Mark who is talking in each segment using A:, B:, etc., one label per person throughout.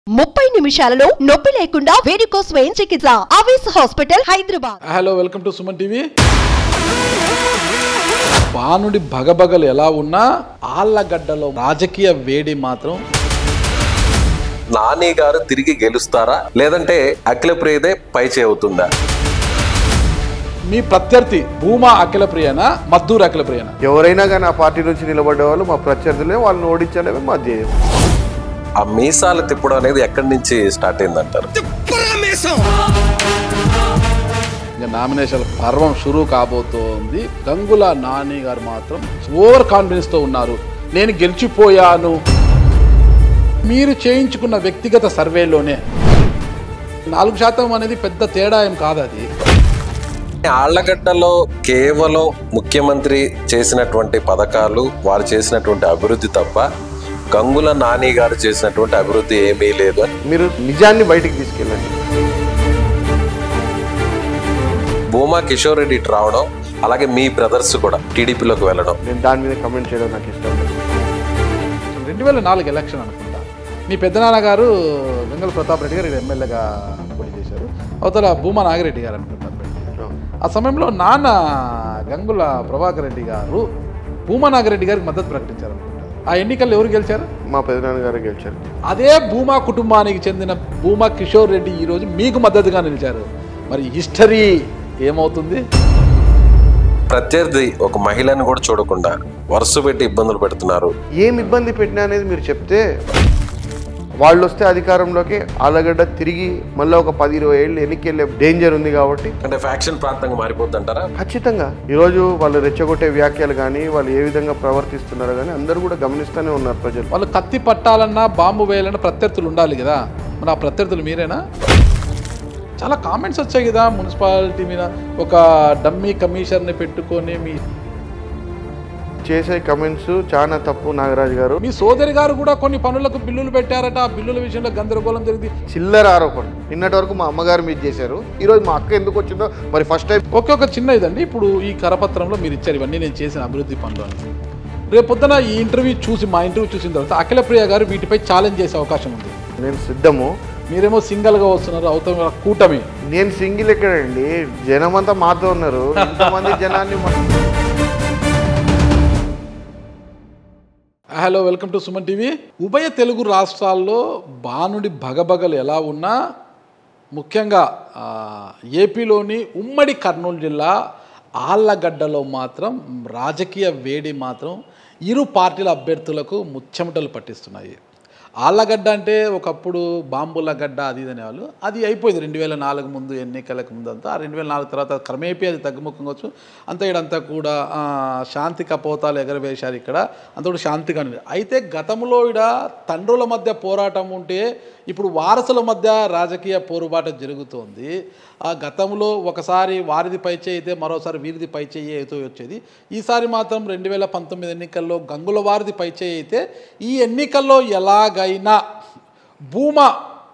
A: 30 నిమిషాలలో నొప్పి లేకుండా వేడికోస్ స్వయం చికిత్స ఆవేశ hospital Hyderabad.
B: Hello, welcome to Suman TV. బానుడి భగభగలు ఎలా ఉన్నా ఆళ్ళగడ్డలో రాజకీయ వేడి మాత్రం
C: నాని గారు తిరిగి గెలుస్తారా లేదంటే అఖిలప్రియదే పై చేవుతుందా?
B: మీ ప్రత్యర్థి భూమా అఖిలప్రియనా, మద్దూరు అఖిలప్రియనా?
D: ఎవరైనా కానీ ఆ పార్టీ నుంచి నిలబడ్డ వాళ్ళు మా ప్రత్యర్థులే, వాళ్ళని ఓడించడమే మా ధ్యేయం.
C: ఆ మీసాలు తిప్పడం అనేది ఎక్కడి నుంచి స్టార్ట్ అయిందంటారు?
B: నామినేషన్ పర్వం షురూ కాబోతోంది. గంగుల నాని గారు మాత్రం ఓవర్ కాన్ఫిడెన్స్ తో ఉన్నారు. నేను గెలిచిపోయాను. మీరు చేయించుకున్న వ్యక్తిగత సర్వేలోనే 4% అనేది పెద్ద తేడా ఏం కాదు. అది
C: ఆళ్లగడ్డలో కేవలం ముఖ్యమంత్రి చేసినటువంటి పథకాలు, వారు చేసినటువంటి అభివృద్ధి తప్ప గంగుల నాని గారు చేసినటువంటి అభివృద్ధి ఏమీ లేదు అని
D: మీరు నిజాన్ని బయటికి తీసుకెళ్ళండి.
C: భూమా కిషోర్ రెడ్డి ఇటు రావడం, అలాగే మీ బ్రదర్స్ కూడా టీడీపీలోకి వెళ్ళడం,
D: నేను దాని మీద కమెంట్ చేయడం నాకు ఇష్టం లేదు.
B: 2004 ఎలక్షన్ అనుకుంటా. మీ పెద్దనాన్న గారు వెంగళ ప్రతాప్ రెడ్డి గారు ఎమ్మెల్యేగా పోటీ చేశారు. అవతల భూమా నాగిరెడ్డి గారు అనుకుంటారు. ఆ సమయంలో నాన్న గంగుల ప్రభాకర్ రెడ్డి గారు భూమా నాగిరెడ్డి గారికి మద్దతు ప్రకటించారు. ఆ ఎన్నికల్లో ఎవరు గెలిచారు?
D: మా పెద్దనాన్న గారు గెలిచారు.
B: అదే భూమా కుటుంబానికి చెందిన భూమా కిషోర్ రెడ్డి ఈరోజు మీకు మద్దతుగా నిలిచారు. మరి హిస్టరీ ఏమవుతుంది?
C: ప్రత్యర్థి ఒక మహిళను కూడా చూడకుండా వరుస పెట్టి ఇబ్బందులు పెడుతున్నారు.
D: ఏం ఇబ్బంది పెట్టినా అనేది మీరు చెప్తే, వాళ్ళు వస్తే అధికారంలోకి ఆళ్ళగడ్డ తిరిగి మళ్ళీ ఒక 10-20 ఏళ్ళు ఎన్నికెళ్ళే డేంజర్ ఉంది. కాబట్టి
C: అంటే ఫ్యాక్షన్ ప్రాంతంగా మారిపోద్ది అంటారా?
D: ఖచ్చితంగా ఈరోజు వాళ్ళు రెచ్చగొట్టే వ్యాఖ్యలు కానీ, వాళ్ళు ఏ విధంగా ప్రవర్తిస్తున్నారో కానీ అందరూ కూడా గమనిస్తూనే ఉన్నారు ప్రజలు.
B: వాళ్ళు కత్తి పట్టాలన్నా, బాంబు వేయాలన్నా ప్రత్యర్థులు ఉండాలి కదా. మరి ఆ ప్రత్యర్థులు మీరేనా? చాలా కామెంట్స్ వచ్చాయి కదా, మున్సిపాలిటీ మీద ఒక డమ్మీ కమిషనర్ని పెట్టుకొని మీ
D: చేసే కమెంట్స్ చాలా తప్పు. నాగరాజు గారు,
B: మీ సోదరి గారు కూడా కొన్ని పనులకు బిల్లులు పెట్టారట. ఆ బిల్లుల విషయంలో గందరగోళం జరిగింది.
D: చిల్లర ఆరోపణ. నిన్నటి వరకు మా అమ్మగారు మీద చేశారు, ఈరోజు మా అక్క ఎందుకు వచ్చిందో మరి ఫస్ట్ టైం.
B: ఒక చిన్న ఇదండి. ఇప్పుడు ఈ కరపత్రంలో మీరు ఇచ్చారు ఇవన్నీ నేను చేసిన అభివృద్ధి పనులు అని. రేపు పొద్దున ఈ ఇంటర్వ్యూ చూసి, మా ఇంటర్వ్యూ చూసిన తర్వాత అఖిలప్రియ గారు వీటిపై ఛాలెంజ్ చేసే అవకాశం ఉంది.
D: నేను సిద్ధము.
B: మీరేమో సింగల్గా వస్తున్నారు, అవుతాం కూటమి.
D: నేను సింగిల్ ఎక్కడండి, జనం అంతా మాతో ఉన్నారు. ఇంతమంది జనాన్ని
B: hello, welcome to Suman TV. ఉభయ తెలుగు రాష్ట్రాల్లో బానుడి భగభగలు ఎలా ఉన్నా, ముఖ్యంగా ఏపీలోని ఉమ్మడి కర్నూలు జిల్లా ఆళ్ళగడ్డలో మాత్రం రాజకీయ వేడి మాత్రం ఇరు పార్టీల అభ్యర్థులకు ముచ్చెమటలు పట్టిస్తున్నాయి. ఆళ్ళగడ్డ అంటే ఒకప్పుడు బాంబుల గడ్డ అది ఇది అనేవాళ్ళు. అది అయిపోయింది 2004 ముందు, ఎన్నికలకు ముందు అంతా. 2004 తర్వాత క్రమేపీ అది తగ్గుముఖంగా వచ్చు. అంతా ఇక్కడంతా కూడా శాంతి కపోతాలు ఎగరవేశారు. ఇక్కడ అంతా కూడా శాంతిగా ఉంది. అయితే గతంలో ఇక్కడ తండ్రుల మధ్య పోరాటం ఉంటే ఇప్పుడు వారసుల మధ్య రాజకీయ పోరుబాట జరుగుతోంది. ఆ గతంలో ఒకసారి వారిది పైచేయి అయితే మరోసారి వీరిది పైచేయి అయితే వచ్చేది. ఈసారి మాత్రం 2019 ఎన్నికల్లో గంగుల వారిది పైచేయి అయితే, ఈ ఎన్నికల్లో ఎలాగైనా భూమా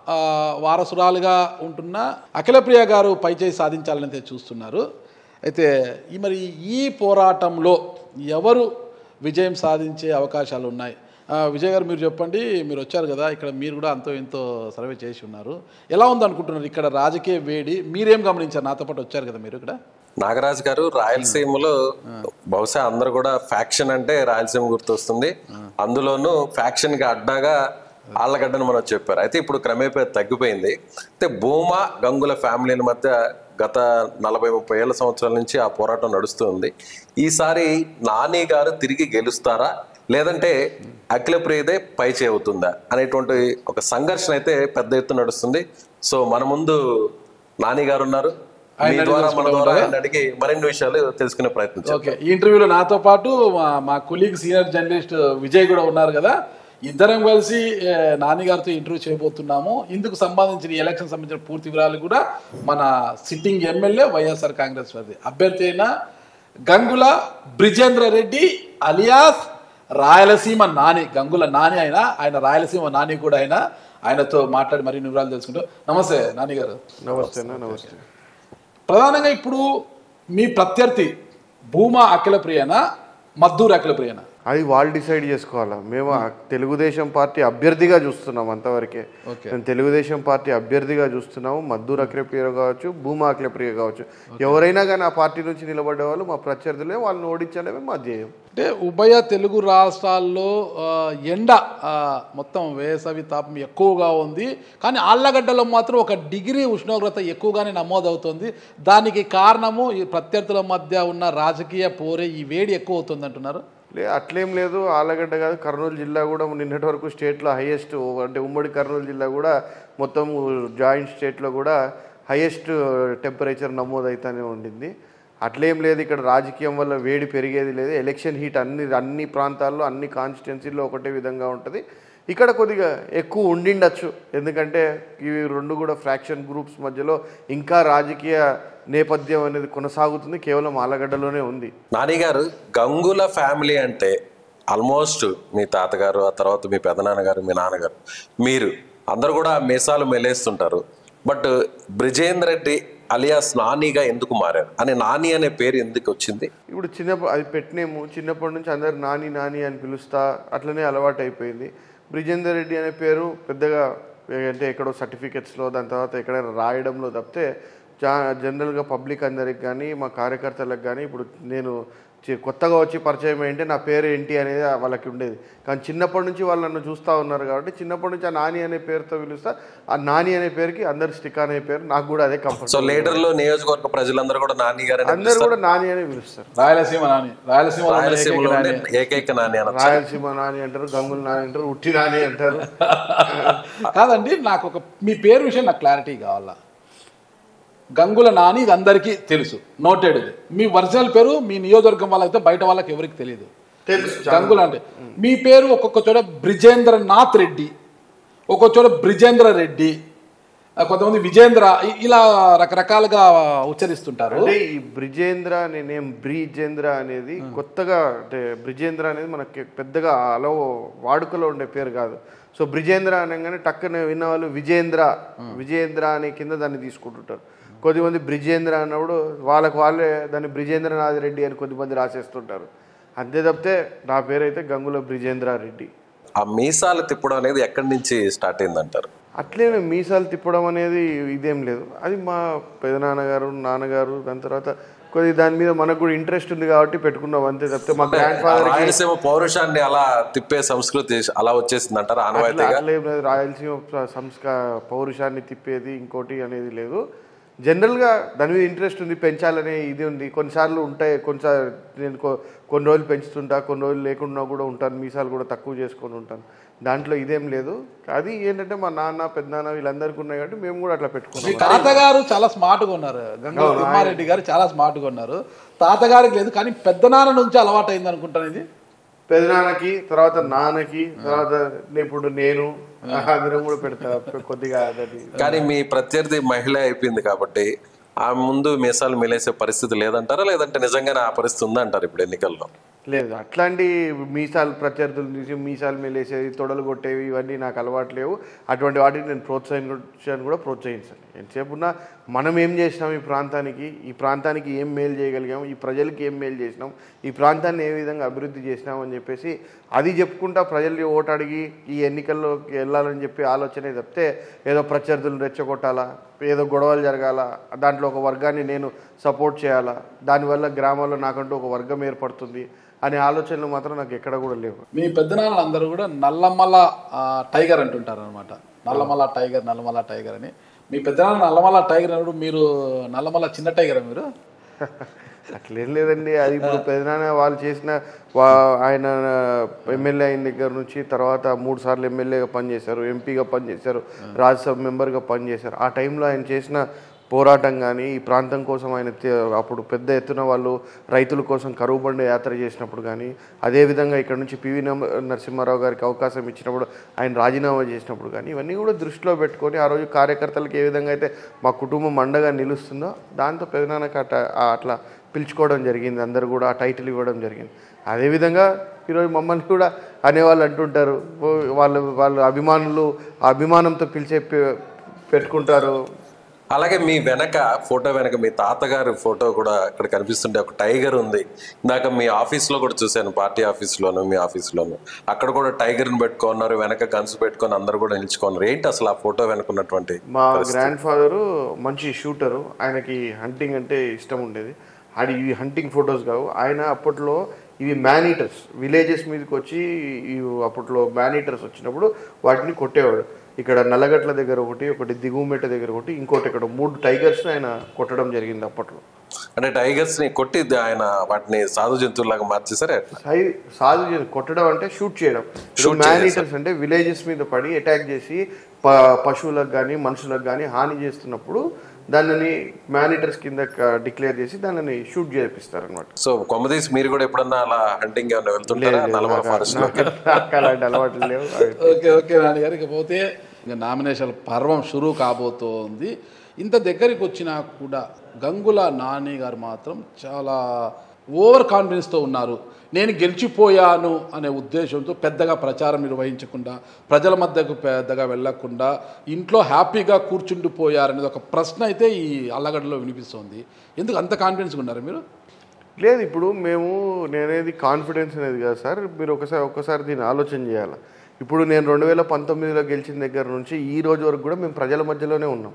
B: వారసురాలుగా ఉంటున్న అఖిలప్రియ గారు పైచేయి సాధించాలని చూస్తున్నారు. అయితే మరి ఈ పోరాటంలో ఎవరు విజయం సాధించే అవకాశాలు ఉన్నాయి? విజయ్ గారు, మీరు చెప్పండి. మీరు వచ్చారు కదా ఇక్కడ, మీరు కూడా అంతో ఎంతో సర్వే చేసి ఉన్నారు. ఎలా ఉందనుకుంటున్నారు ఇక్కడ రాజకీయ వేడి? మీరేం గమనించారు? నాతో పాటు వచ్చారు కదా మీరు ఇక్కడ.
C: నాగరాజు గారు, రాయలసీమలో బహుశా అందరూ కూడా ఫ్యాక్షన్ అంటే రాయలసీమ గుర్తొస్తుంది. అందులోనూ ఫ్యాక్షన్ కి అడ్డాగా ఆళ్ళగడ్డను మనం చెప్పారు. అయితే ఇప్పుడు క్రమేపీ తగ్గిపోయింది. అయితే భూమా గంగుల ఫ్యామిలీల మధ్య గత 40-30 సంవత్సరాల నుంచి ఆ పోరాటం నడుస్తుంది. ఈసారి నాని గారు తిరిగి గెలుస్తారా లేదంటే అఖిలప్రియదే పై చేవుతుందా అనేటువంటి ఒక సంఘర్షణ అయితే పెద్ద ఎత్తున నడుస్తుంది. సో మన ముందు నాని గారు ఉన్నారు. మీ ద్వారా మన ద్వారా అడిగి మరిన్ని విషయాలు తెలుసుకునే ప్రయత్నం.
B: ఓకే, ఈ ఇంటర్వ్యూలో నాతో పాటు మా కొలీగ్ సీనియర్ జర్నలిస్ట్ విజయ్ కూడా ఉన్నారు కదా. ఇద్దరం కలిసి నాని గారితో ఇంటర్వ్యూ చేయబోతున్నాము. ఇందుకు సంబంధించిన ఎలక్షన్ సంబంధించిన పూర్తి వివరాలు కూడా మన sitting MLA YSR Congress party అభ్యర్థి అయిన గంగుల బ్రిజేంద్ర రెడ్డి అలియాస్ రాయలసీమ నాని. గంగుల నాని అయినా ఆయన రాయలసీమ నాని కూడా అయినా, ఆయనతో మాట్లాడి మరిన్ని వివరాలు తెలుసుకుంటూ. నమస్తే నాని గారు.
D: నమస్తే. నమస్తే.
B: ప్రధానంగా ఇప్పుడు మీ ప్రత్యర్థి భూమా అఖిలప్రియనా, మద్దూరు అఖిలప్రియనా?
D: అది వాళ్ళు డిసైడ్ చేసుకోవాలా. మేము తెలుగుదేశం పార్టీ అభ్యర్థిగా చూస్తున్నాం అంతవరకే. మేము తెలుగుదేశం పార్టీ అభ్యర్థిగా చూస్తున్నాము. మద్దూరు అఖిలప్రియ కావచ్చు, భూమా అఖిలప్రియ కావచ్చు, ఎవరైనా కానీ ఆ పార్టీ నుంచి నిలబడ్డే వాళ్ళు మా ప్రత్యర్థులే, వాళ్ళని ఓడించడమే మా ధ్యేయం.
B: అంటే ఉభయ తెలుగు రాష్ట్రాల్లో ఎండ మొత్తం వేసవి తాపం ఎక్కువగా ఉంది, కానీ ఆళ్ళగడ్డలో మాత్రం 1 డిగ్రీ ఉష్ణోగ్రత ఎక్కువగానే నమోదవుతుంది. దానికి కారణము ఈ ప్రత్యర్థుల మధ్య ఉన్న రాజకీయ పోరే, ఈ వేడి ఎక్కువ అవుతుంది అంటున్నారు.
D: అట్లేం లేదు. ఆళ్ళగడ్డ కాదు, కర్నూలు జిల్లా కూడా నిన్నటి వరకు స్టేట్లో హైయెస్ట్, అంటే ఉమ్మడి కర్నూలు జిల్లా కూడా మొత్తం జాయింట్ స్టేట్లో కూడా హైయెస్ట్ టెంపరేచర్ నమోదవుతూనే ఉండింది. అట్లేం లేదు, ఇక్కడ రాజకీయం వల్ల వేడి పెరిగేది లేదు. ఎలక్షన్ హీట్ అన్ని ప్రాంతాల్లో అన్ని కాన్స్టిట్యున్సీల్లో ఒకటే విధంగా ఉంటుంది. ఇక్కడ కొద్దిగా ఎక్కువ ఉండిండొచ్చు, ఎందుకంటే ఇవి రెండు కూడా ఫ్రాక్షన్ గ్రూప్స్ మధ్యలో ఇంకా రాజకీయ నేపథ్యం అనేది కొనసాగుతుంది, కేవలం ఆళ్ళగడ్డలోనే ఉంది.
C: నాని గారు, గంగుల ఫ్యామిలీ అంటే ఆల్మోస్ట్ మీ తాతగారు, ఆ తర్వాత మీ పెదనాన్నగారు, మీ నాన్నగారు, మీరు అందరు కూడా మీసాలు మెలేస్తుంటారు. బట్ బ్రిజేందర్ రెడ్డి అలియాస్ నానిగా ఎందుకు మారారు? అని నాని అనే పేరు ఎందుకు వచ్చింది?
D: ఇప్పుడు చిన్నప్పుడు అది పెట్టినేము, చిన్నప్పటి నుంచి అందరు నాని నాని అని పిలుస్తా అట్లనే అలవాటు అయిపోయింది. బ్రిజేందర్ రెడ్డి అనే పేరు పెద్దగా అంటే ఎక్కడో సర్టిఫికెట్స్లో దాని తర్వాత ఎక్కడైనా రాయడంలో తప్పితే జనరల్గా పబ్లిక్ అందరికి కానీ మా కార్యకర్తలకు కానీ ఇప్పుడు నేను కొత్తగా వచ్చి పరిచయం ఏంటి నా పేరు ఏంటి అనేది వాళ్ళకి ఉండేది. కానీ చిన్నప్పటి నుంచి వాళ్ళు నన్ను చూస్తూ ఉన్నారు కాబట్టి చిన్నప్పటి నుంచి ఆ నాని అనే పేరుతో పిలుస్తా. ఆ నాని అనే పేరుకి అందరు స్టిక్ అనే పేరు, నాకు కూడా అదే కంఫర్ట్.
C: సో లీడర్లో నియోజకవర్గ ప్రజలందరూ కూడా నాని గారు
D: అందరూ కూడా నాని అనే పిలుస్తారు.
B: రాయలసీమ నాని,
C: రాయలసీమలో ఏకైక నాని అని,
D: రాయలసీమ నాని అంటారు, గంగుల నాని అంటారు, ఉట్టి నాని అంటారు.
B: కాదండి, నాకు మీ పేరు విషయం నాకు క్లారిటీ కావాలా. గంగుల నాని ఇది అందరికీ తెలుసు, నోటెడ్. ఇది మీ ఒరిజినల్ పేరు మీ నియోజకవర్గం వాళ్ళైతే బయట వాళ్ళకి ఎవరికి తెలియదు. గంగుల అంటే మీ పేరు ఒక్కొక్క చోట బ్రిజేంద్రనాథ్ రెడ్డి, ఒక్కొక్క చోట బ్రిజేంద్ర రెడ్డి, కొంతమంది విజేంద్ర, ఇలా రకరకాలుగా ఉచ్చరిస్తుంటారు.
D: అంటే ఈ బ్రిజేంద్ర అనే నేమ్, బ్రిజేంద్ర అనేది కొత్తగా, అంటే బ్రిజేంద్ర అనేది మనకి పెద్దగా అలా వాడుకలో ఉండే పేరు కాదు. సో బ్రిజేంద్ర అనగానే టక్కున విన్నవాళ్ళు విజయేంద్ర అనే కింద దాన్ని తీసుకుంటుంటారు. కొద్దిమంది బ్రిజేంద్ర అన్నప్పుడు వాళ్ళే దాన్ని బ్రిజేంద్రనాథ్ రెడ్డి అని కొద్దిమంది రాసేస్తుంటారు. అంతే తప్పితే నా పేరు అయితే గంగుల బ్రిజేంద్ర రెడ్డి.
C: ఆ మీసాలు తిప్పడం అనేది ఎక్కడి నుంచి స్టార్ట్ అయిందంటారు?
D: అట్లేనే మీసాలు తిప్పడం అనేది ఇదేం లేదు, అది మా పెదనాన్నగారు, నాన్నగారు, దాని తర్వాత కొద్ది దాని మీద మనకు కూడా ఇంట్రెస్ట్ ఉంది కాబట్టి పెట్టుకున్నాం, అంతే తప్పితే మా గ్రాండ్ ఫాదర్
C: రాయలసీమ పౌరుషాన్ని అలా తిప్పే సంస్కృతి అలా వచ్చేసింది అంటారు ఆనవాయితీగా?
D: రాయలసీమ పౌరుషాన్ని తిప్పేది ఇంకోటి అనేది లేదు. జనరల్గా దాని మీద ఇంట్రెస్ట్ ఉంది, పెంచాలనే ఇది ఉంది. కొన్నిసార్లు ఉంటాయి, నేను కొన్ని రోజులు పెంచుతుంటా, కొన్ని రోజులు లేకుండా కూడా ఉంటాను, మీసాలు కూడా తక్కువ చేసుకొని ఉంటాను, దాంట్లో ఇదేం లేదు. అది ఏంటంటే మా నాన్న పెద్దనాన్న వీళ్ళందరికీ ఉన్నాయి కాబట్టి మేము కూడా అట్లా పెట్టుకున్నాం.
B: తాతగారు చాలా స్మార్ట్గా ఉన్నారు, గంగుల తిమ్మారెడ్డి గారు చాలా స్మార్ట్గా ఉన్నారు. తాతగారికి లేదు కానీ పెద్దనాన్న నుంచి అలవాటు అయింది అనుకుంటాను. ఇది
D: పెదనాన్నకి, తర్వాత నాన్నకి, తర్వాత ఇప్పుడు నేను అందరం కూడా పెడతా కొద్దిగా.
C: కానీ మీ ప్రత్యర్థి మహిళ అయిపోయింది కాబట్టి ఆ ముందు మీసాలు మెలేసే పరిస్థితి లేదంటారా, లేదంటే నిజంగానే ఆ పరిస్థితి ఉందంటారు ఇప్పుడు ఎన్నికల్లో?
D: లేదు, అట్లాంటి మీసాలు ప్రత్యర్థులు తీసి మీసాలు మెలేసేవి, తొడలు కొట్టేవి ఇవన్నీ నాకు అలవాటు లేవు. అటువంటి వాటిని నేను ప్రోత్సహించాను. ఎంతసేపు ఉన్నా మనం ఏం చేసినాం, ఈ ప్రాంతానికి ఏం మేలు చేయగలిగాం, ఈ ప్రజలకి ఏం మేలు చేసినాం, ఈ ప్రాంతాన్ని ఏ విధంగా అభివృద్ధి చేసినాం అని చెప్పేసి అది చెప్పుకుంటా ప్రజల్ని ఓటు అడిగి ఈ ఎన్నికల్లోకి వెళ్ళాలని చెప్పి ఆలోచనే తప్పితే ఏదో ప్రత్యర్థులను రెచ్చగొట్టాలా, ఏదో గొడవలు జరగాల, దాంట్లో ఒక వర్గాన్ని నేను సపోర్ట్ చేయాలా, దానివల్ల గ్రామాల్లో నాకంటూ ఒక వర్గం ఏర్పడుతుంది అనే ఆలోచనలు మాత్రం నాకు ఎక్కడ కూడా లేవు.
B: మీ పెద్దనాన్నలు అందరూ కూడా నల్లమల్ల టైగర్ అంటుంటారు అనమాట. నల్లమల్ల టైగర్ అని. మీ పెద్దనాన్న నల్లమల్ల టైగర్ అన్నప్పుడు మీరు నల్లమల్ల చిన్న టైగర్ మీరు?
D: అట్లేం లేదండి, అది ఇప్పుడు పెద్దనాన్న వాళ్ళు చేసిన ఆయన ఎమ్మెల్యే అయిన దగ్గర నుంచి తర్వాత 3 సార్లు ఎమ్మెల్యేగా పనిచేశారు, ఎంపీగా పనిచేశారు, రాజ్యసభ మెంబర్గా పనిచేశారు. ఆ టైంలో ఆయన చేసిన పోరాటం కానీ, ఈ ప్రాంతం కోసం ఆయన అప్పుడు పెద్ద ఎత్తున వాళ్ళు రైతుల కోసం కరువు బండి యాత్ర చేసినప్పుడు కానీ, అదేవిధంగా ఇక్కడ నుంచి పివి నరసింహారావు గారికి అవకాశం ఇచ్చినప్పుడు ఆయన రాజీనామా చేసినప్పుడు కానీ, ఇవన్నీ కూడా దృష్టిలో పెట్టుకొని ఆ రోజు కార్యకర్తలకు ఏ విధంగా అయితే మా కుటుంబం అండగా నిలుస్తుందో దాంతో పెదనాన్నకి అట్లా పిలుచుకోవడం జరిగింది, అందరూ కూడా ఆ టైటిల్ ఇవ్వడం జరిగింది. అదేవిధంగా ఈరోజు మమ్మల్ని కూడా అనేవాళ్ళు అంటుంటారు, వాళ్ళ అభిమానులు ఆ అభిమానంతో పెట్టుకుంటారు.
C: అలాగే మీ వెనక ఫోటో వెనక మీ తాతగారి ఫోటో కూడా ఇక్కడ కనిపిస్తుంటే ఒక టైగర్ ఉంది. ఇందాక మీ ఆఫీస్లో కూడా చూశాను, పార్టీ ఆఫీస్లోను మీ ఆఫీస్లోను అక్కడ కూడా టైగర్ని పెట్టుకున్నారు, వెనక గన్స్ పెట్టుకొని అందరు కూడా నిల్చుకున్నారు. ఏంటి అసలు ఆ ఫోటో వెనుకున్నటువంటి?
D: మా గ్రాండ్ ఫాదరు మంచి షూటరు, ఆయనకి హంటింగ్ అంటే ఇష్టం ఉండేది. అది ఇవి హంటింగ్ ఫొటోస్ కావు, ఆయన అప్పట్లో ఇవి మ్యానీటర్స్ విలేజెస్ మీదకి వచ్చి అప్పట్లో మ్యానీటర్స్ వచ్చినప్పుడు వాటిని కొట్టేవాడు. ఇక్కడ నల్లగట్ల దగ్గర ఒకటి దిగుమెట్ట దగ్గర ఒకటి, ఇంకోటి ఇక్కడ 3 టైగర్స్ ఆయన కొట్టడం జరిగింది అప్పట్లో.
C: అంటే టైగర్స్ ని కొట్టి ఆయన వాటిని సాధు జంతువులాగా మార్చేసారు.
D: సాధు కొట్టడం అంటే షూట్ చేయడం. మ్యానీటర్స్ అంటే విలేజెస్ మీద పడి అటాక్ చేసి పశువులకు కానీ మనుషులకు కానీ హాని చేస్తున్నప్పుడు దానిని మ్యానిటర్స్ కింద డిక్లేర్ చేసి దానిని షూట్ చేపిస్తారు అనమాట.
C: సో కొమ్మదీసి మీరు కూడా ఎప్పుడన్నా అలా హంటింగ్ ఏమైనా వెళ్తుంటారా?
D: అలాంటి అలవాట్లు లేవు.
B: ఓకే నాని గారు, ఇకపోతే ఇంకా నామినేషన్ పర్వం షురూ కాబోతోంది. ఇంత దగ్గరికి వచ్చినా కూడా గంగుల నాని గారు మాత్రం చాలా ఓవర్ కాన్ఫిడెన్స్తో ఉన్నారు. నేను గెలిచిపోయాను అనే ఉద్దేశంతో పెద్దగా ప్రచారం నిర్వహించకుండా, ప్రజల మధ్యకు పెద్దగా వెళ్లకుండా ఇంట్లో హ్యాపీగా కూర్చుండిపోయారనేది ఒక ప్రశ్న అయితే ఈ అల్లగడ్డలో వినిపిస్తుంది. ఎందుకు అంత కాన్ఫిడెన్స్గా ఉన్నారు మీరు?
D: లేదు, ఇప్పుడు నేనేది కాన్ఫిడెన్స్ అనేది కాదు సార్, మీరు ఒక్కసారి దీన్ని ఆలోచన చేయాలి. ఇప్పుడు నేను 2019లో గెలిచిన దగ్గర నుంచి ఈ రోజు వరకు కూడా మేము ప్రజల మధ్యలోనే ఉన్నాం.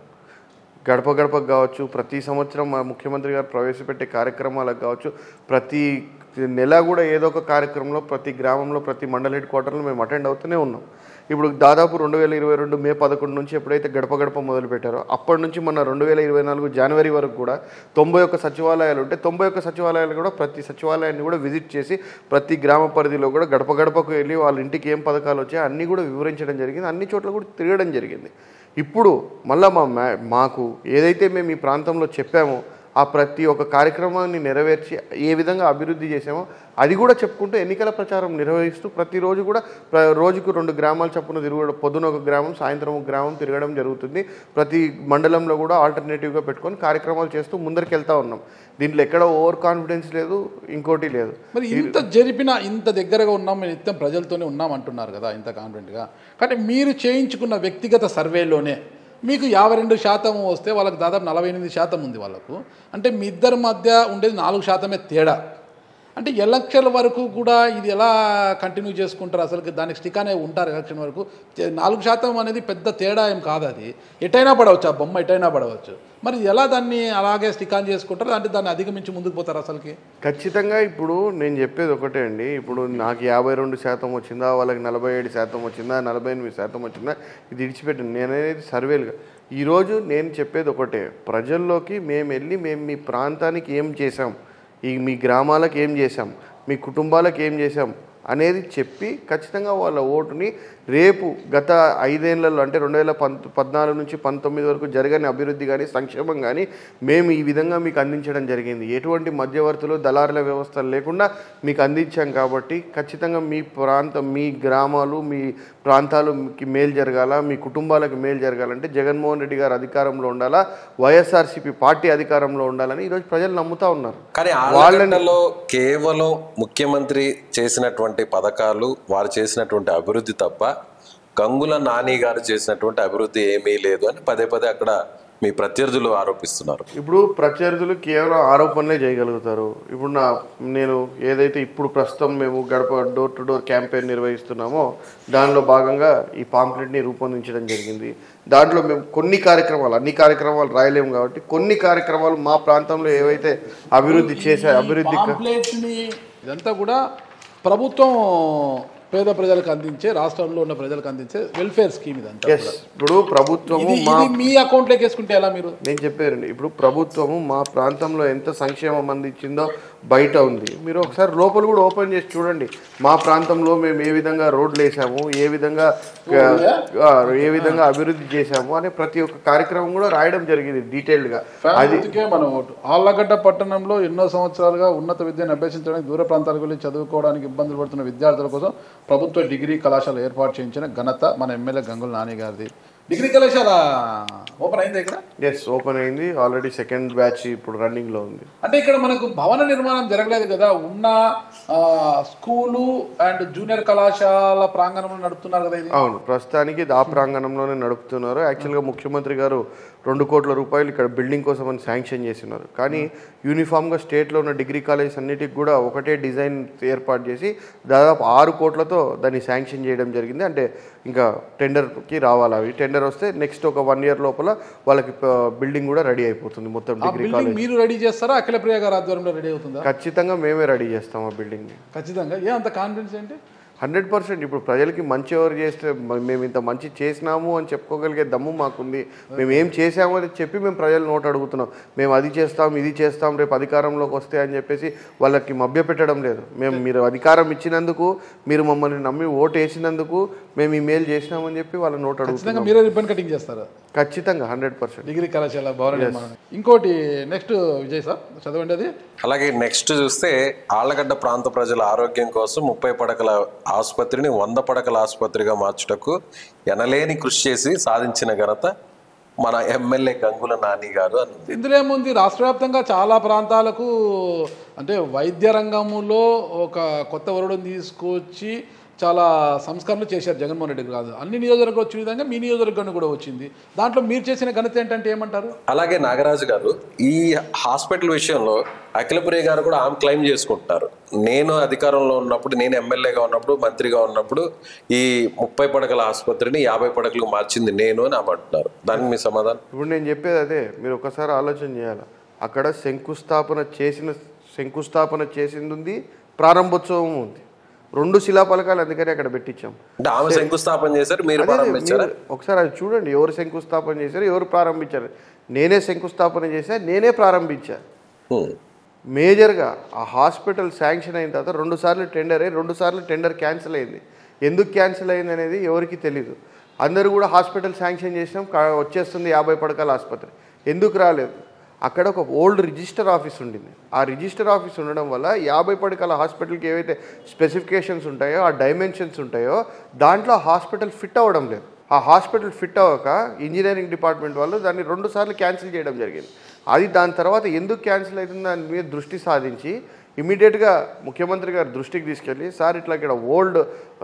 D: గడప గడపకు కావచ్చు, ప్రతి సంవత్సరం మా ముఖ్యమంత్రి గారు ప్రవేశపెట్టే కార్యక్రమాలకు కావచ్చు, ప్రతి నెల కూడా ఏదో ఒక కార్యక్రమంలో ప్రతి గ్రామంలో ప్రతి మండల హెడ్ క్వార్టర్లో మేము అటెండ్ అవుతూనే ఉన్నాం. ఇప్పుడు దాదాపు 2022 మే 11 నుంచి ఎప్పుడైతే గడప గడప మొదలు పెట్టారో అప్పటి నుంచి మన 2024 జనవరి వరకు కూడా 91 సచివాలయాలు ఉంటే 91 సచివాలయాలు కూడా ప్రతి సచివాలయాన్ని కూడా విజిట్ చేసి ప్రతి గ్రామ పరిధిలో కూడా గడప గడపకు వెళ్ళి వాళ్ళ ఇంటికి ఏం పథకాలు వచ్చాయో అన్నీ కూడా వివరించడం జరిగింది. అన్ని చోట్ల కూడా తిరగడం జరిగింది. ఇప్పుడు మళ్ళీ మాకు ఏదైతే మేము ఈ ప్రాంతంలో చెప్పామో ఆ ప్రతి ఒక్క కార్యక్రమాన్ని నెరవేర్చి ఏ విధంగా అభివృద్ధి చేసామో అది కూడా చెప్పుకుంటూ ఎన్నికల ప్రచారం నిర్వహిస్తూ ప్రతిరోజు కూడా రోజుకు 2 గ్రామాల చొప్పున తిరగడం, పొద్దున ఒక గ్రామం సాయంత్రం ఒక గ్రామం తిరగడం జరుగుతుంది. ప్రతి మండలంలో కూడా ఆల్టర్నేటివ్గా పెట్టుకొని కార్యక్రమాలు చేస్తూ ముందరికి వెళ్తూ ఉన్నాం. దీంట్లో ఎక్కడ ఓవర్ కాన్ఫిడెన్స్ లేదు, ఇంకోటి లేదు.
B: మరి ఇంత జరిపినా ఇంత దగ్గరగా ఉన్నాం, మేము నిత్యం ప్రజలతోనే ఉన్నాం అంటున్నారు కదా ఇంత కాన్ఫిడెంట్గా. కానీ మీరు చేయించుకున్న వ్యక్తిగత సర్వేలోనే మీకు 52% వస్తే వాళ్ళకి దాదాపు 48% ఉంది వాళ్ళకు. అంటే మీ ఇద్దరి మధ్య ఉండేది 4% తేడా. అంటే ఎలక్షన్ వరకు కూడా ఇది ఎలా కంటిన్యూ చేసుకుంటారు? అసలు దానికి స్టిక్ అనే ఉంటారు ఎలక్షన్ వరకు. 4% అనేది పెద్ద తేడా ఏం కాదు, అది ఎటైనా పడవచ్చు, ఆ బొమ్మ ఎటైనా పడవచ్చు. మరి ఎలా దాన్ని అలాగే స్టిక్ ఆన్ చేసుకుంటారు? అంటే దాన్ని అధిగమించి ముందుకు పోతారు అసలుకి?
D: ఖచ్చితంగా ఇప్పుడు నేను చెప్పేది ఒకటే అండి. ఇప్పుడు నాకు 52% వచ్చిందా, వాళ్ళకి 47% వచ్చిందా, 48% వచ్చిందా, ఇది ఇడిచిపెట్టింది. నేననేది సర్వేలుగా. ఈరోజు నేను చెప్పేది ఒకటే, ప్రజల్లోకి మేము వెళ్ళి మేము మీ ప్రాంతానికి ఏం చేసాం, మీ గ్రామాలకు ఏం చేసాం, మీ కుటుంబాలకు ఏం చేసాం అనేది చెప్పి ఖచ్చితంగా వాళ్ళ ఓటుని రేపు గత 5 ఏళ్లలో అంటే 2014 నుంచి 19 వరకు జరగని అభివృద్ధి కానీ సంక్షేమం కానీ మేము ఈ విధంగా మీకు అందించడం జరిగింది. ఎటువంటి మధ్యవర్తులు దళారుల వ్యవస్థలు లేకుండా మీకు అందించాం. కాబట్టి ఖచ్చితంగా మీ ప్రాంతం, మీ గ్రామాలు, మీ ప్రాంతాలకి మేలు జరగాల, మీ కుటుంబాలకు మేలు జరగాలంటే జగన్మోహన్ రెడ్డి గారు అధికారంలో ఉండాలా, వైఎస్ఆర్సీపీ పార్టీ అధికారంలో ఉండాలని ఈరోజు ప్రజలు నమ్ముతా ఉన్నారు.
C: కానీ వాళ్ళలో కేవలం ముఖ్యమంత్రి చేసినటువంటి పథకాలు, వారు చేసినటువంటి అభివృద్ధి తప్ప గంగుల నాని గారు చేసినటువంటి అభివృద్ధి ఏమీ లేదు అని పదే పదే అక్కడ మీ ప్రత్యర్థులు ఆరోపిస్తున్నారు.
D: ఇప్పుడు ప్రత్యర్థులు కేవలం ఆరోపణలే చేయగలుగుతారు. ఇప్పుడు నేను ఏదైతే ఇప్పుడు ప్రస్తుతం మేము గడప డోర్ టు డోర్ క్యాంపెయిన్ నిర్వహిస్తున్నామో దానిలో భాగంగా ఈ పాంప్లెట్ని రూపొందించడం జరిగింది. దాంట్లో మేము కొన్ని కార్యక్రమాలు, అన్ని కార్యక్రమాలు రాయలేము కాబట్టి కొన్ని కార్యక్రమాలు మా ప్రాంతంలో ఏవైతే అభివృద్ధి చేసే అభివృద్ధి
B: ఇదంతా కూడా ప్రభుత్వం పేద ప్రజలకు అందించే, రాష్ట్రంలో ఉన్న ప్రజలకు అందించే వెల్ఫేర్ స్కీమ్ ఇదంతా.
D: ఇప్పుడు ప్రభుత్వము
B: మీ అకౌంట్లోకి వేసుకుంటే ఎలా? మీరు
D: నేను చెప్పారండి, ఇప్పుడు ప్రభుత్వము మా ప్రాంతంలో ఎంత సంక్షేమం అందించిందో బయట ఉంది. మీరు ఒకసారి లోపల కూడా ఓపెన్ చేసి చూడండి. మా ప్రాంతంలో మేము ఏ విధంగా రోడ్లు వేసాము, ఏ విధంగా అభివృద్ధి చేశాము అనే ప్రతి ఒక్క కార్యక్రమం కూడా రాయడం జరిగింది డీటెయిల్డ్గా.
B: అందుకే మన ఓటు. ఆళ్లగడ్డ పట్టణంలో ఎన్నో సంవత్సరాలుగా ఉన్నత విద్యను అభ్యసించడానికి దూర ప్రాంతాలకు వెళ్ళి చదువుకోవడానికి ఇబ్బందులు పడుతున్న విద్యార్థుల కోసం ప్రభుత్వ డిగ్రీ కళాశాల ఏర్పాటు చేయించిన ఘనత మన ఎమ్మెల్యే గంగుల నాని గారిది. డిగ్రీ కళాశాల ఓపెన్ అయింది ఇక్కడ?
D: ఎస్, ఓపెన్ అయింది ఆల్రెడీ. సెకండ్ బ్యాచ్ ఇప్పుడు రన్నింగ్లో ఉంది.
B: అంటే ఇక్కడ మనకు భవన నిర్మాణం జరగలేదు కదా, ఉన్న స్కూలు అండ్ జూనియర్ కళాశాల ప్రాంగణంలో నడుపుతున్నారు కదా ఇది?
D: అవును, ప్రస్తుతానికి ఆ ప్రాంగణంలోనే నడుపుతున్నారు. యాక్చువల్గా ముఖ్యమంత్రి గారు 2 కోట్ల రూపాయలు ఇక్కడ బిల్డింగ్ కోసం అని శాంక్షన్ చేసినారు. కానీ యూనిఫామ్గా స్టేట్లో ఉన్న డిగ్రీ కాలేజెస్ అన్నిటికి కూడా ఒకటే డిజైన్ ఏర్పాటు చేసి దాదాపు 6 కోట్లతో దాన్ని శాంక్షన్ చేయడం జరిగింది. అంటే ఇంకా టెండర్కి రావాలి. అవి టెండర్ వస్తే నెక్స్ట్ ఒక 1 year లోపల వాళ్ళకి బిల్డింగ్ కూడా రెడీ అయిపోతుంది. మొత్తం డిగ్రీ కాలేజ్
B: మీరు రెడీ చేస్తారా, అఖిలప్రియ గారి ఆధ్వర్యంలో రెడీ అవుతుందా?
D: ఖచ్చితంగా మేమే రెడీ చేస్తాం ఆ బిల్డింగ్ని.
B: ఖచ్చితంగా. ఏ అంత కాన్ఫిడెన్స్ ఏంటి?
D: 100%. ఇప్పుడు ప్రజలకి మంచి ఎవరు చేస్తే మేము ఇంత మంచి చేసినాము అని చెప్పుకోగలిగే దమ్ము మాకుంది. మేము ఏం చేసాము అని చెప్పి మేము ప్రజలు నోట్ అడుగుతున్నాం. మేము అది చేస్తాం ఇది చేస్తాం రేపు అధికారంలోకి వస్తే అని చెప్పేసి వాళ్ళకి మభ్య పెట్టడం లేదు. మేము మీరు అధికారం ఇచ్చినందుకు, మీరు మమ్మల్ని నమ్మి ఓటు వేసినందుకు మేము ఈ మేలు చేసినామని చెప్పి వాళ్ళ నోట్ అడుగుతున్నాం.
B: మీరే రిబ్బన్ కటింగ్ చేస్తారా?
D: ఖచ్చితంగా 100%.
B: డిగ్రీ కళాశాల భవన నిర్మాణం. ఇంకోటి నెక్స్ట్ విజయ్ సార్ చదవండి అది.
C: అలాగే నెక్స్ట్ చూస్తే ఆళ్లగడ్డ ప్రాంత ప్రజల ఆరోగ్యం కోసం 30 పడకల ఆసుపత్రిని 100 పడకల ఆసుపత్రిగా మార్చుటకు ఎనలేని కృషి చేసి సాధించిన ఘనత మన ఎమ్మెల్యే గంగుల నాని గారు అన్నది.
B: ఇందులో ఏముంది, రాష్ట్ర వ్యాప్తంగా చాలా ప్రాంతాలకు అంటే వైద్య రంగంలో ఒక కొత్త వరుడుని తీసుకొచ్చి చాలా సంస్కరణలు చేశారు జగన్మోహన్ రెడ్డి కాదు. అన్ని నియోజకవర్గాలు వచ్చిన విధంగా మీ నియోజకవర్గం కూడా వచ్చింది. దాంట్లో మీరు చేసిన ఘనత ఏంటంటే ఏమంటారు?
C: అలాగే నాగరాజు గారు ఈ హాస్పిటల్ విషయంలో అఖిలప్రియ గారు కూడా ఆమె క్లెయిమ్ చేసుకుంటున్నారు. నేను అధికారంలో ఉన్నప్పుడు, నేను ఎమ్మెల్యేగా ఉన్నప్పుడు, మంత్రిగా ఉన్నప్పుడు ఈ 30 పడకల ఆసుపత్రిని 50 పడకలకు మార్చింది నేను అని అంటున్నారు. దానికి మీ సమాధానం?
D: ఇప్పుడు నేను చెప్పేది అదే, మీరు ఒకసారి ఆలోచన చేయాలి. అక్కడ శంకుస్థాపన చేసింది ఉంది, ప్రారంభోత్సవం ఉంది. 2 శిలాఫలకాలు అందుకని అక్కడ పెట్టించాం.
C: అంటే ఆమె శంకుస్థాపన చేశారు, మీరు ప్రారంభించారు.
D: ఒకసారి అది చూడండి, ఎవరు శంకుస్థాపన చేశారు, ఎవరు ప్రారంభించారు. నేనే శంకుస్థాపన చేశా, నేనే ప్రారంభించా. మేజర్గా ఆ హాస్పిటల్ శాంక్షన్ అయిన తర్వాత 2 సార్లు టెండర్ అయ్యి 2 సార్లు టెండర్ క్యాన్సిల్ అయింది. ఎందుకు క్యాన్సిల్ అయింది అనేది ఎవరికి తెలీదు. అందరూ కూడా హాస్పిటల్ శాంక్షన్ చేసినాం, వచ్చేస్తుంది 50 పడకల ఆసుపత్రి. ఎందుకు రాలేదు? అక్కడ ఒక ఓల్డ్ రిజిస్టర్ ఆఫీస్ ఉండింది. ఆ రిజిస్టర్ ఆఫీస్ ఉండడం వల్ల 50 పడకల హాస్పిటల్కి ఏవైతే స్పెసిఫికేషన్స్ ఉంటాయో, ఆ డైమెన్షన్స్ ఉంటాయో, దాంట్లో హాస్పిటల్ ఫిట్ అవ్వడం లేదు. ఆ హాస్పిటల్ ఫిట్ అవ్వక ఇంజనీరింగ్ డిపార్ట్మెంట్ వాళ్ళు దాన్ని 2 సార్లు క్యాన్సిల్ చేయడం జరిగింది. అది దాని తర్వాత ఎందుకు క్యాన్సిల్ అవుతుంది దాని మీద దృష్టి సాధించి ఇమీడియట్గా ముఖ్యమంత్రి గారు దృష్టికి తీసుకెళ్ళి, సార్ ఇట్లా ఇక్కడ ఓల్డ్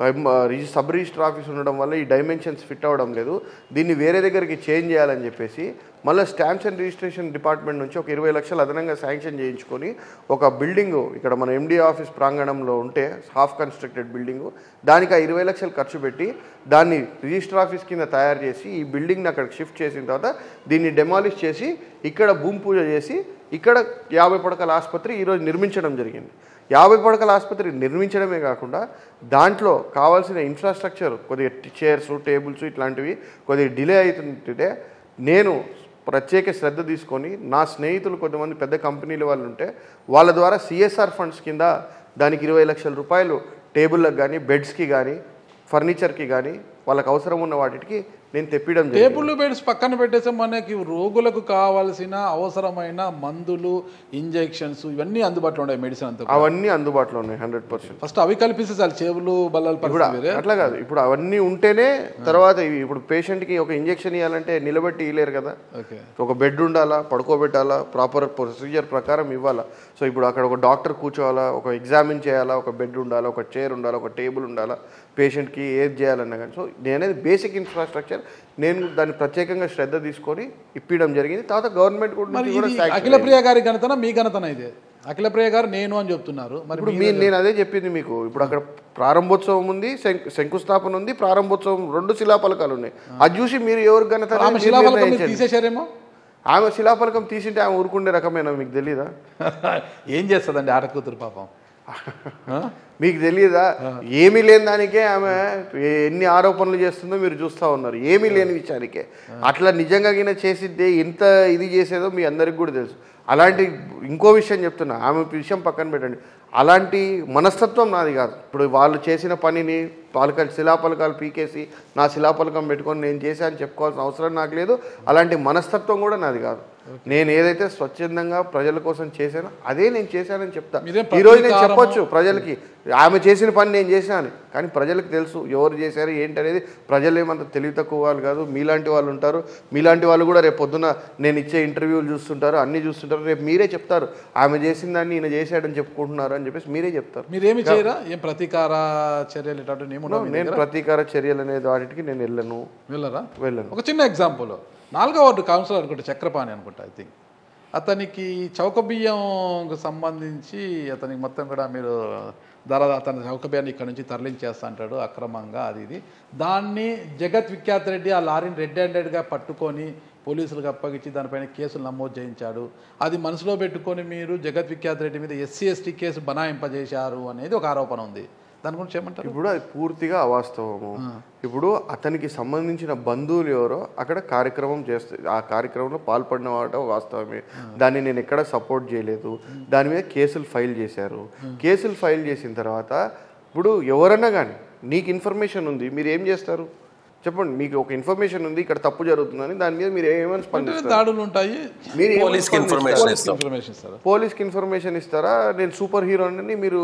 D: సబ్ రిజిస్టర్ ఆఫీస్ ఉండడం వల్ల ఈ డైమెన్షన్స్ ఫిట్ అవ్వడం లేదు, దీన్ని వేరే దగ్గరికి చేంజ్ చేయాలని చెప్పేసి మళ్ళీ స్టాంప్స్ అండ్ రిజిస్ట్రేషన్ డిపార్ట్మెంట్ నుంచి ఒక 20 లక్షలు అదనంగా శాంక్షన్ చేయించుకొని ఒక బిల్డింగు ఇక్కడ మన ఎండి ఆఫీస్ ప్రాంగణంలో ఉంటే హాఫ్ కన్స్ట్రక్టెడ్ బిల్డింగు, దానికి ఆ 20 లక్షలు ఖర్చు పెట్టి దాన్ని రిజిస్టర్ ఆఫీస్ కింద తయారు చేసి ఈ బిల్డింగ్ని అక్కడికి షిఫ్ట్ చేసిన తర్వాత దీన్ని డెమాలిష్ చేసి ఇక్కడ భూమి పూజ చేసి ఇక్కడ 50 పడకల ఆసుపత్రి ఈరోజు నిర్మించడం జరిగింది. 50 పడకల ఆసుపత్రి నిర్మించడమే కాకుండా దాంట్లో కావాల్సిన ఇన్ఫ్రాస్ట్రక్చర్ కొద్దిగా చైర్స్, టేబుల్స్ ఇట్లాంటివి కొద్దిగా డిలే అవుతుంటే నేను ప్రత్యేక శ్రద్ధ తీసుకొని నా స్నేహితులు కొంతమంది పెద్ద కంపెనీల వాళ్ళు ఉంటే వాళ్ళ ద్వారా సిఎస్ఆర్ ఫండ్స్ కింద దానికి 20 లక్షల రూపాయలు టేబుల్లకు కానీ, బెడ్స్కి కానీ, ఫర్నిచర్కి కానీ వాళ్ళకి అవసరం ఉన్న వాటికి నేను తెప్పిడం.
B: టేబుల్ బెడ్స్ పక్కన పెట్టేసి మనకి రోగులకు కావాల్సిన అవసరమైన మందులు, ఇంజెక్షన్స్ ఇవన్నీ అందుబాటులో ఉన్నాయి. మెడిసిన్ అంతా
D: అవన్నీ అందుబాటులో ఉన్నాయి 100%.
B: ఫస్ట్ అవి కల్పిస్తే చాలు, టేబుల్ బల్లలు
D: అట్లా కాదు. ఇప్పుడు అవన్నీ ఉంటేనే తర్వాత ఇప్పుడు పేషెంట్కి ఒక ఇంజెక్షన్ ఇవ్వాలంటే నిలబెట్టి ఇవ్వలేరు కదా. ఒక బెడ్ ఉండాలా, పడుకోబెట్టాలా, ప్రాపర్ ప్రొసీజర్ ప్రకారం ఇవ్వాలా. సో ఇప్పుడు అక్కడ ఒక డాక్టర్ కూర్చోవాలా, ఒక ఎగ్జామిన్ చేయాలా, ఒక బెడ్ ఉండాలా, ఒక చైర్ ఉండాలా, ఒక టేబుల్ ఉండాలా, పేషెంట్కి ఏది చేయాలన్నా కానీ. సో నేనేది బేసిక్ ఇన్ఫ్రాస్ట్రక్చర్ నేను దాన్ని ప్రత్యేకంగా శ్రద్ధ తీసుకొని ఇప్పించడం జరిగింది. తర్వాత గవర్నమెంట్ కూడా
B: అఖిలప్రియ గారి ఘనతన మీ ఘనతన ఇదే. అఖిలప్రియ గారు నేను అని చెప్తున్నారు.
D: మరి నేను అదే చెప్పింది మీకు. ఇప్పుడు అక్కడ ప్రారంభోత్సవం ఉంది, శంకుస్థాపన ఉంది, ప్రారంభోత్సవం 2 శిలాఫలకాలు ఉన్నాయి. అది చూసి మీరు ఎవరు ఘనత
B: తీసేశారేమో.
D: ఆమె శిలాఫలకం తీసింటే ఆమె ఊరుకుండే రకమేనా మీకు తెలీదా?
B: ఏం చేస్తుందండి ఆడకూతురు పాపం,
D: మీకు తెలియదా? ఏమీ లేని దానికే ఆమె ఎన్ని ఆరోపణలు చేస్తుందో మీరు చూస్తూ ఉన్నారు. ఏమీ లేని విషయానికే అట్లా నిజంగా చేసిద్దే ఎంత ఇది చేసేదో మీ అందరికి కూడా తెలుసు. అలాంటి ఇంకో విషయం చెప్తున్నా, ఆమె విషయం పక్కన పెట్టండి, అలాంటి మనస్తత్వం నాది కాదు. ఇప్పుడు వాళ్ళు చేసిన పనిని శిలాఫలకాలు పీకేసి నా శిలాఫలకం పెట్టుకొని నేను చేశా అని చెప్పుకోవాల్సిన అవసరం నాకు లేదు. అలాంటి మనస్తత్వం కూడా నాది కాదు. నేను ఏదైతే స్వచ్ఛందంగా ప్రజల కోసం చేశానో అదే నేను చేశానని చెప్తా.
B: మీరేం
D: ఈరోజు నేను
B: ప్రతీకారము-
D: చెప్పొచ్చు ప్రజలకి ఆమె చేసిన పని నేను చేశాను, కానీ ప్రజలకు తెలుసు ఎవరు చేశారు ఏంటి అనేది. ప్రజలు ఏమంత తెలివి తక్కువ వాళ్ళు కాదు, మీలాంటి వాళ్ళు ఉంటారు. మీలాంటి వాళ్ళు కూడా రేపు పొద్దున నేను ఇచ్చే ఇంటర్వ్యూలు చూస్తుంటారు, అన్నీ చూస్తుంటారు. రేపు మీరే చెప్తారు ఆమె చేసిన దాన్ని ఈయన చేశాడని చెప్పుకుంటున్నారు అని చెప్పేసి మీరే చెప్తారు.
B: మీరేమి చేయరా? ఏం ప్రతీకార చర్యలు ఇట్లాంటివి ఏమున్నావు మీ
D: నేను
B: దగ్గర?
D: ప్రతీకార చర్యలు అనేది వాటికి నేను వెళ్ళను.
B: వెళ్ళరా?
D: వెళ్ళను.
B: ఒక చిన్న ఎగ్జాంపుల్, 4వ వార్డు కౌన్సిలర్ అనుకుంటా, చక్రపాణి అనుకుంటా, ఐ థింక్. అతనికి చౌక బియ్యంకు సంబంధించి అతనికి మొత్తం కూడా మీరు అతని చౌక బియ్యాన్ని ఇక్కడ నుంచి తరలించేస్తా అంటాడు అక్రమంగా, అది ఇది. దాన్ని జగత్ విఖ్యాత్ రెడ్డి ఆ లారీని రెడ్ హ్యాండెడ్గా పట్టుకొని పోలీసులకు అప్పగించి దానిపైన కేసులు నమోదు చేయించాడు. అది మనసులో పెట్టుకొని మీరు జగత్ విఖ్యాత్ రెడ్డి మీద SC ST కేసు బనాయింపజేశారు అనేది ఒక ఆరోపణ ఉంది. దాని గురించి ఏమంటారు?
D: ఇప్పుడు అది పూర్తిగా అవాస్తవము. ఇప్పుడు అతనికి సంబంధించిన బంధువులు ఎవరో అక్కడ కార్యక్రమం చేస్తే ఆ కార్యక్రమంలో పాల్పడిన వాట వాస్తవమే. దాన్ని నేను ఎక్కడ సపోర్ట్ చేయలేదు. దాని మీద కేసులు ఫైల్ చేశారు. కేసులు ఫైల్ చేసిన తర్వాత ఇప్పుడు ఎవరన్నా కానీ నీకు ఇన్ఫర్మేషన్ ఉంది, మీరు ఏం చేస్తారు చెప్పండి? మీకు ఒక ఇన్ఫర్మేషన్ ఉంది ఇక్కడ తప్పు జరుగుతుందని, దాని మీద మీరు ఏమైనా స్పందిస్తారు?
B: దాడులు ఉంటాయి,
C: పోలీస్కి ఇన్ఫర్మేషన్
D: పోలీస్కి ఇన్ఫర్మేషన్ ఇస్తారా? నేను సూపర్ హీరో అని మీరు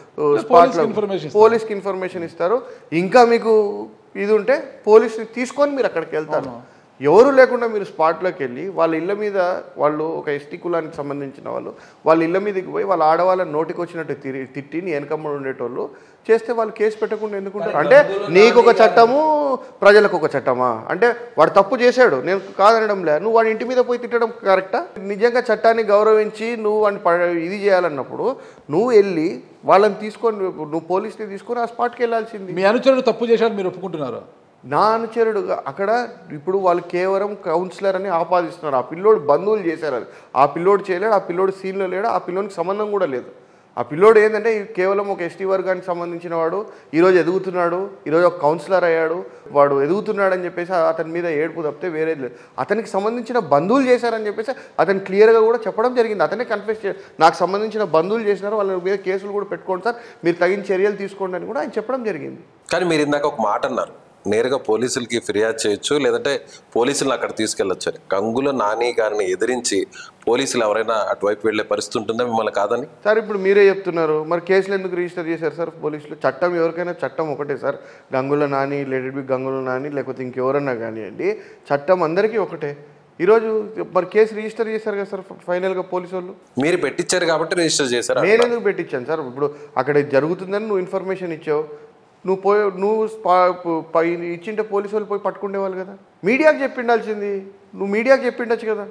D: పోలీస్కి ఇన్ఫర్మేషన్ ఇస్తారు. ఇంకా మీకు ఇది ఉంటే పోలీస్ని తీసుకొని మీరు అక్కడికి వెళ్తారు. ఎవరు లేకుండా మీరు స్పాట్లోకి వెళ్ళి వాళ్ళ ఇళ్ళ మీద, వాళ్ళు ఒక ST కులానికి సంబంధించిన వాళ్ళు వాళ్ళ ఇళ్ళ మీదకి పోయి వాళ్ళ ఆడవాళ్ళని నోటికి వచ్చినట్టు తిట్టి నీ వెనకమ్మడు ఉండేటోళ్ళు చేస్తే వాళ్ళు కేసు పెట్టకుండా ఎందుకుంటారు? అంటే నీకు ఒక చట్టము ప్రజలకు ఒక చట్టమా? అంటే వాడు తప్పు చేశాడు, నేను కాదనడం లే, నువ్వు వాడి ఇంటి మీద పోయి తిట్టడం కరెక్టా? నిజంగా చట్టాన్ని గౌరవించి నువ్వు వాడిని ఇది చేయాలన్నప్పుడు నువ్వు వెళ్ళి వాళ్ళని తీసుకొని, నువ్వు పోలీస్ని తీసుకొని ఆ స్పాట్కి వెళ్ళాల్సింది.
B: మీ అనుచరుడు తప్పు చేశాడు మీరు ఒప్పుకుంటున్నారు?
D: నా అనుచరుడుగా అక్కడ ఇప్పుడు వాళ్ళు కేవలం కౌన్సిలర్ అని ఆపాదిస్తున్నారు. ఆ పిల్లోడు బంధువులు చేశారు, అది ఆ పిల్లోడు చేయలేడు, ఆ పిల్లోడు సీన్లో లేడు, ఆ పిల్లోనికి సంబంధం కూడా లేదు. ఆ పిల్లోడు ఏంటంటే కేవలం ఒక ST వర్గానికి సంబంధించిన వాడు, ఈరోజు ఎదుగుతున్నాడు, ఈరోజు ఒక కౌన్సిలర్ అయ్యాడు, వాడు ఎదుగుతున్నాడు అని చెప్పేసి అతని మీద ఏడుపు తప్పితే వేరేది లేదు. అతనికి సంబంధించిన బంధువులు చేశారని చెప్పేసి అతను క్లియర్గా కూడా చెప్పడం జరిగింది. అతనే కన్ఫెస్ నాకు సంబంధించిన బంధువులు చేసినారు, వాళ్ళ మీద కేసులు కూడా పెట్టుకోండి సార్, మీరు తగిన చర్యలు తీసుకోండి అని కూడా ఆయన చెప్పడం జరిగింది.
C: కానీ మీరు ఇందాక ఒక మాట అన్నారు, నేరుగా పోలీసులకి ఫిర్యాదు చేయొచ్చు, లేదంటే పోలీసులను అక్కడ తీసుకెళ్ళొచ్చు. గంగుల నాని గారిని ఎదిరించి పోలీసులు ఎవరైనా అటువైపు వెళ్లే పరిస్థితి ఉంటుందా మిమ్మల్ని కాదని?
D: సార్ ఇప్పుడు మీరే చెప్తున్నారు, మరి కేసులు ఎందుకు రిజిస్టర్ చేశారు సార్ పోలీసులు? చట్టం ఎవరికైనా చట్టం ఒకటే sir. Gangula Nani, let it be Gangula Nani, లేకపోతే ఇంకెవరన్నా కానివ్వండి, చట్టం అందరికీ ఒకటే. ఈరోజు మరి కేసు రిజిస్టర్ చేశారు కదా సార్ ఫైనల్గా పోలీసు వాళ్ళు.
C: మీరు పెట్టించారు కాబట్టి రిజిస్టర్ చేశారు.
D: నేను ఎందుకు పెట్టించాను సార్? ఇప్పుడు అక్కడ జరుగుతుందని నువ్వు ఇన్ఫర్మేషన్ ఇచ్చావు, నువ్వు ఇచ్చింటే పోలీసు వాళ్ళు పోయి పట్టుకునేవాళ్ళు కదా. మీడియాకి చెప్పిండాల్సింది, నువ్వు మీడియాకి చెప్పిండొచ్చు కదా.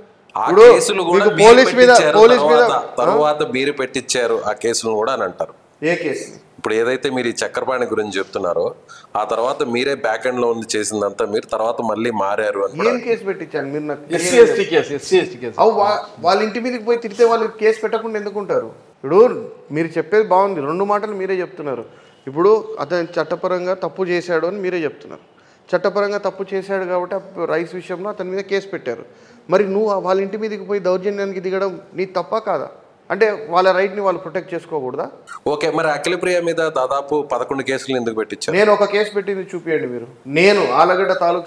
C: పోలీస్ మీద తర్వాత మీరు పెట్టించారు ఆ కేసులు కూడా అని అంటారు.
D: ఏ కేసు?
C: ఇప్పుడు ఏదైతే మీరు ఈ చక్రపాణి గురించి చెప్తున్నారో ఆ తర్వాత మీరే బ్యాక్ ఎండ్ లో ఉంది చేసిందంతా, మీరు తర్వాత మళ్ళీ మారారు అని.
D: ఏం కేసు పెట్టించాను మీరు నాకు?
B: SC ST case.
D: వాళ్ళ ఇంటి మీదకి పోయి తిరిగితే వాళ్ళు కేసు పెట్టకుండా ఎందుకుంటారు? ఇప్పుడు మీరు చెప్పేది బాగుంది, 2 మాటలు మీరే చెప్తున్నారు. ఇప్పుడు అతను చట్టపరంగా తప్పు చేశాడు అని మీరే చెప్తున్నారు. చట్టపరంగా తప్పు చేశాడు కాబట్టి రైస్ విషయంలో అతని మీద కేసు పెట్టారు. మరి నువ్వు వాళ్ళ ఇంటి మీదకి పోయి దౌర్జన్యానికి దిగడం నీ తప్ప కాదా? అంటే వాళ్ళ రైట్ని వాళ్ళు ప్రొటెక్ట్ చేసుకోకూడదా?
C: ఓకే, మరి అఖిలప్రియ మీద దాదాపు 11 కేసులు ఎందుకు పెట్టించారు?
D: నేను ఒక కేసు పెట్టింది చూపియండి మీరు. నేను ఆలగడ్డ తాలూకు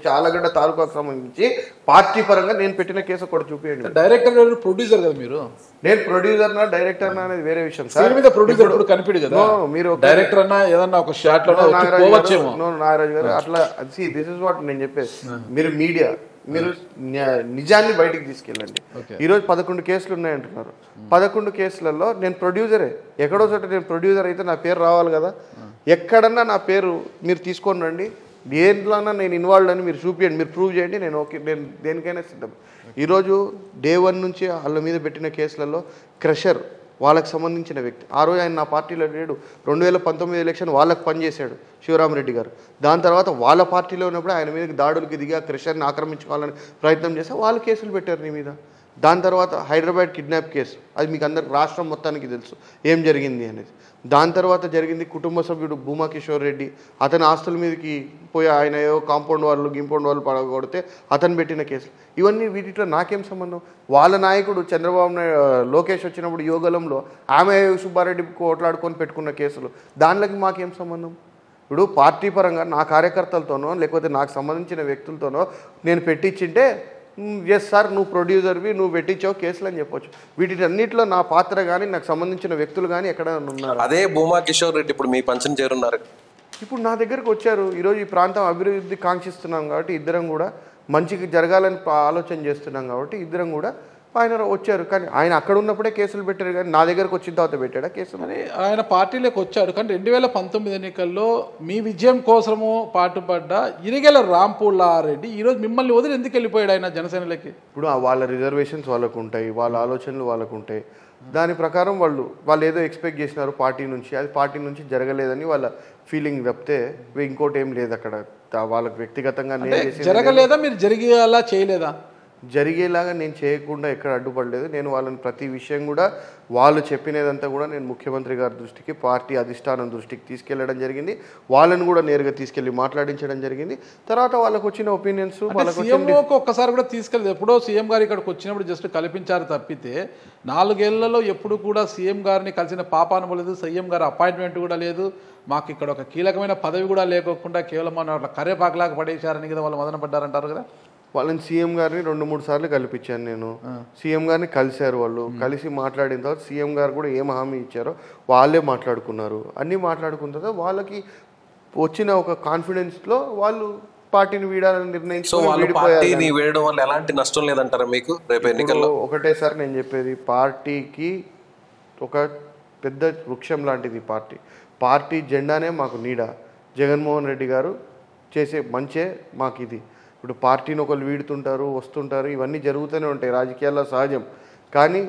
D: సంబంధించి పార్టీ పరంగా నేను పెట్టిన కేసు ఒకటి చూపియండి.
B: డైరెక్టర్ ప్రొడ్యూసర్ కదా మీరు?
D: నేను ప్రొడ్యూసర్ నా డైరెక్టర్ నా అనేది వేరే విషయం సార్.
B: మీద ప్రొడ్యూసర్ ఇప్పుడు కనిపించదు కదా, మీరు డైరెక్టర్ అన్నా ఏదన్నా ఒక షాట్ లో
D: నాగరాజు గారు అట్లా. దిస్ ఇస్ వాట్ నేను చెప్పేది. మీరు మీడియా, మీరు నిజాన్ని బయటికి తీసుకెళ్ళండి. ఈరోజు 11 కేసులు ఉన్నాయంటున్నారు. 11 కేసులలో నేను ప్రొడ్యూసరే. ఎక్కడో చోట నేను ప్రొడ్యూసర్ అయితే నా పేరు రావాలి కదా. ఎక్కడన్నా నా పేరు మీరు తీసుకొని రండి, దేంట్లోనా నేను ఇన్వాల్వ్ అని మీరు చూపించండి, మీరు ప్రూవ్ చేయండి, నేను ఓకే, నేను దేనికైనా సిద్ధం. ఈరోజు డే 1 నుంచి వాళ్ళ మీద పెట్టిన కేసులలో క్రషర్ వాళ్ళకి సంబంధించిన వ్యక్తి, ఆ రోజు ఆయన నా పార్టీలో లేడు. 2019 ఎలక్షన్ వాళ్ళకి పనిచేశాడు శివరామరెడ్డి గారు. దాని తర్వాత వాళ్ళ పార్టీలో ఉన్నప్పుడు ఆయన మీద దాడులకి దిగి ఆ క్రషర్ని ఆక్రమించుకోవాలని ప్రయత్నం చేస్తే వాళ్ళు కేసులు పెట్టారు నీ మీద. దాని తర్వాత హైదరాబాద్ కిడ్నాప్ కేసు, అది మీకు అందరికి రాష్ట్రం మొత్తానికి తెలుసు ఏం జరిగింది అనేది. దాని తర్వాత జరిగింది కుటుంబ సభ్యుడు భూమా కిషోర్ రెడ్డి, అతని ఆస్తుల మీదకి పోయి ఆయన ఏవో కాంపౌండ్ వాళ్ళు పడగొడితే అతను పెట్టిన కేసులు. ఇవన్నీ వీటిలో నాకేం సంబంధం? వాళ్ళ నాయకుడు చంద్రబాబు నాయుడు లోకేష్ వచ్చినప్పుడు యోగలంలో ఆమె సుబ్బారెడ్డి కోట్లాడుకొని పెట్టుకున్న కేసులు, దానిలోకి మాకేం సంబంధం? ఇప్పుడు పార్టీ పరంగా నా కార్యకర్తలతోనో లేకపోతే నాకు సంబంధించిన వ్యక్తులతోనో నేను పెట్టించింటే ఎస్ సార్ నువ్వు ప్రొడ్యూసర్వి, నువ్వు పెట్టించావు కేసులు అని చెప్పొచ్చు. వీటిన్నిటిలో నా పాత్ర కానీ నాకు సంబంధించిన వ్యక్తులు కానీ ఎక్కడ ఉన్నారు?
C: అదే భూమా కిషోర్ రెడ్డి ఇప్పుడు మీ పంచం చేరున్నారు.
D: ఇప్పుడు నా దగ్గరకు వచ్చారు. ఈరోజు ఈ ప్రాంతం అభివృద్ధి కాంక్షిస్తున్నాం కాబట్టి ఇద్దరం కూడా మంచిగా జరగాలని ఆలోచన చేస్తున్నాం కాబట్టి ఇద్దరం కూడా ఆయన వచ్చారు. కానీ ఆయన అక్కడ ఉన్నప్పుడే కేసులు పెట్టారు, కానీ నా దగ్గరకు వచ్చిన తర్వాత పెట్టాడా కేసులు?
B: అని ఆయన పార్టీలోకి వచ్చారు. కానీ 2019 ఎన్నికల్లో మీ విజయం కోసము పాటుపడ్డ ఇరిగెల రాంపుల్లారెడ్డి ఈరోజు మిమ్మల్ని వదిలి ఎందుకు వెళ్ళిపోయాడు ఆయన జనసేనలోకి?
D: ఇప్పుడు వాళ్ళ రిజర్వేషన్స్ వాళ్ళకు ఉంటాయి, వాళ్ళ ఆలోచనలు వాళ్ళకు ఉంటాయి. దాని ప్రకారం వాళ్ళు ఏదో ఎక్స్పెక్ట్ చేసినారు పార్టీ నుంచి, అది పార్టీ నుంచి జరగలేదని వాళ్ళ ఫీలింగ్ తప్పితే ఇంకోటి ఏం లేదు అక్కడ. వాళ్ళకి వ్యక్తిగతంగా
B: జరగలేదా, మీరు జరిగేలా చేయలేదా?
D: జరిగేలాగా నేను చేయకుండా ఎక్కడ అడ్డుపడలేదు. నేను వాళ్ళని ప్రతి విషయం కూడా వాళ్ళు చెప్పినదంతా కూడా నేను ముఖ్యమంత్రి గారి దృష్టికి, పార్టీ అధిష్టానం దృష్టికి తీసుకెళ్లడం జరిగింది. వాళ్ళని కూడా నేరుగా తీసుకెళ్లి మాట్లాడించడం జరిగింది. తర్వాత వాళ్ళకు వచ్చిన ఒపీనియన్స్
B: సీఎంఓకి ఒక్కసారి కూడా తీసుకెళ్ళలేదు. ఎప్పుడో సీఎం గారు ఇక్కడికి వచ్చినప్పుడు జస్ట్ కల్పించారు తప్పితే 4 ఏళ్లలో ఎప్పుడు కూడా సీఎం గారిని కలిసిన పాపాను లేదు, సీఎం గారి అపాయింట్మెంట్ కూడా లేదు. మాకు ఇక్కడ ఒక కీలకమైన పదవి కూడా లేకోకుండా కేవలం మన కరేపాకులాగా పడేశారని కదా వాళ్ళు మదన పడ్డారంటారు కదా.
D: వాళ్ళని సీఎం గారిని 2-3 సార్లు కల్పించాను నేను. సీఎం గారిని కలిశారు. వాళ్ళు కలిసి మాట్లాడిన తర్వాత సీఎం గారు కూడా ఏం హామీ ఇచ్చారో వాళ్ళే మాట్లాడుకున్నారు. అన్నీ మాట్లాడుకున్న తర్వాత వాళ్ళకి వచ్చిన ఒక కాన్ఫిడెన్స్లో వాళ్ళు పార్టీని వీడాలని
C: నిర్ణయించుకోవడం వల్ల ఎలాంటి నష్టం లేదంటారా మీకు రేపు ఎన్నికల్లో?
D: ఒకటే సార్ నేను చెప్పేది, పార్టీకి ఒక పెద్ద వృక్షం లాంటిది పార్టీ జెండానే మాకు నీడ. జగన్మోహన్ రెడ్డి గారు చేసే మంచే మాకు ఇది. ఇప్పుడు పార్టీని ఒకరు వీడుతుంటారు, వస్తుంటారు, ఇవన్నీ జరుగుతూనే ఉంటాయి, రాజకీయాల్లో సహజం. కానీ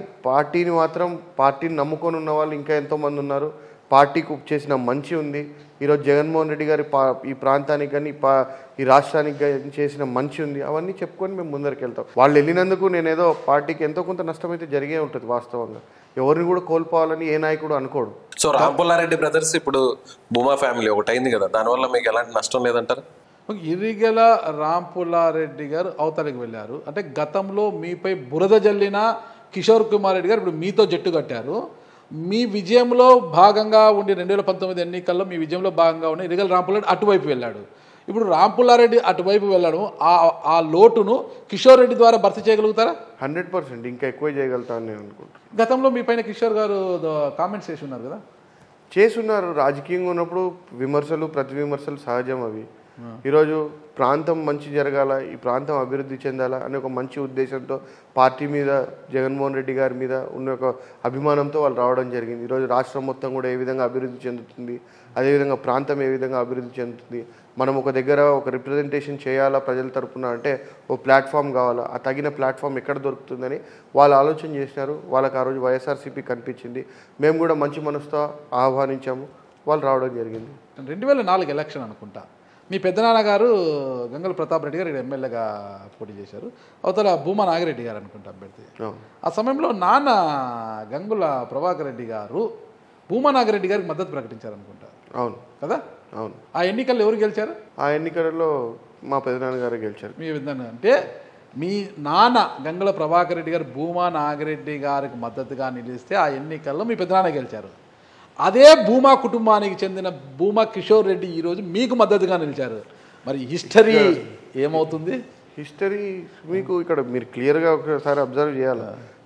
D: పార్టీని నమ్ముకొని ఉన్న వాళ్ళు ఇంకా ఎంతోమంది ఉన్నారు. పార్టీకి చేసిన మంచి ఉంది. ఈరోజు జగన్మోహన్ రెడ్డి గారి ఈ ప్రాంతానికి కానీ ఈ రాష్ట్రానికి కానీ చేసిన మంచి ఉంది. అవన్నీ చెప్పుకొని మేము ముందరికి వెళ్తాం. వాళ్ళు వెళ్ళినందుకు నేనేదో పార్టీకి ఎంతో కొంత నష్టం అయితే జరిగే ఉంటుంది. వాస్తవంగా ఎవరిని కూడా కోల్పోవాలని ఏ నాయకుడు అనుకోడు.
C: సో రాంపుల్లారెడ్డి బ్రదర్స్ ఇప్పుడు భూమా ఫ్యామిలీ ఒకటి అయింది కదా, దానివల్ల మీకు ఎలాంటి నష్టం లేదంటారు?
B: ఇరిగెల రాంపుల్లారెడ్డి గారు అవతలికి వెళ్ళారు అంటే గతంలో మీపై బురద జల్లిన కిషోర్ కుమార్ రెడ్డి గారు ఇప్పుడు మీతో జట్టు కట్టారు. మీ విజయంలో భాగంగా ఉండి 2019 ఎన్నికల్లో మీ విజయంలో భాగంగా ఉండి ఇరిగెల రాంపుల్లారెడ్డి అటువైపు వెళ్ళాడు. ఇప్పుడు రాంపుల్లారెడ్డి అటువైపు వెళ్ళడం ఆ లోటును కిషోర్ రెడ్డి ద్వారా భర్తీ చేయగలుగుతారా?
D: 100% ఇంకా ఎక్కువ చేయగలుగుతాను నేను అనుకుంటున్నాను.
B: గతంలో మీ పైన కిషోర్ గారు కామెంట్స్ చేసి ఉన్నారు కదా.
D: చేసున్నారు. రాజకీయంగా ఉన్నప్పుడు విమర్శలు ప్రతి విమర్శలు సహజం. అవి ఈరోజు ప్రాంతం మంచి జరగాల, ఈ ప్రాంతం అభివృద్ధి చెందాలా అనే ఒక మంచి ఉద్దేశంతో పార్టీ మీద, జగన్మోహన్ రెడ్డి గారి మీద ఉన్న ఒక అభిమానంతో వాళ్ళు రావడం జరిగింది. ఈరోజు రాష్ట్రం మొత్తం కూడా ఏ విధంగా అభివృద్ధి చెందుతుంది, అదేవిధంగా ప్రాంతం ఏ విధంగా అభివృద్ధి చెందుతుంది, మనం ఒక దగ్గర ఒక రిప్రజెంటేషన్ చేయాలా ప్రజల తరపున అంటే ఓ ప్లాట్ఫామ్ కావాలా, ఆ తగిన ప్లాట్ఫామ్ ఎక్కడ దొరుకుతుందని వాళ్ళు ఆలోచన చేసినారు. వాళ్ళకి ఆ రోజు వైఎస్ఆర్సీపీ కనిపించింది. మేము కూడా మంచి మనసుతో ఆహ్వానించాము, వాళ్ళు రావడం జరిగింది.
B: 2004 ఎలక్షన్ అనుకుంటా. మీ పెద్దనాన్నగారు గంగుల ప్రతాప్ రెడ్డి గారు ఇక్కడ ఎమ్మెల్యేగా పోటీ చేశారు. అవతల భూమా నాగిరెడ్డి గారు అనుకుంటా అభ్యర్థి. ఆ సమయంలో నాన్న గంగుల ప్రభాకర్ రెడ్డి గారు భూమా నాగిరెడ్డి గారికి మద్దతు ప్రకటించారు అనుకుంటా.
D: అవును
B: కదా.
D: అవును.
B: ఆ ఎన్నికల్లో ఎవరు గెలిచారు?
D: ఆ ఎన్నికలలో మా పెద్దనాన్నగారు గెలిచారు.
B: మీ విధానం అంటే మీ నాన్న గంగుల ప్రభాకర్ రెడ్డి గారు భూమా నాగిరెడ్డి గారికి మద్దతుగా నిలిస్తే ఆ ఎన్నికల్లో మీ పెద్దనాన్న గెలిచారు. అదే భూమా కుటుంబానికి చెందిన భూమా కిషోర్ రెడ్డి ఈరోజు మీకు మద్దతుగా నిలిచారు. మరి హిస్టరీ ఏమవుతుంది?
D: హిస్టరీ మీకు ఇక్కడ మీరు క్లియర్గా ఒకసారి అబ్జర్వ్ చేయాలి.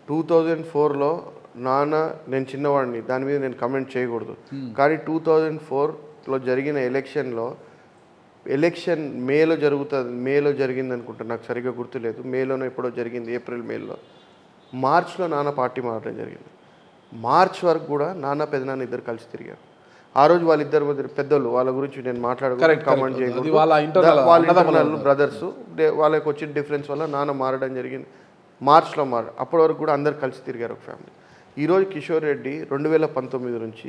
D: 2004లో నాన్న, నేను చిన్నవాడిని, దాని మీద నేను కమెంట్ చేయకూడదు. కానీ 2004లో జరిగిన ఎలక్షన్ మేలో జరిగింది అనుకుంటా, నాకు సరిగ్గా గుర్తులేదు. మేలోనో ఎప్పుడో జరిగింది, ఏప్రిల్-మేలో. మార్చ్లో నాన్న పార్టీ మారడం జరిగింది. మార్చ్ వరకు కూడా నాన్న పెదనాన్న ఇద్దరు కలిసి తిరిగారు. ఆ రోజు వాళ్ళిద్దరు పెద్దోళ్ళు, వాళ్ళ గురించి నేను కామెంట్ చేయకూడదు. వాళ్ళ ఇంటర్నల్ బ్రదర్స్, వాళ్ళకి వచ్చిన డిఫరెన్స్ వల్ల నాన్న మారడం జరిగింది. మార్చ్లో అప్పటి వరకు కూడా అందరు కలిసి తిరిగారు ఒక ఫ్యామిలీ. ఈరోజు కిషోర్ రెడ్డి 2019 నుంచి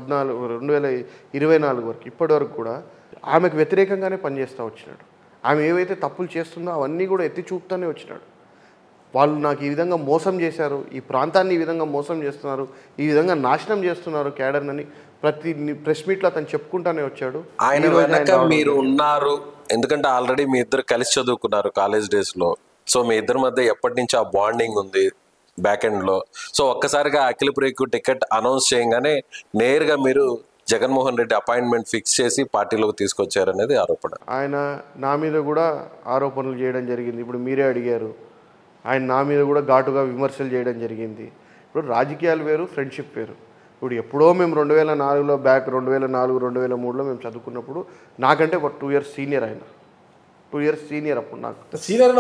D: 2024 వరకు ఇప్పటి వరకు కూడా ఆమెకు వ్యతిరేకంగానే పనిచేస్తూ వచ్చినాడు. ఆమె ఏవైతే తప్పులు చేస్తుందో అవన్నీ కూడా ఎత్తి చూపుతూనే వచ్చినాడు. వాళ్ళు నాకు ఈ విధంగా మోసం చేశారు, ఈ ప్రాంతాన్ని ఈ విధంగా మోసం చేస్తున్నారు, ఈ విధంగా నాశనం చేస్తున్నారు క్యాడర్నని ప్రతి ప్రెస్ మీట్లో అతను చెప్పుకుంటానే వచ్చాడు.
C: ఆయన వెనక మీరు ఉన్నారు, ఎందుకంటే ఆల్రెడీ మీ ఇద్దరు కలిసి చదువుకున్నారు కాలేజ్ డేస్లో. సో మీ ఇద్దరి మధ్య ఎప్పటి నుంచి ఆ బాండింగ్ ఉంది బ్యాక్ ఎండ్లో. సో ఒక్కసారిగా అఖిలప్రియకు టికెట్ అనౌన్స్ చేయగానే నేరుగా మీరు జగన్మోహన్ రెడ్డి అపాయింట్మెంట్ ఫిక్స్ చేసి పార్టీలోకి తీసుకొచ్చారనేది ఆరోపణ.
D: ఆయన నా మీద కూడా ఆరోపణలు చేయడం జరిగింది. ఇప్పుడు మీరే అడిగారు, ఆయన నా మీద కూడా ఘాటుగా విమర్శలు చేయడం జరిగింది. ఇప్పుడు రాజకీయాలు వేరు, ఫ్రెండ్షిప్ వేరు. ఇప్పుడు ఎప్పుడో మేము 2004లో బ్యాక్ 2004, 2003లో మేము చదువుకున్నప్పుడు నాకంటే ఒక 2 years సీనియర్ ఆయన. 2 years సీనియర్ అప్పుడు నాకు.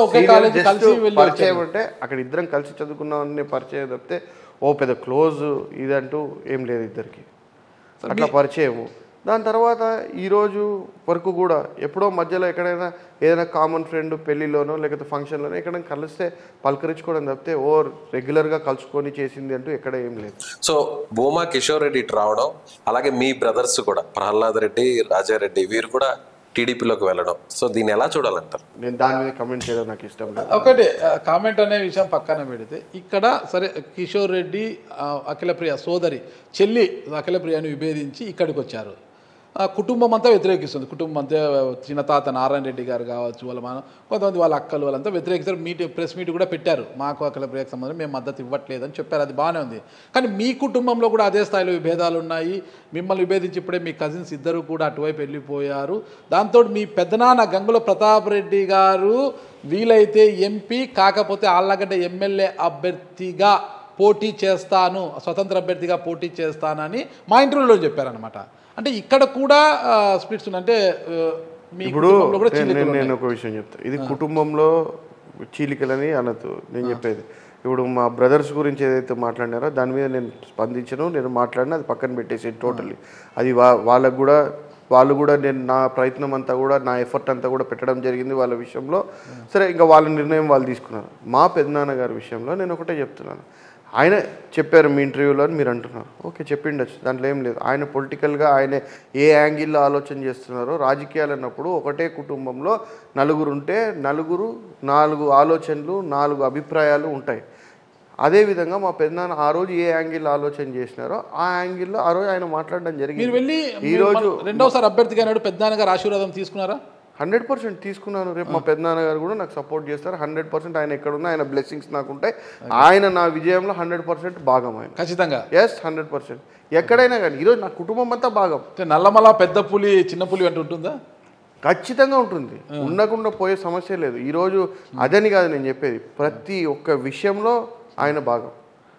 D: పరిచయం అంటే అక్కడ ఇద్దరం కలిసి చదువుకున్నామని పరిచయం తప్పితే ఓ పెద్ద క్లోజ్ ఇదంటూ ఏం లేదు ఇద్దరికి, అట్లా పరిచయము. దాని తర్వాత ఈరోజు వరకు కూడా ఎప్పుడో మధ్యలో ఎక్కడైనా ఏదైనా కామన్ ఫ్రెండ్ పెళ్లిలోనో లేకపోతే ఫంక్షన్లోనో ఎక్కడైనా కలిస్తే పలకరించుకోవడం తప్పితే ఓ రెగ్యులర్గా కలుసుకొని చేసింది అంటూ ఎక్కడ ఏం లేదు.
C: సో భూమా కిషోర్ రెడ్డి ఇటు రావడం, అలాగే మీ బ్రదర్స్ కూడా ప్రహ్లాద్ రెడ్డి, రాజారెడ్డి వీరు కూడా టీడీపీలోకి వెళ్ళడం, సో దీన్ని ఎలా చూడాలంటారు?
D: నేను దాని మీద కమెంట్ చేయడం నాకు ఇష్టం లేదు.
B: ఒకటి కామెంట్ అనే విషయం పక్కన పెడితే ఇక్కడ సరే కిషోర్ రెడ్డి అఖిలప్రియ సోదరి చెల్లి అఖిలప్రియను విభేదించి ఇక్కడికి వచ్చారు. కుటుంబం అంతా వ్యతిరేకిస్తుంది. కుటుంబం అంతా చిన్న తాత నారాయణ రెడ్డి గారు కావచ్చు, కొంతమంది వాళ్ళ అక్కలు వాళ్ళంతా వ్యతిరేకిస్తారు. ప్రెస్ మీట్ కూడా పెట్టారు, మాకు అఖిలప్రియకు సంబంధం మేము మద్దతు ఇవ్వట్లేదని చెప్పారు. అది బాగానే ఉంది. కానీ మీ కుటుంబంలో కూడా అదే స్థాయిలో విభేదాలు ఉన్నాయి. మిమ్మల్ని విభేదించి ఇప్పుడే మీ కజిన్స్ ఇద్దరు కూడా అటువైపు వెళ్ళిపోయారు. దాంతో మీ పెద్దనాన్న గంగుల ప్రతాప్ రెడ్డి గారు వీలైతే ఎంపీ కాకపోతే ఆళ్లగడ్డ ఎమ్మెల్యే అభ్యర్థిగా పోటీ చేస్తాను, స్వతంత్ర అభ్యర్థిగా పోటీ చేస్తానని మా ఇంటర్వ్యూలో చెప్పారనమాట. అంటే ఇక్కడ కూడా స్ప్లిట్స్ ఉన్నాయి. అంటే
D: ఇప్పుడు నేను ఒక విషయం చెప్తాను, ఇది కుటుంబంలో చీలికలని అనద్దు. నేను చెప్పేది ఇప్పుడు మా బ్రదర్స్ గురించి ఏదైతే మాట్లాడినారో దాని మీద నేను స్పందించను, నేను మాట్లాడినా అది పక్కన పెట్టేసి టోటల్లీ అది వాళ్ళు కూడా నేను నా ప్రయత్నం అంతా కూడా నా ఎఫర్ట్ అంతా కూడా పెట్టడం జరిగింది వాళ్ళ విషయంలో. సరే, ఇంకా వాళ్ళ నిర్ణయం వాళ్ళు తీసుకున్నారు. మా పెద్దనాన్నగారి విషయంలో నేను ఒకటే చెప్తున్నాను, ఆయన చెప్పారు మీ ఇంటర్వ్యూలో అని మీరు అంటున్నారు, ఓకే చెప్పిండొచ్చు, దాంట్లో ఏం లేదు. ఆయన పొలిటికల్గా ఆయన ఏ యాంగిల్లో ఆలోచన చేస్తున్నారో, రాజకీయాలు అన్నప్పుడు ఒకటే కుటుంబంలో నలుగురు ఉంటే నలుగురు 4 ఆలోచనలు 4 అభిప్రాయాలు ఉంటాయి. అదేవిధంగా మా పెద్దనాన్న ఆ రోజు ఏ యాంగిల్ ఆలోచన చేసినారో ఆ యాంగిల్లో ఆ రోజు ఆయన మాట్లాడడం జరిగింది.
B: ఈ రోజు రెండోసారి అభ్యర్థిగా పెద్దనాన్న గారు ఆశీర్వాదం తీసుకున్నారా?
D: 100% తీసుకున్నాను. రేపు మా పెద్దనాన్నగారు కూడా నాకు సపోర్ట్ చేస్తారు 100%. ఆయన ఎక్కడున్నా ఆయన బ్లెస్సింగ్స్ నాకు ఉంటాయి. ఆయన నా విజయంలో 100% భాగం ఆయన,
B: ఖచ్చితంగా.
D: ఎస్ 100% ఎక్కడైనా కానీ. ఈరోజు నా కుటుంబం అంతా భాగం.
B: నల్లమల పెద్ద పులి చిన్న పులి అంటూ ఉంటుందా?
D: ఖచ్చితంగా ఉంటుంది, ఉండకుండా పోయే సమస్య లేదు. ఈరోజు అదని కాదు నేను చెప్పేది, ప్రతి ఒక్క విషయంలో ఆయన భాగం,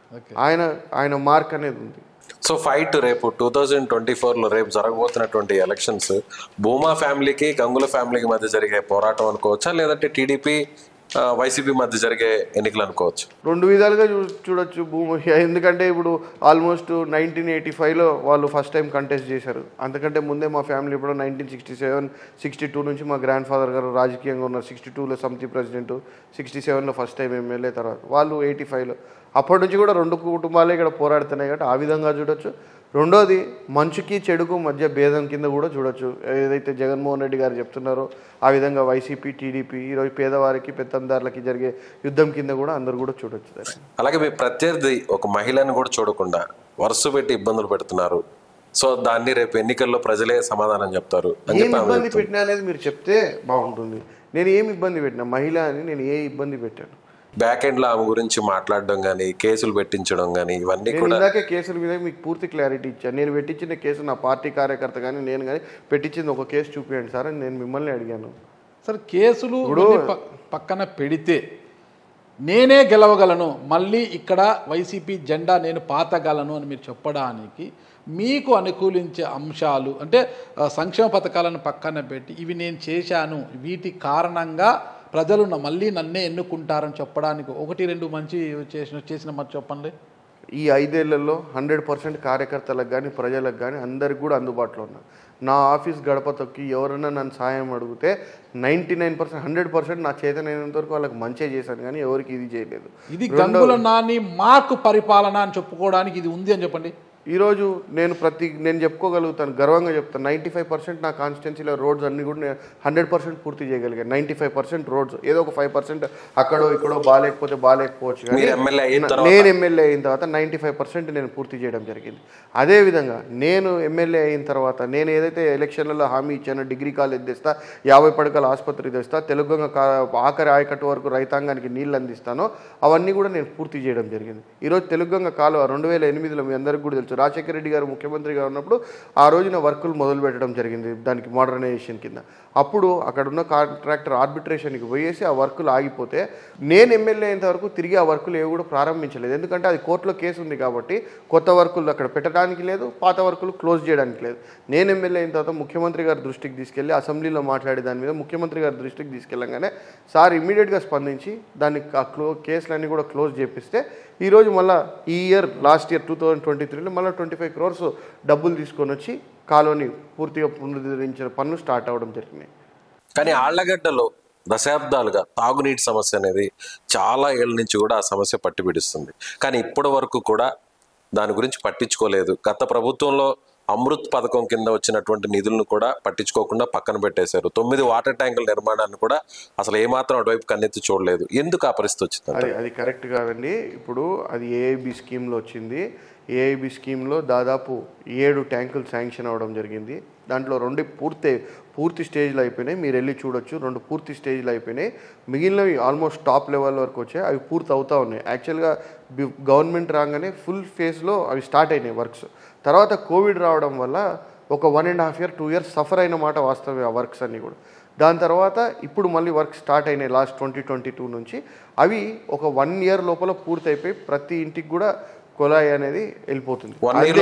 D: ఆయన మార్క్ అనేది ఉంది.
C: సో ఫైట్ రేపు 2024లో రేపు జరగబోతున్నటువంటి ఎలక్షన్స్ భూమా ఫ్యామిలీకి గంగుల ఫ్యామిలీకి మధ్య జరిగే పోరాటం అనుకోవచ్చా, లేదంటే టీడీపీ వైసీపీ మధ్య జరిగే ఎన్నికలు అనుకోవచ్చు?
D: 2 విధాలుగా చూడొచ్చు భూమి. ఎందుకంటే ఇప్పుడు ఆల్మోస్ట్ 1985లో వాళ్ళు ఫస్ట్ టైం కంటెస్ట్ చేశారు. అంతకంటే ముందే మా ఫ్యామిలీ ఇప్పుడు 1967, 62 నుంచి మా గ్రాండ్ ఫాదర్ గారు రాజకీయంగా ఉన్నారు. 62లో సమితి ప్రెసిడెంట్, 67లో ఫస్ట్ టైం ఎమ్మెల్యే, తర్వాత వాళ్ళు 85లో. అప్పటి నుంచి కూడా 2 కుటుంబాలే ఇక్కడ పోరాడుతున్నాయి కాబట్టి ఆ విధంగా చూడొచ్చు. రెండోది మంచుకి చెడుకు మధ్య భేదం కింద కూడా చూడొచ్చు. ఏదైతే జగన్మోహన్ రెడ్డి గారు చెప్తున్నారో ఆ విధంగా వైసీపీ టీడీపీ ఈరోజు పేదవారికి పెత్తందారులకి జరిగే యుద్ధం కింద కూడా అందరు కూడా చూడొచ్చు.
C: అలాగే మీ ప్రత్యర్థి ఒక మహిళను కూడా చూడకుండా వరుస పెట్టి ఇబ్బందులు పెడుతున్నారు. సో దాన్ని రేపు ఎన్నికల్లో ప్రజలే సమాధానం చెప్తారు.
D: ఏం ఇబ్బంది పెట్టినా అనేది మీరు చెప్తే బాగుంటుంది. నేను ఏమి ఇబ్బంది పెట్టినా, మహిళ అని నేను ఏ ఇబ్బంది పెట్టాను?
C: బ్యాక్ ఎండ్ లో ఆమె గురించి మాట్లాడడం కానీ, కేసులు పెట్టించడం కానీ, ఇవన్నీ కూడా.
D: ఇందాకే కేసుల మీద మీకు పూర్తి క్లారిటీ ఇచ్చాను. నేను పెట్టించిన కేసు నా పార్టీ కార్యకర్త కానీ నేను కానీ పెట్టించింది ఒక కేసు చూపించండి సార్ అని నేను మిమ్మల్ని అడిగాను.
B: సార్ కేసులు పక్కన పెడితే నేనే గెలవగలను, మళ్ళీ ఇక్కడ వైసీపీ జెండా నేను పాతగలను అని మీరు చెప్పడానికి మీకు అనుకూలించే అంశాలు అంటే సంక్షేమ పథకాలను పక్కన పెట్టి ఇవి నేను చేశాను, వీటి కారణంగా ప్రజలు మళ్ళీ నన్నే ఎన్నుకుంటారని చెప్పడానికి 1-2 మంచి చేసిన మరి చెప్పండి.
D: ఈ 5 ఏళ్లలో 100% కార్యకర్తలకు కానీ ప్రజలకు కానీ అందరికి కూడా అందుబాటులో ఉన్నా. నా ఆఫీస్ గడప తొక్కి ఎవరైనా నన్ను సాయం అడిగితే 99%, 100% నా చేతనైనంత వరకు వాళ్ళకి మంచి చేశాను, కానీ ఎవరికి ఇది చేయలేదు.
B: ఇది గంగుల నాని మార్కు పరిపాలన అని చెప్పుకోవడానికి ఇది ఉంది అని చెప్పండి.
D: ఈరోజు నేను చెప్పుకోగలుగుతాను, గర్వంగా చెప్తాను, 95% నా కాన్స్టిట్యున్సీలో రోడ్స్ అన్ని కూడా నేను 100% పూర్తి చేయగలిగాను. 95% రోడ్స్, ఏదో ఒక 5% అక్కడో ఇక్కడో బాగాలేకపోవచ్చు, కానీ నేను ఎమ్మెల్యే అయిన తర్వాత 95% నేను పూర్తి చేయడం జరిగింది. అదేవిధంగా నేను ఎమ్మెల్యే అయిన తర్వాత నేను ఏదైతే ఎలక్షన్లలో హామీ ఇచ్చానో, డిగ్రీ కాలేజ్ తెస్తా, 50 పడకల ఆసుపత్రి తెస్తా, తెలుగుగంగ ఆఖరి ఆయకట్టు వరకు రైతాంగానికి నీళ్ళు అందిస్తానో అవన్నీ కూడా నేను పూర్తి చేయడం జరిగింది. ఈరోజు తెలుగుగంగ కాలువ 2008లో మీ అందరికీ కూడా తెలుసు గుర్తు. రాజశేఖర రెడ్డి గారు ముఖ్యమంత్రిగా ఉన్నప్పుడు ఆ రోజున వర్కులు మొదలు పెట్టడం జరిగింది దానికి మోడర్నైజేషన్ కింద. అప్పుడు అక్కడ ఉన్న కాంట్రాక్టర్ ఆర్బిట్రేషన్కి పోయేసి ఆ వర్కులు ఆగిపోతే నేను ఎమ్మెల్యే అయినంత వరకు తిరిగి ఆ వర్కులు ఏవి కూడా ప్రారంభించలేదు. ఎందుకంటే అది కోర్టులో కేసు ఉంది కాబట్టి కొత్త వర్కులు అక్కడ పెట్టడానికి లేదు, పాత వర్కులు క్లోజ్ చేయడానికి లేదు. నేను ఎమ్మెల్యే అయిన తర్వాత ముఖ్యమంత్రి గారి దృష్టికి తీసుకెళ్ళి అసెంబ్లీలో మాట్లాడే దాని మీద ముఖ్యమంత్రి గారి దృష్టికి తీసుకెళ్ళగానే సార్ ఇమీడియట్గా స్పందించి దాన్ని కేసులన్నీ కూడా క్లోజ్ చేపిస్తే ఈరోజు మళ్ళీ ఈ ఇయర్ లాస్ట్ ఇయర్ 2023లో మళ్ళీ 25 crores డబ్బులు తీసుకొని వచ్చి కాలువని పూర్తిగా పునరుద్ధరించిన పనులు స్టార్ట్ అవ్వడం జరిగినాయి.
C: కానీ ఆళ్లగడ్డలో దశాబ్దాలుగా తాగునీటి సమస్య అనేది చాలా ఏళ్ళ నుంచి కూడా ఆ సమస్య పట్టిపిడుస్తుంది. కానీ ఇప్పటి వరకు కూడా దాని గురించి పట్టించుకోలేదు. గత ప్రభుత్వంలో అమృత్ పథకం కింద వచ్చినటువంటి నిధులను కూడా పట్టించుకోకుండా పక్కన పెట్టేశారు. 9 వాటర్ ట్యాంకుల నిర్మాణాన్ని కూడా అసలు ఏమాత్రం అటువైపు కన్నెత్తి చూడలేదు. ఎందుకు ఆ పరిస్థితి వచ్చింది?
D: అది కరెక్ట్ కాదండి. ఇప్పుడు అది ఏఐబి స్కీమ్లో వచ్చింది. ఏఐబి స్కీమ్లో దాదాపు 7 ట్యాంకులు శాంక్షన్ అవ్వడం జరిగింది. దాంట్లో 2 పూర్తి స్టేజ్లో అయిపోయినాయి. మీరు వెళ్ళి చూడొచ్చు, 2 పూర్తి స్టేజ్లో అయిపోయినాయి. మిగిలినవి ఆల్మోస్ట్ టాప్ లెవెల్ వరకు వచ్చాయి. అవి పూర్తి అవుతూ ఉన్నాయి. యాక్చువల్గా గవర్నమెంట్ రాగానే ఫుల్ ఫేజ్లో అవి స్టార్ట్ అయినాయి వర్క్స్. తర్వాత కోవిడ్ రావడం వల్ల ఒక 1.5 year 2 years సఫర్ అయిన మాట వాస్తవే ఆ వర్క్స్ అన్నీ కూడా. దాని తర్వాత ఇప్పుడు మళ్ళీ వర్క్ స్టార్ట్ అయినాయి లాస్ట్ 2022 నుంచి. అవి ఒక 1 year లోపల పూర్తి అయిపోయి ప్రతి ఇంటికి కూడా కొలాయి అనేది వెళ్ళిపోతుంది.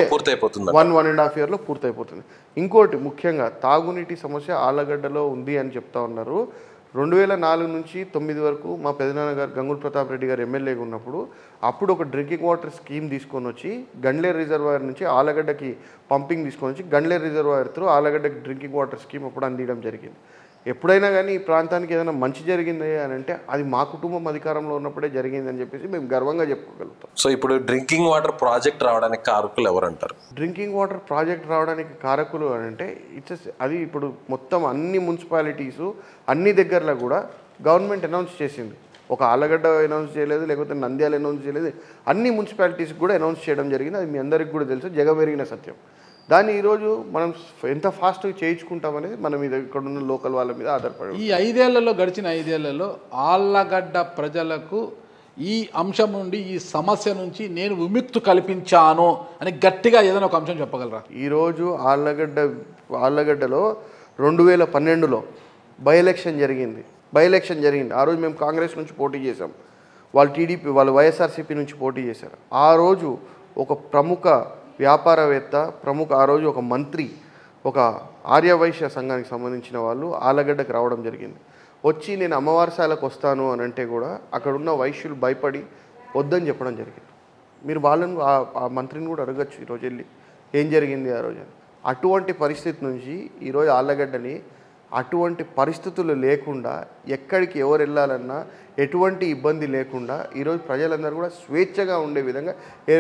D: 1.5 yearలో పూర్తయిపోతుంది. ఇంకోటి ముఖ్యంగా తాగునీటి సమస్య ఆళ్లగడ్డలో ఉంది అని చెప్తా ఉన్నారు. 2004 నుంచి 2009 వరకు మా పెదనాన్న గారు గంగుల ప్రతాప్ రెడ్డి గారు ఎమ్మెల్యేగా ఉన్నప్పుడు అప్పుడు ఒక డ్రింకింగ్ వాటర్ స్కీమ్ తీసుకొని వచ్చి గండ్లేరు రిజర్వాయర్ నుంచి ఆళ్లగడ్డకి పంపింగ్ తీసుకొని వచ్చి గండ్లేరు రిజర్వాయర్ త్రూ ఆళ్లగడ్డకి డ్రింకింగ్ వాటర్ స్కీమ్ అప్పుడు అందించడం జరిగింది. ఎప్పుడైనా కానీ ఈ ప్రాంతానికి ఏదైనా మంచి జరిగింది అని అంటే అది మా కుటుంబం అధికారంలో ఉన్నప్పుడే జరిగిందని చెప్పేసి మేము గర్వంగా చెప్పుకోగలుగుతాం.
C: సో ఇప్పుడు డ్రింకింగ్ వాటర్ ప్రాజెక్ట్ రావడానికి కారకులు ఎవరంటారు?
D: డ్రింకింగ్ వాటర్ ప్రాజెక్ట్ రావడానికి కారకులు అని అంటే అది ఇప్పుడు మొత్తం అన్ని మున్సిపాలిటీసు అన్ని దగ్గరలో కూడా గవర్నమెంట్ అనౌన్స్ చేసింది. ఒక ఆళ్లగడ్డ అనౌన్స్ చేయలేదు, లేకపోతే నంద్యాల అనౌన్స్ చేయలేదు, అన్ని మున్సిపాలిటీస్కి కూడా అనౌన్స్ చేయడం జరిగింది. అది మీ అందరికీ కూడా తెలుసు, జగమెరిగిన సత్యం. దాన్ని ఈరోజు మనం ఎంత ఫాస్ట్గా చేయించుకుంటాం అనేది మన మీద ఇక్కడ ఉన్న లోకల్ వాళ్ళ మీద ఆధారపడి.
B: ఈ గడిచిన 5 ఏళ్లలో ఆళ్లగడ్డ ప్రజలకు ఈ అంశం నుండి ఈ సమస్య నుంచి నేను విముక్తి కల్పించాను అని గట్టిగా ఏదైనా ఒక అంశం చెప్పగలరా?
D: ఈరోజు ఆళ్లగడ్డలో 2012లో బై ఎలక్షన్ జరిగింది. ఆ రోజు మేము కాంగ్రెస్ నుంచి పోటీ చేశాం, వాళ్ళు టీడీపీ వాళ్ళు వైఎస్ఆర్సీపీ నుంచి పోటీ చేశారు. ఆ రోజు ఒక ప్రముఖ వ్యాపారవేత్త ఆ రోజు ఒక మంత్రి, ఒక ఆర్యవైశ్య సంఘానికి సంబంధించిన వాళ్ళు ఆళ్లగడ్డకు రావడం జరిగింది. వచ్చి నేను అమ్మవారిశాలకు వస్తాను అని అంటే కూడా అక్కడున్న వైశ్యులు భయపడి వద్దని చెప్పడం జరిగింది. మీరు వాళ్ళను ఆ మంత్రిని కూడా అడగచ్చు ఈరోజు వెళ్ళి ఏం జరిగింది ఆ రోజు. అటువంటి పరిస్థితి నుంచి ఈరోజు ఆళ్లగడ్డని అటువంటి పరిస్థితులు లేకుండా ఎక్కడికి ఎవరు వెళ్ళాలన్నా ఎటువంటి ఇబ్బంది లేకుండా ఈరోజు ప్రజలందరూ కూడా స్వేచ్ఛగా ఉండే విధంగా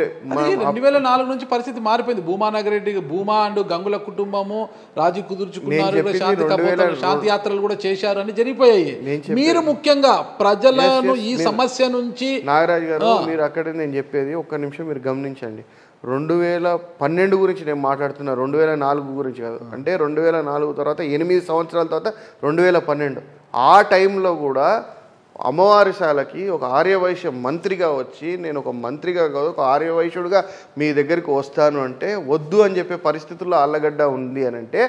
B: 2004 నుంచి పరిస్థితి మారిపోయింది. భూమా అండ్ గంగుల కుటుంబము రాజీ కుదుర్చుకున్నారు, శాంతి యాత్రలు కూడా చేశారు అని జరిగిపోయాయి. మీరు ముఖ్యంగా ప్రజలను ఈ సమస్య నుంచి
D: నాగరాజు గారు మీరు అక్కడ నేను చెప్పేది ఒక్క నిమిషం మీరు గమనించండి. 2012 గురించి నేను మాట్లాడుతున్నా, 2004 గురించి కాదు. అంటే 2004 తర్వాత 8 సంవత్సరాల తర్వాత 2012 ఆ టైంలో కూడా అమ్మవారిశాలకి ఒక ఆర్యవైశ్య మంత్రిగా వచ్చి నేను ఒక మంత్రిగా కాదు ఒక ఆర్యవైశ్యుడిగా మీ దగ్గరికి వస్తాను అంటే వద్దు అని చెప్పే పరిస్థితుల్లో ఆళ్లగడ్డ ఉంది అని అంటే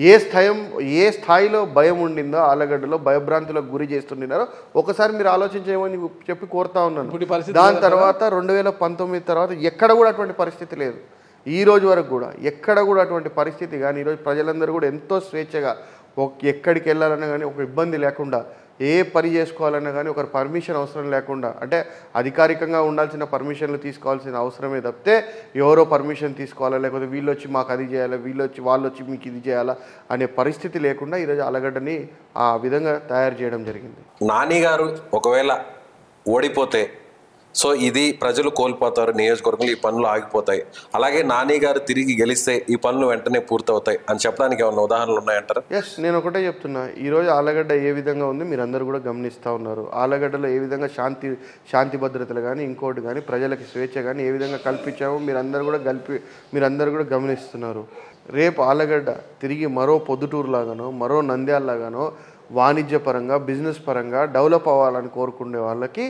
D: ఏ స్థాయిలో భయం ఉండిందో ఆళ్లగడ్డలో భయభ్రాంతులకు గురి చేస్తుండినారో ఒకసారి మీరు ఆలోచించేమని చెప్పి కోరుతా ఉన్నాను. దాని తర్వాత 2019 తర్వాత ఎక్కడ కూడా అటువంటి పరిస్థితి లేదు. ఈ రోజు వరకు కూడా ఎక్కడ కూడా అటువంటి పరిస్థితి కానీ ఈరోజు ప్రజలందరూ కూడా ఎంతో స్వేచ్ఛగా ఎక్కడికి వెళ్ళాలన్నా కానీ ఒక ఇబ్బంది లేకుండా ఏ పని చేసుకోవాలన్నా కానీ ఒకరి పర్మిషన్ అవసరం లేకుండా, అంటే అధికారికంగా ఉండాల్సిన పర్మిషన్లు తీసుకోవాల్సిన అవసరమే తప్పితే ఎవరో పర్మిషన్ తీసుకోవాలా లేకపోతే వీళ్ళు వచ్చి మాకు అది చేయాలా వాళ్ళు వచ్చి మీకు ఇది చేయాలా అనే పరిస్థితి లేకుండా ఈరోజు ఆళ్లగడ్డని ఆ విధంగా తయారు చేయడం జరిగింది.
C: నాని గారు ఒకవేళ ఓడిపోతే సో ఇది ప్రజలు కోల్పోతారు, నియోజకవర్గంలో ఈ పనులు ఆగిపోతాయి, అలాగే నాని గారు తిరిగి గెలిస్తే ఈ పనులు వెంటనే పూర్తవుతాయి అని చెప్పడానికి ఏమైనా ఉదాహరణలు ఉన్నాయంటారు?
D: ఎస్, నేను ఒకటే చెప్తున్నా. ఈరోజు ఆళ్లగడ్డ ఏ విధంగా ఉంది మీరు అందరూ కూడా గమనిస్తూ ఉన్నారు. ఆళ్లగడ్డలో ఏ విధంగా శాంతి భద్రతలు కానీ ఇంకోటి కానీ ప్రజలకి స్వేచ్ఛ కానీ ఏ విధంగా కల్పించామో మీరందరూ కూడా గమనిస్తున్నారు. రేపు ఆళ్లగడ్డ తిరిగి మరో పొద్దుటూరు లాగానో మరో నంద్యాల లాగానో వాణిజ్యపరంగా బిజినెస్ పరంగా డెవలప్ అవ్వాలని కోరుకునే వాళ్ళకి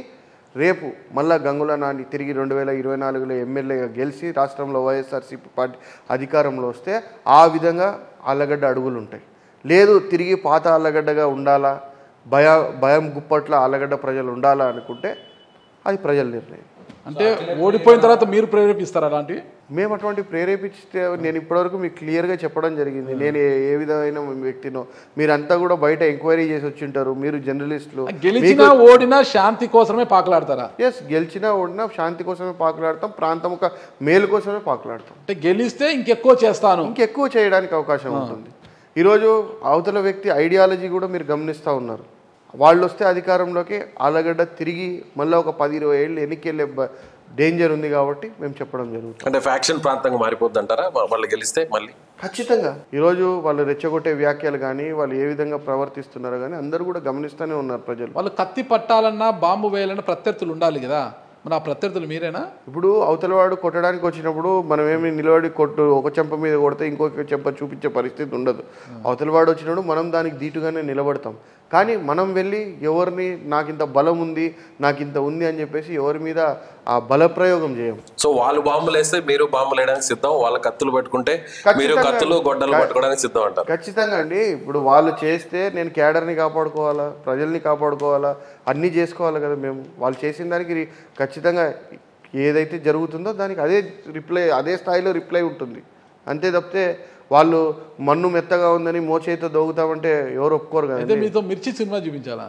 D: రేపు మళ్ళా గంగుల నాని తిరిగి 2024లో ఎమ్మెల్యేగా గెలిచి రాష్ట్రంలో వైఎస్ఆర్సీపీ పార్టీ అధికారంలో వస్తే ఆ విధంగా ఆళ్ళగడ్డ అడుగులు ఉంటాయి. లేదు తిరిగి పాత ఆళ్ళగడ్డగా ఉండాలా, భయం గుప్పట్ల ఆళ్ళగడ్డ ప్రజలు ఉండాలా అనుకుంటే అది ప్రజల నిర్ణయం.
B: అంటే ఓడిపోయిన తర్వాత మీరు ప్రేరేపిస్తారు అలాంటివి?
D: మేము అటువంటి ప్రేరేపిస్తే నేను ఇప్పటివరకు మీకు క్లియర్గా చెప్పడం జరిగింది. నేను ఏ విధమైన వ్యక్తినో మీరంతా కూడా బయట ఎంక్వైరీ చేసి వచ్చి ఉంటారు. మీరు జర్నలిస్టులు.
B: గెలిచినా ఓడినా శాంతి కోసమే పాకులాడతారా?
D: ఎస్, గెలిచినా ఓడినా శాంతి కోసమే పాకులాడతాం, ప్రాంతం ఒక మేలు కోసమే పాకులాడతాం.
B: అంటే గెలిస్తే ఇంకెక్కువ చేస్తాను,
D: ఇంకెక్కువ చేయడానికి అవకాశం ఉంటుంది. ఈరోజు అవతల వ్యక్తి ఐడియాలజీ కూడా మీరు గమనిస్తూ ఉన్నారు. వాళ్ళు వస్తే అధికారంలోకి ఆళ్ళగడ్డ తిరిగి మళ్ళీ ఒక 10-20 ఏళ్ళు ఎన్నికెళ్ళే డేంజర్ ఉంది కాబట్టి మేము చెప్పడం జరుగుతుంది.
C: అంటే ఫ్యాక్షన్ ప్రాంతంగా మారిపోద్ది అంటారా వాళ్ళు గెలిస్తే? మళ్ళీ ఖచ్చితంగా
D: ఈరోజు వాళ్ళు రెచ్చగొట్టే వ్యాఖ్యలు కానీ వాళ్ళు ఏ విధంగా ప్రవర్తిస్తున్నారో కానీ అందరూ కూడా గమనిస్తూనే ఉన్నారు ప్రజలు.
B: వాళ్ళు కత్తి పట్టాలన్నా బాంబు వేయాలన్నా ప్రత్యర్థులు ఉండాలి కదా, మన ఆ ప్రత్యర్థులు మీరేనా?
D: ఇప్పుడు అవతలవాడు కొట్టడానికి వచ్చినప్పుడు మనం ఏమి నిలబడి ఒక చెంప మీద కొడితే ఇంకొక చెంప చూపించే పరిస్థితి ఉండదు. అవతలవాడు వచ్చినప్పుడు మనం దానికి దీటుగానే నిలబడతాం. కానీ మనం వెళ్ళి ఎవరిని నాకింత బలం ఉంది, నాకింత ఉంది అని చెప్పేసి ఎవరి మీద ఆ బలప్రయోగం చేయం.
C: సో వాళ్ళు బాంబులు వేస్తే మీరు బాంబులు వేయడానికి సిద్ధం, వాళ్ళ కత్తులు పెట్టుకుంటే మీరు కత్తులు గొడ్డలు పట్టుకోవడానికి సిద్ధం అంటారు?
D: ఖచ్చితంగా అండి. ఇప్పుడు వాళ్ళు చేస్తే నేను క్యాడర్ని కాపాడుకోవాలా, ప్రజల్ని కాపాడుకోవాలా, అన్నీ చేసుకోవాలి కదా మేము. వాళ్ళు చేసిన దానికి ఖచ్చితంగా ఏదైతే జరుగుతుందో దానికి అదే స్థాయిలో రిప్లై ఉంటుంది. అంతే తప్పితే వాళ్ళు మన్ను మెత్తగా ఉందని మోచేతో దోగుతామంటే ఎవరు ఒప్పుకోరు కదా.
B: మీతో మిర్చి సినిమా చూపించాలా?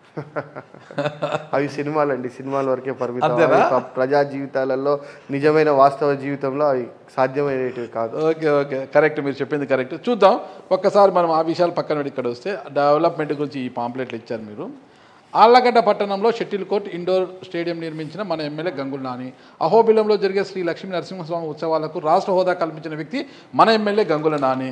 D: అవి సినిమాలండి, సినిమాల వరకే పరిమితం. ప్రజా జీవితాలలో నిజమైన వాస్తవ జీవితంలో అవి సాధ్యమైనవి కాదు.
B: ఓకే ఓకే, కరెక్ట్, మీరు చెప్పింది కరెక్ట్. చూద్దాం ఒక్కసారి మనం ఆ విషయాలు పక్కన పెట్టి ఇక్కడ వస్తే డెవలప్మెంట్ గురించి ఈ పాంప్లెట్లు ఇచ్చారు మీరు. ఆళ్లగడ్డ పట్టణంలో షటిల్ కోర్ట్ ఇండోర్ స్టేడియం నిర్మించిన మన ఎమ్మెల్యే గంగుల నాని. అహోబిలంలో జరిగే శ్రీ లక్ష్మీ నరసింహస్వామి ఉత్సవాలకు రాష్ట్ర హోదా కల్పించిన వ్యక్తి మన ఎమ్మెల్యే గంగుల నాని.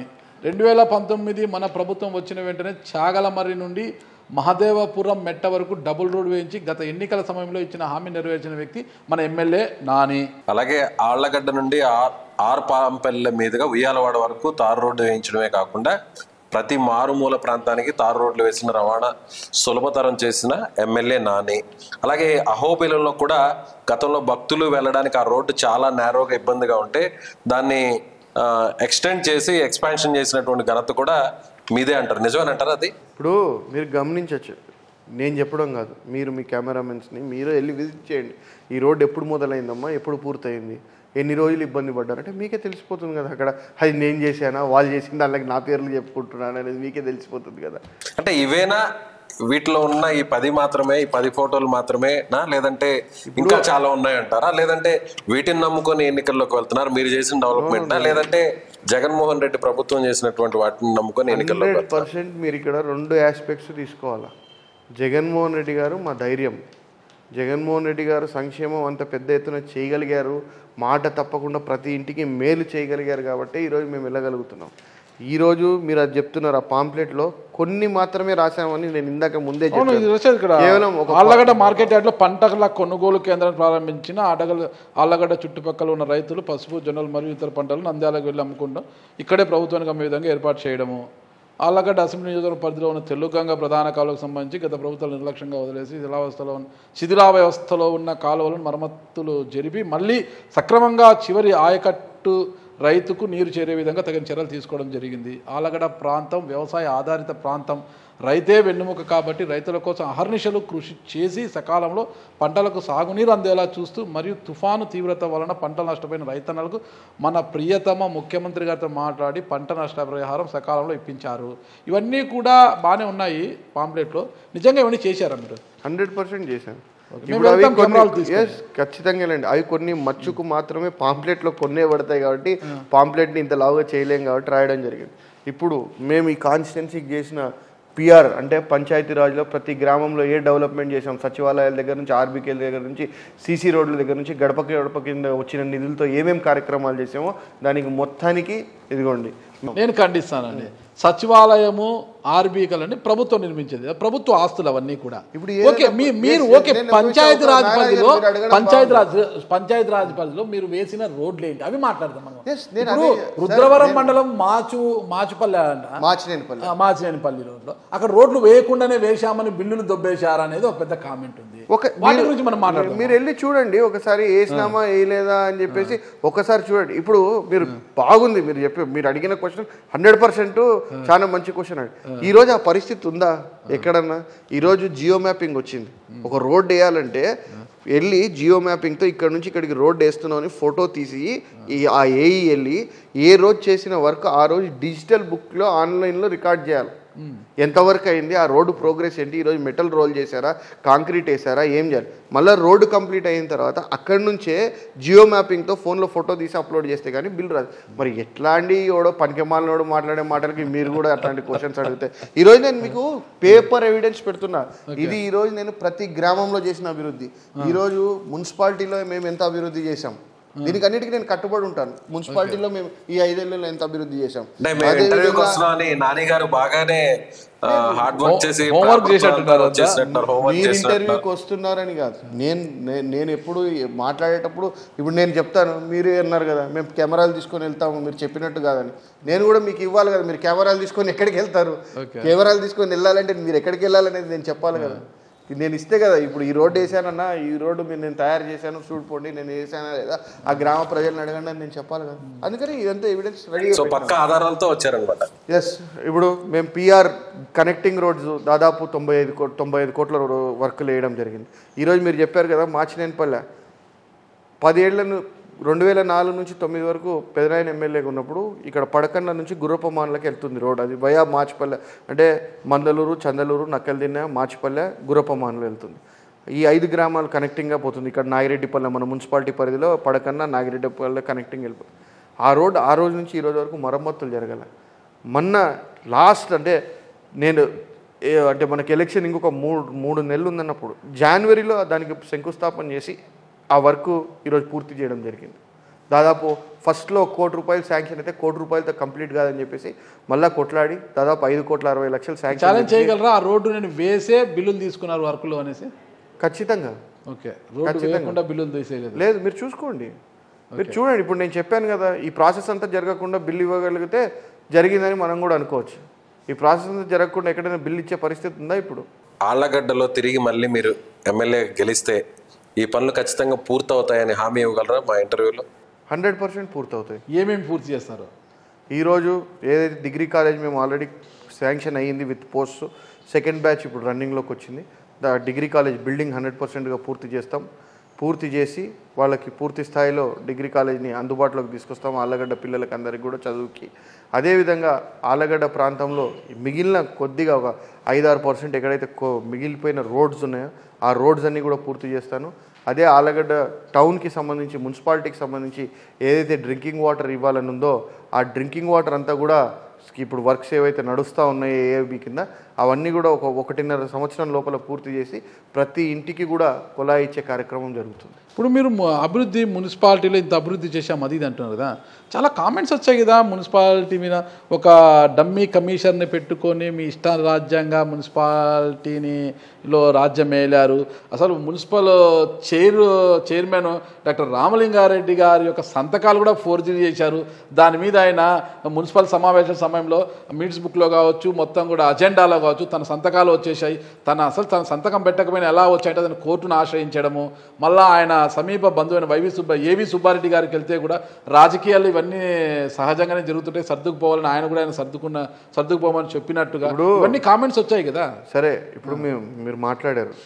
B: 2019 మన ప్రభుత్వం వచ్చిన వెంటనే చాగలమర్రి నుండి మహదేవపురం మెట్ట వరకు డబుల్ రోడ్ వేయించి గత ఎన్నికల సమయంలో ఇచ్చిన హామీ నెరవేర్చిన వ్యక్తి మన ఎమ్మెల్యే నాని.
C: అలాగే ఆళ్లగడ్డ నుండి ఆర్పాంపల్లె మీదుగా ఉయ్యాలవాడ వరకు తారు రోడ్డు వేయించడమే కాకుండా ప్రతి మారుమూల ప్రాంతానికి తారు రోడ్లు వేసిన రవాణా సులభతరం చేసిన ఎమ్మెల్యే నాని. అలాగే అహోబిలంలో కూడా గతంలో భక్తులు వెళ్ళడానికి ఆ రోడ్డు చాలా నేరోగా ఇబ్బందిగా ఉంటే దాన్ని ఎక్స్టెండ్ చేసి ఎక్స్పాన్షన్ చేసినటువంటి ఘనత కూడా మీదే అంటారు. నిజమేనంటారు అది?
D: ఇప్పుడు మీరు గమనించవచ్చు, నేను చెప్పడం కాదు, మీరు మీ కెమెరామెన్స్ని మీరు వెళ్ళి విజిట్ చేయండి. ఈ రోడ్డు ఎప్పుడు మొదలైందమ్మా, ఎప్పుడు పూర్తయింది, ఎన్ని రోజులు ఇబ్బంది పడ్డారంటే మీకే తెలిసిపోతుంది కదా. అక్కడ అది నేను చేశానా, వాళ్ళు చేసిన దానికి నా పేర్లు చెప్పుకుంటున్నాను అనేది మీకే తెలిసిపోతుంది కదా.
C: అంటే ఇవేనా వీటిలో ఉన్న ఈ 10 మాత్రమే, ఈ 10 ఫోటోలు మాత్రమే నా, లేదంటే ఇంకా చాలా ఉన్నాయంటారా? లేదంటే వీటిని నమ్ముకొని ఎన్నికల్లోకి వెళ్తున్నారు మీరు చేసిన డెవలప్మెంట్, లేదంటే జగన్మోహన్ రెడ్డి ప్రభుత్వం చేసినటువంటి వాటిని నమ్ముకొని ఎన్నికల్లో?
D: 100% మీరు ఇక్కడ 2 ఆస్పెక్ట్స్ తీసుకోవాలా. జగన్మోహన్ రెడ్డి గారు మా ధైర్యం. జగన్మోహన్ రెడ్డి గారు సంక్షేమం అంత పెద్ద ఎత్తున చేయగలిగారు, మాట తప్పకుండా ప్రతి ఇంటికి మేలు చేయగలిగారు కాబట్టి ఈరోజు మేము వెళ్ళగలుగుతున్నాం. ఈరోజు మీరు అది చెప్తున్నారు, ఆ పాంప్లెట్లో కొన్ని మాత్రమే రాశామని నేను ఇందాక ముందే
B: కేవలం ఆళ్లగడ్డ మార్కెట్ యార్డ్లో పంటల కొనుగోలు కేంద్రాన్ని ప్రారంభించిన ఆళ్లగడ్డ చుట్టుపక్కల ఉన్న రైతులు పసుపు, జొన్నలు మరియు ఇతర పంటలను నంద్యాలకు వెళ్ళి అమ్ముకుంటాం, ఇక్కడే ప్రభుత్వానికి అమ్మే విధంగా ఏర్పాటు చేయడము. ఆళ్లగడ్డ అసెంబ్లీ నియోజకవర్గ పరిధిలో ఉన్న తెల్లుగంగ ప్రధాన కాలువకు సంబంధించి గత ప్రభుత్వాలు నిర్లక్ష్యంగా వదిలేసి శిథిలావస్థలో ఉన్న కాలువలను మరమ్మతులు జరిపి మళ్ళీ సక్రమంగా చివరి ఆయకట్టు రైతుకు నీరు చేరే విధంగా తగిన చర్యలు తీసుకోవడం జరిగింది. ఆళ్లగడ్డ ప్రాంతం వ్యవసాయ ఆధారిత ప్రాంతం, రైతే వెన్నుముక కాబట్టి రైతుల కోసం అహర్నిశలు కృషి చేసి సకాలంలో పంటలకు సాగునీరు అందేలా చూస్తూ మరియు తుఫాను తీవ్రత వలన పంటలు నష్టపోయిన రైతన్నలకు మన ప్రియతమ ముఖ్యమంత్రి గారితో మాట్లాడి పంట నష్ట పరిహారం సకాలంలో ఇప్పించారు. ఇవన్నీ కూడా బాగానే ఉన్నాయి పాంప్లెట్లో. నిజంగా ఇవన్నీ చేశారా మీరు?
D: 100% చేశాను. ఖచ్చితంగా అండి. అవి కొన్ని మచ్చుకు మాత్రమే పాంప్లెట్లో కొన్నే పడతాయి కాబట్టి పాంప్లెట్ని ఇంత లావుగా చేయలేం కాబట్టి రాయడం జరిగింది. ఇప్పుడు మేము ఈ కాన్స్టిట్యున్సీకి చేసిన పిఆర్ అంటే పంచాయతీరాజ్లో ప్రతి గ్రామంలో ఏ డెవలప్మెంట్ చేసాం, సచివాలయాల దగ్గర నుంచి ఆర్బీకేల దగ్గర నుంచి సీసీ రోడ్ల దగ్గర నుంచి గడప కింద వచ్చిన నిధులతో ఏమేమి కార్యక్రమాలు చేసామో దానికి మొత్తానికి ఇదిగోండి.
B: నేను ఖండిస్తానండి. సచివాలయము ఆర్బీకలని ప్రభుత్వం నిర్మించింది, ప్రభుత్వ ఆస్తులు అవన్నీ కూడా.
D: ఇప్పుడు
B: ఓకే మీరు ఓకే పంచాయతీరాజ్ పరిధిలో మీరు వేసిన రోడ్లు ఏంటి అవి మాట్లాడదాం మనం. ఇప్పుడు రుద్రవరం మండలం మాచుపల్లి అంట, మాచినేనిపల్లి రోడ్లో అక్కడ రోడ్లు వేయకుండానే వేశామని బిల్లులు దొబ్బేశారు అనేది ఒక పెద్ద కామెంట్ ఉంది. వాటి గురించి మనం మాట్లాడదాం.
D: మీరు వెళ్ళి చూడండి ఒకసారి, వేసినామా వేయలేదా అని చెప్పేసి ఒకసారి చూడండి. ఇప్పుడు మీరు బాగుంది మీరు అడిగిన క్వశ్చన్ 100% చాలా మంచి క్వశ్చన్ అండి. ఈరోజు ఆ పరిస్థితి ఉందా ఎక్కడన్నా? ఈరోజు జియో మ్యాపింగ్ వచ్చింది. ఒక రోడ్ వేయాలంటే వెళ్ళి జియో మ్యాపింగ్తో ఇక్కడ నుంచి ఇక్కడికి రోడ్ వేస్తున్నావు అని ఫోటో తీసి ఆ ఏఈ వెళ్ళి ఏ రోజు చేసిన వర్క్ ఆ రోజు డిజిటల్ బుక్లో ఆన్లైన్లో రికార్డ్ చేయాలి. ఎంతవరకు అయింది, ఆ రోడ్డు ప్రోగ్రెస్ ఏంటి, ఈరోజు మెటల్ రోల్ చేశారా, కాంక్రీట్ వేసారా, ఏం చేయాలి. మళ్ళీ రోడ్డు కంప్లీట్ అయిన తర్వాత అక్కడి నుంచే జియో మ్యాపింగ్తో ఫోన్లో ఫోటో తీసి అప్లోడ్ చేస్తే కానీ బిల్ రాదు. మరి ఎట్లాంటి ఎవడో పనికిమాలినోడు మాట్లాడే మాటలకి మీరు కూడా అట్లాంటి క్వశ్చన్స్ అడిగితే ఈరోజు నేను మీకు పేపర్ ఎవిడెన్స్ పెడుతున్నా. ఇది ఈరోజు నేను ప్రతి గ్రామంలో చేసిన అభివృద్ధి. ఈరోజు మున్సిపాలిటీలో మేము ఎంత అభివృద్ధి చేశాం, దీనికి అన్నిటికీ నేను కట్టుబడి ఉంటాను. మున్సిపాలిటీలో మేము ఈ 5 ఏళ్లలో ఎంత అభివృద్ధి చేశాం.
C: నాని గారు బాగానే హార్డ్ వర్క్ చేసి
D: మీరు ఇంటర్వ్యూకి వస్తున్నారని కాదు, నేను ఎప్పుడు మాట్లాడేటప్పుడు ఇప్పుడు నేను చెప్తాను, మీరు అన్నారు కదా మేము కెమెరాలు తీసుకొని వెళ్తాము మీరు చెప్పినట్టు కాదని. నేను కూడా మీకు ఇవ్వాలి కదా, మీరు కెమెరాలు తీసుకొని ఎక్కడికి వెళ్తారు, కెమెరాలు తీసుకొని వెళ్ళాలంటే మీరు ఎక్కడికి వెళ్ళాలనేది నేను చెప్పాలి కదా. నేను ఇస్తే కదా ఇప్పుడు ఈ రోడ్డు వేసానన్నా, ఈ రోడ్డు నేను తయారు చేశాను చూడుకోండి, నేను వేసానా లేదా, ఆ గ్రామ ప్రజలను అడగండి అని నేను చెప్పాలి కదా. అందుకని ఇదంతా ఎవిడెన్స్ రెడీ
C: పక్కా ఆధారాలతో వచ్చారనమాట.
D: ఎస్, ఇప్పుడు మేము పిఆర్ కనెక్టింగ్ రోడ్స్ దాదాపు 95 కోట్ల వర్క్లు వేయడం జరిగింది. ఈరోజు మీరు చెప్పారు కదా మాచినేనిపల్లె 10 ఏళ్లను 2004 నుంచి 9 వరకు పెదనాయన ఎమ్మెల్యేగా ఉన్నప్పుడు ఇక్కడ పడకన్న నుంచి గుర్రపమాన్లకి వెళ్తుంది రోడ్. అది వయా మాచిపల్లె అంటే మందలూరు, చందలూరు, నక్కలదిన్నె, మాచిపల్లె, గుర్రపమాన్లు వెళ్తుంది. ఈ 5 గ్రామాలు కనెక్టింగ్గా పోతుంది. ఇక్కడ నాగిరెడ్డిపల్లె మన మున్సిపాలిటీ పరిధిలో పడకన్న నాగిరెడ్డిపల్లె కనెక్టింగ్ వెళ్ళిపోతుంది. ఆ రోడ్ ఆ రోజు నుంచి ఈ రోజు వరకు మరమ్మతులు జరగల. మొన్న లాస్ట్ అంటే మనకి ఎలక్షన్ ఇంకొక 3 నెలలు ఉందన్నప్పుడు జనవరిలో దానికి శంకుస్థాపన చేసి ఆ వర్క్ ఈరోజు పూర్తి చేయడం జరిగింది. దాదాపు ఫస్ట్లో 1 కోటి రూపాయలు శాంక్షన్ అయితే 1 కోటి రూపాయలతో కంప్లీట్ కాదని చెప్పేసి మళ్ళీ కొట్లాడి దాదాపు 5,60,00,000 శాంక్షన్.
B: ఛాలెంజ్ చేయగలరా ఆ రోడ్డు నేను వేసే బిల్లులు తీసుకున్నారు వర్కులు అనేసి?
D: ఖచ్చితంగా.
B: ఓకే, రోడ్డు వేయకుండా బిల్లులు తీసేయలేదు.
D: లేదు, మీరు చూసుకోండి, మీరు చూడండి. ఇప్పుడు నేను చెప్పాను కదా, ఈ ప్రాసెస్ అంతా జరగకుండా బిల్లు ఇవ్వగలిగితే జరిగిందని మనం కూడా అనుకోవచ్చు. ఈ ప్రాసెస్ అంతా జరగకుండా ఎక్కడైనా బిల్లు ఇచ్చే పరిస్థితి ఉందా? ఇప్పుడు
C: ఆళ్లగడ్డలో తిరిగి మళ్ళీ మీరు ఎమ్మెల్యే గెలిస్తే ఈ పనులు ఖచ్చితంగా పూర్తవుతాయని హామీ ఇవ్వగలరా? మా ఇంటర్వ్యూలో
D: 100% పూర్తవుతాయి.
B: ఏమేమి పూర్తి చేస్తారు?
D: ఈరోజు ఏదైతే డిగ్రీ కాలేజ్ మేము ఆల్రెడీ శాంక్షన్ అయ్యింది విత్ పోస్ట్, సెకండ్ బ్యాచ్ ఇప్పుడు రన్నింగ్లోకి వచ్చింది. డిగ్రీ కాలేజ్ బిల్డింగ్ 100%గా పూర్తి చేస్తాం. పూర్తి చేసి వాళ్ళకి పూర్తి స్థాయిలో డిగ్రీ కాలేజ్ని అందుబాటులోకి తీసుకొస్తాం ఆళ్లగడ్డ పిల్లలకి అందరికీ కూడా చదువుకి. అదేవిధంగా ఆళ్లగడ్డ ప్రాంతంలో మిగిలిన కొద్దిగా ఒక 5-6% ఎక్కడైతే మిగిలిపోయిన రోడ్స్ ఉన్నాయో ఆ రోడ్స్ అన్నీ కూడా పూర్తి చేస్తాను. అదే ఆళ్లగడ్డ టౌన్కి సంబంధించి మున్సిపాలిటీకి సంబంధించి ఏదైతే డ్రింకింగ్ వాటర్ ఇవ్వాలని ఉందో ఆ డ్రింకింగ్ వాటర్ అంతా కూడా ఇప్పుడు వర్క్స్ ఏవైతే నడుస్తూ ఉన్నాయో ఏఏబీ కింద అవన్నీ కూడా 1.5 సంవత్సరం లోపల పూర్తి చేసి ప్రతి ఇంటికి కూడా కుళాయి ఇచ్చే కార్యక్రమం జరుగుతుంది.
B: ఇప్పుడు మీరు అభివృద్ధి మున్సిపాలిటీలో ఇంత అభివృద్ధి చేశాం అది ఇది అంటున్నారు కదా, చాలా కామెంట్స్ వచ్చాయి కదా మున్సిపాలిటీ మీద. ఒక డమ్మీ కమిషనర్ని పెట్టుకొని మీ ఇష్టారాజ్యంగా మున్సిపాలిటీలో రాజ్యం వేలారు. అసలు మున్సిపల్ చైర్మన్ డాక్టర్ రామలింగారెడ్డి గారి యొక్క సంతకాలు కూడా ఫోర్జరీ చేశారు. దాని మీద ఆయన మున్సిపల్ సమావేశం సమయంలో మినిట్స్ బుక్లో కావచ్చు మొత్తం కూడా అజెండాలో కావచ్చు తన సంతకాలు వచ్చేసాయి. తన సంతకం పెట్టకపోయినా ఎలా వచ్చాయంటే తను కోర్టును ఆశ్రయించడము, మళ్ళీ ఆయన సమీప బంధువైన ఏవి సుబ్బారెడ్డి గారికి వెళ్తే కూడా రాజకీయాలు ఇవన్నీ సహజంగానే జరుగుతుంటాయి, సర్దుకుపోవాలని ఆయన కూడా సర్దుకుపోమని చెప్పినట్టుగా ఇవన్నీ కామెంట్స్ వచ్చాయి కదా.
D: సరే, ఇప్పుడు మీరు మాట్లాడారు,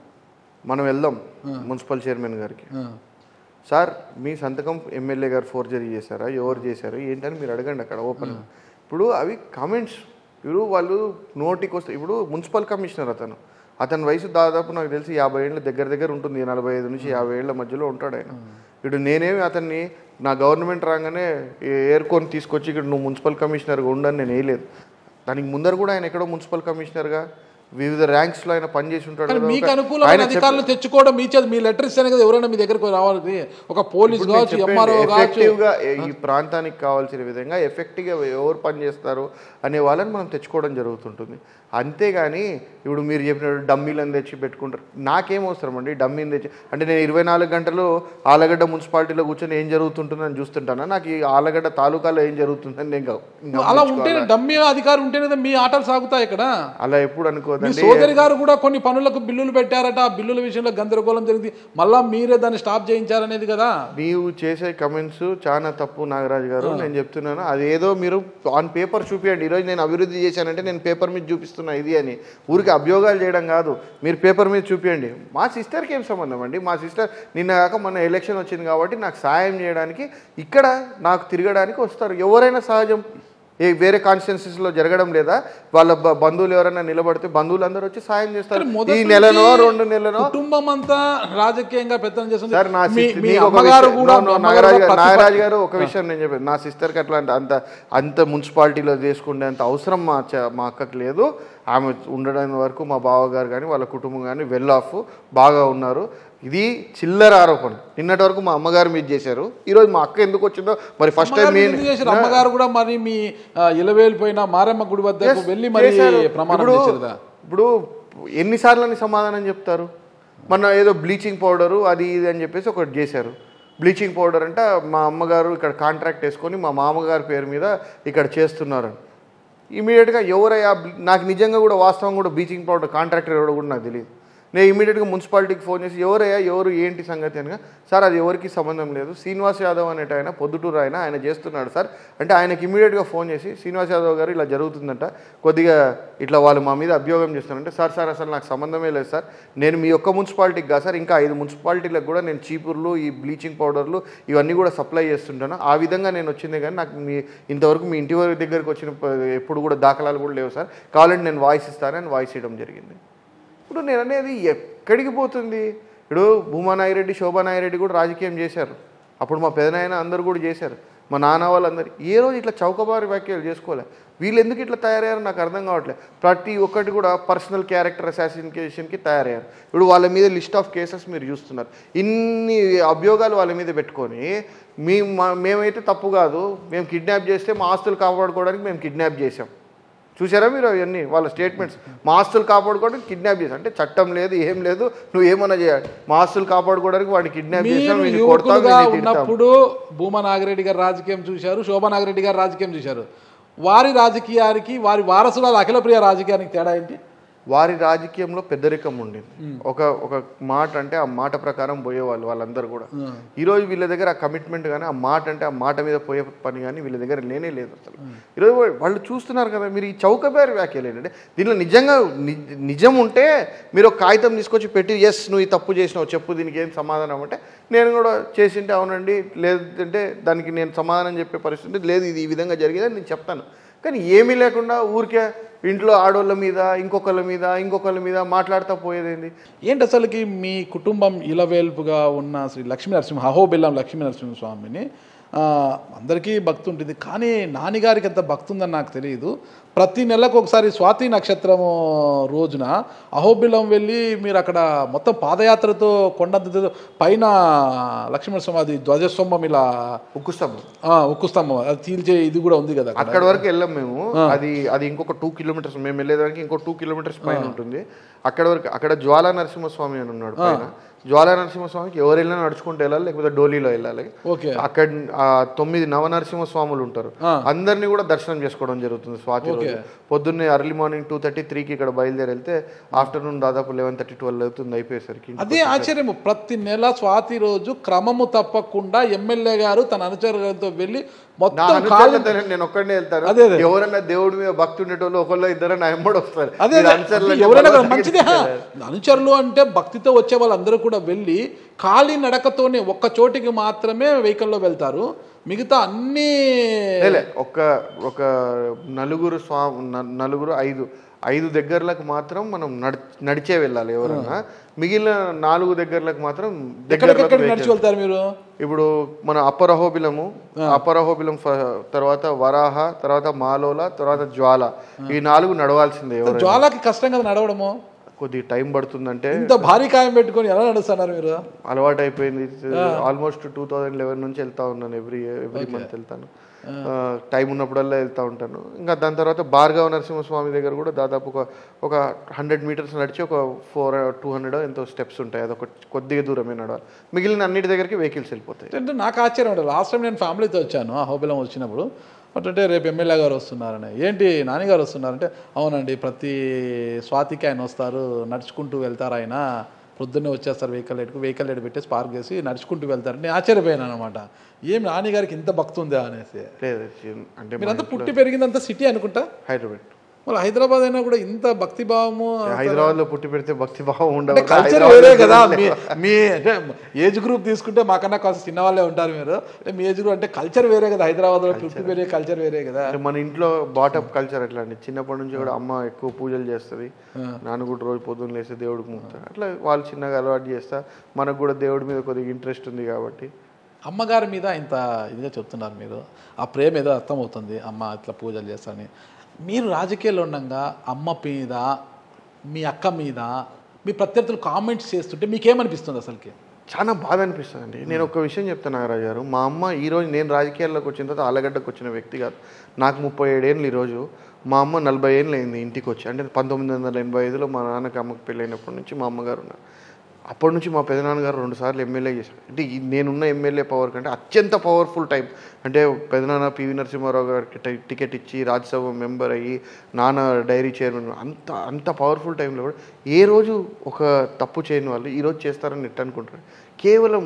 D: మనం వెళ్దాం మున్సిపల్ చైర్మన్ గారికి. సార్ మీ సంతకం ఎమ్మెల్యే గారు ఫోర్జరీ చేశారా, ఎవరు చేశారు ఏంటని మీరు అడగండి అక్కడ ఓపెన్. ఇప్పుడు అవి కామెంట్స్ ఇప్పుడు వాళ్ళు నోటికి వస్తాయి. ఇప్పుడు మున్సిపల్ కమిషనర్ అతని వయసు దాదాపు నాకు తెలిసి 50 ఏళ్ళ దగ్గర ఉంటుంది, 45 నుంచి 50 ఏళ్ళ మధ్యలో ఉంటాడు ఆయన. ఇప్పుడు నేనేమి అతన్ని నా గవర్నమెంట్ రాగానే ఏర్కొని తీసుకొచ్చి ఇక్కడ నువ్వు మున్సిపల్ కమిషనర్గా ఉండని నేను వేయలేదు. దానికి ముందర కూడా ఆయన ఎక్కడో మున్సిపల్ కమిషనర్గా వివిధ ర్యాంక్స్ లో ఆయన పనిచేసి ఉంటాడు
B: కానీ
D: కదా.
B: మీకు అనుకూలమైన అధికారులు తెచ్చుకోవడం మీ లెటర్ ఇస్తేనే కదా ఎవరైనా మీ దగ్గరకు రావాలి. ఒక పోలీస్ కావచ్చు, ఎంఆర్ఓ కావచ్చు,
D: ఈ ప్రాంతానికి కావాల్సిన విధంగా ఎఫెక్టివ్ గా ఎవరు పనిచేస్తారు అనే వాళ్ళని మనం తెచ్చుకోవడం జరుగుతుంటుంది. అంతేగాని ఇప్పుడు మీరు చెప్పినట్టు డమ్మీలను తెచ్చి పెట్టుకుంటారు. నాకేం అవసరం అండి డమ్మీని తెచ్చి? అంటే నేను 24 గంటలు ఆలగడ్డ మున్సిపాలిటీలో కూర్చొని ఏం జరుగుతుంటుందని చూస్తుంటానా? నాకు ఈ ఆలగడ్డ తాలూకాలో ఏం జరుగుతుందని నేను
B: అలా ఉంటేనే డమ్మీ అధికారం ఉంటేనే మీ ఆటలు సాగుతాయి ఇక్కడ.
D: అలా ఎప్పుడు అనుకోదండి.
B: సోదరి గారు కూడా కొన్ని పనులకు బిల్లులు పెట్టారట, ఆ బిల్లుల విషయంలో గందరగోళం జరిగింది, మళ్ళా మీరే దాన్ని స్టాప్ చేయించారనేది కదా.
D: నీవు చేసే కమెంట్స్ చాలా తప్పు నాగరాజు గారు. నేను చెప్తున్నాను, అదేదో మీరు ఆన్ పేపర్ చూపించండి. ఈరోజు నేను అభివృద్ధి చేశానంటే నేను పేపర్ మీద చూపిస్తున్నా ఇది అని, ఊరికి అభియోగాలు చేయడం కాదు. మీరు పేపర్ మీద చూపించండి. మా సిస్టర్కి ఏం సంబంధం అండి? మా సిస్టర్ నిన్న కాక మొన్న ఎలక్షన్ వచ్చింది కాబట్టి నాకు సాయం చేయడానికి ఇక్కడ నాకు తిరగడానికి వస్తారు. ఎవరైనా సహజం. వేరే కాన్స్టిట్యున్సీస్లో జరగడం లేదా? వాళ్ళ బంధువులు ఎవరైనా నిలబడితే బంధువులు అందరూ వచ్చి సాయం చేస్తారు. ఈ నెలనో 2 నెలనో
B: కుటుంబం అంతా రాజకీయంగా పెత్తనం చేస్తుంది.
D: సార్ నాగరాజు గారు ఒక విషయం నేను చెప్పాను, నా సిస్టర్కి అట్లా అంత మున్సిపాలిటీలో చేసుకునే అంత అవసరం మా అక్కకి లేదు. ఆమె ఉండడం వరకు మా బావగారు కానీ వాళ్ళ కుటుంబం కానీ వెల్ ఆఫ్ బాగా ఉన్నారు. ఇది చిల్లర ఆరోపణ. నిన్నటి వరకు మా అమ్మగారు మీద చేశారు, ఈరోజు మా అక్క ఎందుకు వచ్చిందో మరి ఫస్ట్ టైం
B: అమ్మగారు కూడా మరి మీ ఇలవేలిపోయిన మారమ్మ గుడి వద్దకు వెళ్ళి మరి ప్రమాణం చేశారు.
D: ఇప్పుడు ఎన్నిసార్లు సమాధానం చెప్తారు? మొన్న ఏదో బ్లీచింగ్ పౌడరు అది ఇది అని చెప్పేసి ఒకటి చేశారు. బ్లీచింగ్ పౌడర్ అంటే మా అమ్మగారు ఇక్కడ కాంట్రాక్ట్ వేసుకొని మా మామగారి పేరు మీద ఇక్కడ చేస్తున్నారని ఇమీడియట్గా ఎవరయ్యా, నాకు నిజంగా కూడా వాస్తవం కూడా బ్లీచింగ్ పౌడర్ కాంట్రాక్టర్ ఎవడో కూడా నాకు తెలియదు. నేను ఇమీడియట్గా మున్సిపాలిటీకి ఫోన్ చేసి ఎవరయ్యా ఎవరు ఏంటి సంగతి అనగా, సార్ అది ఎవరికి సంబంధం లేదు, శ్రీనివాస్ యాదవ్ అనేట ఆయన పొద్దుటూరు ఆయన చేస్తున్నాడు సార్ అంటే ఆయనకి ఇమీడియట్గా ఫోన్ చేసి శ్రీనివాస్ యాదవ్ గారు ఇలా జరుగుతుందంట, కొద్దిగా ఇట్లా వాళ్ళు మా మీద అభియోగం చేస్తున్నారంటే, సార్ అసలు నాకు సంబంధమే లేదు సార్, నేను మీ ఒక్క మున్సిపాలిటీకి కాదు సార్ ఇంకా 5 మున్సిపాలిటీలకు కూడా నేను చీపుర్లు ఈ బ్లీచింగ్ పౌడర్లు ఇవన్నీ కూడా సప్లై చేస్తుంటాను. ఆ విధంగా నేను వచ్చిందే కానీ నాకు ఇంతవరకు మీ ఇంటి దగ్గరికి వచ్చిన ఎప్పుడు కూడా దాఖలాలు కూడా లేవు సార్, కావాలంటే నేను వాయిస్ ఇస్తానని వాయిస్ ఇవ్వడం జరిగింది. ఇప్పుడు నేను అనేది ఎక్కడికి పోతుంది? ఇప్పుడు భూమానాగిరెడ్డి శోభానాగిరెడ్డి కూడా రాజకీయం చేశారు, అప్పుడు మా పెదనాయన అందరూ కూడా చేశారు, మా నాన్న వాళ్ళందరూ ఏ రోజు ఇట్లా చౌకబారి వ్యాఖ్యలు చేసుకోలే. వీళ్ళు ఎందుకు ఇట్లా తయారయ్యారో నాకు అర్థం కావట్లేదు. ప్రతి ఒక్కటి కూడా పర్సనల్ క్యారెక్టర్ అసాసినేషన్కి తయారయ్యారు. ఇప్పుడు వాళ్ళ మీద లిస్ట్ ఆఫ్ కేసెస్ మీరు చూస్తున్నారు, ఇన్ని అభియోగాలు వాళ్ళ మీద పెట్టుకొని మేమైతే తప్పు కాదు, మేము కిడ్నాప్ చేస్తే మా ఆస్తులు కాపాడుకోవడానికి మేము కిడ్నాప్ చేసాం. చూసారా మీరు అవన్నీ వాళ్ళ స్టేట్మెంట్స్? మా ఆస్తులు కాపాడుకోవడానికి కిడ్నాప్ చేశాం అంటే చట్టం లేదు ఏం లేదు, నువ్వు ఏమన్నా చేయాలి, మా ఆస్తులు కాపాడుకోవడానికి వాడిని కిడ్నాప్ చేసాం.
B: ఉన్నప్పుడు భూమా నాగిరెడ్డి గారు రాజకీయం చూశారు, శోభా నాగిరెడ్డి గారు రాజకీయం చూశారు. వారి రాజకీయానికి వారి వారసుల అఖిల ప్రియ రాజకీయానికి తేడా ఏంటి?
D: వారి రాజకీయంలో పెద్దరికం ఉండింది. ఒక మాట అంటే ఆ మాట ప్రకారం పోయేవాళ్ళు వాళ్ళందరూ కూడా. ఈరోజు వీళ్ళ దగ్గర ఆ కమిట్మెంట్ కానీ ఆ మాట అంటే ఆ మాట మీద పోయే పని కానీ వీళ్ళ దగ్గర లేనే లేదు అసలు. ఈరోజు వాళ్ళు చూస్తున్నారు కదా మీరు ఈ చౌకబారి వ్యాఖ్యలు ఏంటంటే, దీనిలో నిజంగా నిజం ఉంటే మీరు ఒక కాగితం తీసుకొచ్చి పెట్టి ఎస్ నువ్వు ఈ తప్పు చేసినావు చెప్పు దీనికి ఏం సమాధానం అంటే, నేను కూడా చేసింటే అవునండి, లేదంటే దానికి నేను సమాధానం చెప్పే పరిస్థితి లేదు, ఇది ఈ విధంగా జరిగేదని నేను చెప్తాను. కానీ ఏమీ లేకుండా ఊరికే ఇంట్లో ఆడోళ్ళ మీద ఇంకొకళ్ళ మీద మాట్లాడుతూ పోయేదేంది
B: ఏంటి? అసలుకి మీ కుటుంబం ఇలవేల్పుగా ఉన్న శ్రీ అహోబిల్లం లక్ష్మీ నరసింహస్వామిని అందరికీ భక్తి ఉంటుంది, కానీ నాన్నగారికి ఎంత భక్తి ఉందని నాకు తెలియదు. ప్రతి నెలకు ఒకసారి స్వాతి నక్షత్రము రోజున అహోబిలం వెళ్ళి మీరు అక్కడ మొత్తం పాదయాత్రతో కొండంత పైన లక్ష్మీనరసింహ అది ధ్వజస్తంభం ఇలా
D: ఉక్కు
B: స్తంభం అది తీల్చే ఇది కూడా ఉంది కదా,
D: అక్కడ వరకు వెళ్ళాం మేము. అది ఇంకొక 2 కిలోమీటర్స్ మేము వెళ్ళేదానికి ఇంకో 2 కిలోమీటర్స్ పైన ఉంటుంది. అక్కడ వరకు అక్కడ జ్వాలా నరసింహస్వామి అని ఉన్నాడు పైన. జ్వాలా నరసింహస్వామికి ఎవరు వెళ్ళినా నడుచుకుంటూ వెళ్ళాలి, లేకపోతే డోలీలో వెళ్ళాలి. అక్కడ 9 నవనరసింహస్వాములు ఉంటారు, అందరినీ కూడా దర్శనం చేసుకోవడం జరుగుతుంది స్వాతి రోజు. పొద్దున్నే అర్లీ మార్నింగ్ 2:30-3కి ఇక్కడ బయలుదేరి వెళ్తే ఆఫ్టర్నూన్ దాదాపు 11:30-12 అవుతుంది అయిపోయేసరికి.
B: అదే ఆశ్చర్యము, ప్రతి నెల స్వాతి రోజు క్రమము తప్పకుండా ఎమ్మెల్యే గారు తన అనుచరులతో వెళ్ళి
D: నేను ఒక్కడే వెళ్తాను. ఎవరైనా దేవుడి మీద భక్తి ఉండేటోళ్ళు ఒకళ్ళు ఇద్దరు నా ఎంబడి వస్తారు.
B: మంచిదే, అనుచరులు అంటే భక్తితో వచ్చే వాళ్ళందరూ కూడా వెళ్ళి ఖాళీ నడకతోనే ఒక్క చోటికి మాత్రమే వెహికల్లో వెళ్తారు, మిగతా అన్ని
D: ఒక 4 5 5 దగ్గరలకు మాత్రం మనం నడిచే వెళ్ళాలి ఎవరన్నా, మిగిలిన 4 దగ్గరలకు మాత్రం
B: నడిచి వెళ్తారు మీరు.
D: ఇప్పుడు మన అప్పర్ అహోబిలం తర్వాత వరాహ, తర్వాత మాలోల, తర్వాత జ్వాల, ఈ 4 నడవాల్సిందే.
B: జ్వాలకి కష్టం కదా నడవడము,
D: కొద్దిగా టైం పడుతుందంటే.
B: ఇంత భారీ కాయం పెట్టుకొని ఎలా నడుస్తున్నారు మీరు?
D: అలవాటు అయిపోయింది. ఆల్మోస్ట్ 2011 నుంచి వెళ్తా ఉన్నాను, ఎవ్రీ మంత్ వెళ్తాను, టైం ఉన్నప్పుడల్లా వెళ్తూ ఉంటాను. ఇంకా దాని తర్వాత భార్గవ నరసింహస్వామి దగ్గర కూడా దాదాపు ఒక 100 మీటర్స్ నడిచి ఒక 200 ఎంతో స్టెప్స్ ఉంటాయి, అదొక కొద్దిగా దూరమే నడవాలి. మిగిలిన అన్నిటి దగ్గరికి వెహికల్స్ వెళ్ళిపోతాయి.
B: అంటే నాకు ఆశ్చర్యం ఉంటుంది. లాస్ట్ టైం నేను ఫ్యామిలీతో వచ్చాను అహోబిలం వచ్చినప్పుడు, అంటే రేపు ఎమ్మెల్యే గారు వస్తున్నారని. ఏంటి నాన్నగారు వస్తున్నారంటే, అవునండి ప్రతి స్వాతికి ఆయన వస్తారు, నడుచుకుంటూ వెళ్తారు, ఆయన పొద్దున్నే వచ్చేస్తారు, వెహికల్ ఎడ్ పెట్టేసి పార్క్ చేసి నడుచుకుంటూ వెళ్తారు. నేను ఆశ్చర్యపోయాను అనమాట, ఏం నాన్నగారికి ఇంత భక్తి ఉందా అనేసి.
D: అంటే
B: మీరంతా పుట్టి పెరిగిందంతా సిటీ అనుకుంటా,
D: హైదరాబాద్.
B: మరి హైదరాబాద్ అయినా కూడా ఇంత భక్తి భావము.
D: హైదరాబాద్ లో పుట్టి పెడితే భక్తి భావం ఉండదు,
B: కల్చర్ వేరే కదా. మీ అంటే ఏజ్ గ్రూప్ తీసుకుంటే మాకన్నా కాస్త చిన్న వాళ్ళే ఉంటారు మీరు, మీ ఏజ్ గ్రూప్ అంటే కల్చర్ వేరే కదా, హైదరాబాద్ లో పుట్టి పెరిగే కల్చర్ వేరే కదా.
D: మన ఇంట్లో బాటప్ కల్చర్ అట్లా అండి. చిన్నప్పటి నుంచి కూడా అమ్మ ఎక్కువ పూజలు చేస్తుంది, నాన్న కూడా రోజు పొద్దున్న లేస్తే దేవుడికి ముక్తారు, అట్లా వాళ్ళు చిన్నగా అలవాటు చేస్తా. మనకు కూడా దేవుడి మీద కొద్దిగా ఇంట్రెస్ట్ ఉంది కాబట్టి.
B: అమ్మగారి మీద ఇంత ఇదిగా చెప్తున్నారు మీరు, ఆ ప్రేమ ఏదో అర్థమవుతుంది, అమ్మ ఇట్లా పూజలు చేస్తారని. మీరు రాజకీయాల్లో ఉండగా అమ్మ మీద, మీ అక్క మీద మీ ప్రత్యర్థులు కామెంట్స్ చేస్తుంటే మీకేమనిపిస్తుంది అసలుకి?
D: చాలా బాధ అనిపిస్తుంది అండి. నేను ఒక విషయం చెప్తాను నాగరాజు గారు, మా అమ్మ ఈరోజు నేను రాజకీయాల్లోకి వచ్చిన తర్వాత ఆలగడ్డకు వచ్చిన వ్యక్తి కాదు. నాకు 37 ఏళ్ళు ఈరోజు, మా అమ్మ 40 ఏళ్ళు అయింది ఇంటికి వచ్చి. అంటే 1985లో మా నాన్నకి అమ్మకి పెళ్ళైనప్పటి నుంచి మా అమ్మగారు ఉన్నారు. అప్పటి నుంచి మా పెదనాన్నగారు 2 సార్లు ఎమ్మెల్యే చేశారు. అంటే నేనున్న ఎమ్మెల్యే పవర్ కంటే అత్యంత పవర్ఫుల్ టైం. అంటే పెదనాన్న పివి నరసింహారావు గారికి టికెట్ ఇచ్చి రాజ్యసభ మెంబర్ అయ్యి, నాన్న డైరీ చైర్మన్, అంత పవర్ఫుల్ టైంలో కూడా ఏ రోజు ఒక తప్పు చేయని వాళ్ళు ఈరోజు చేస్తారని నెట్ అనుకుంటారు. కేవలం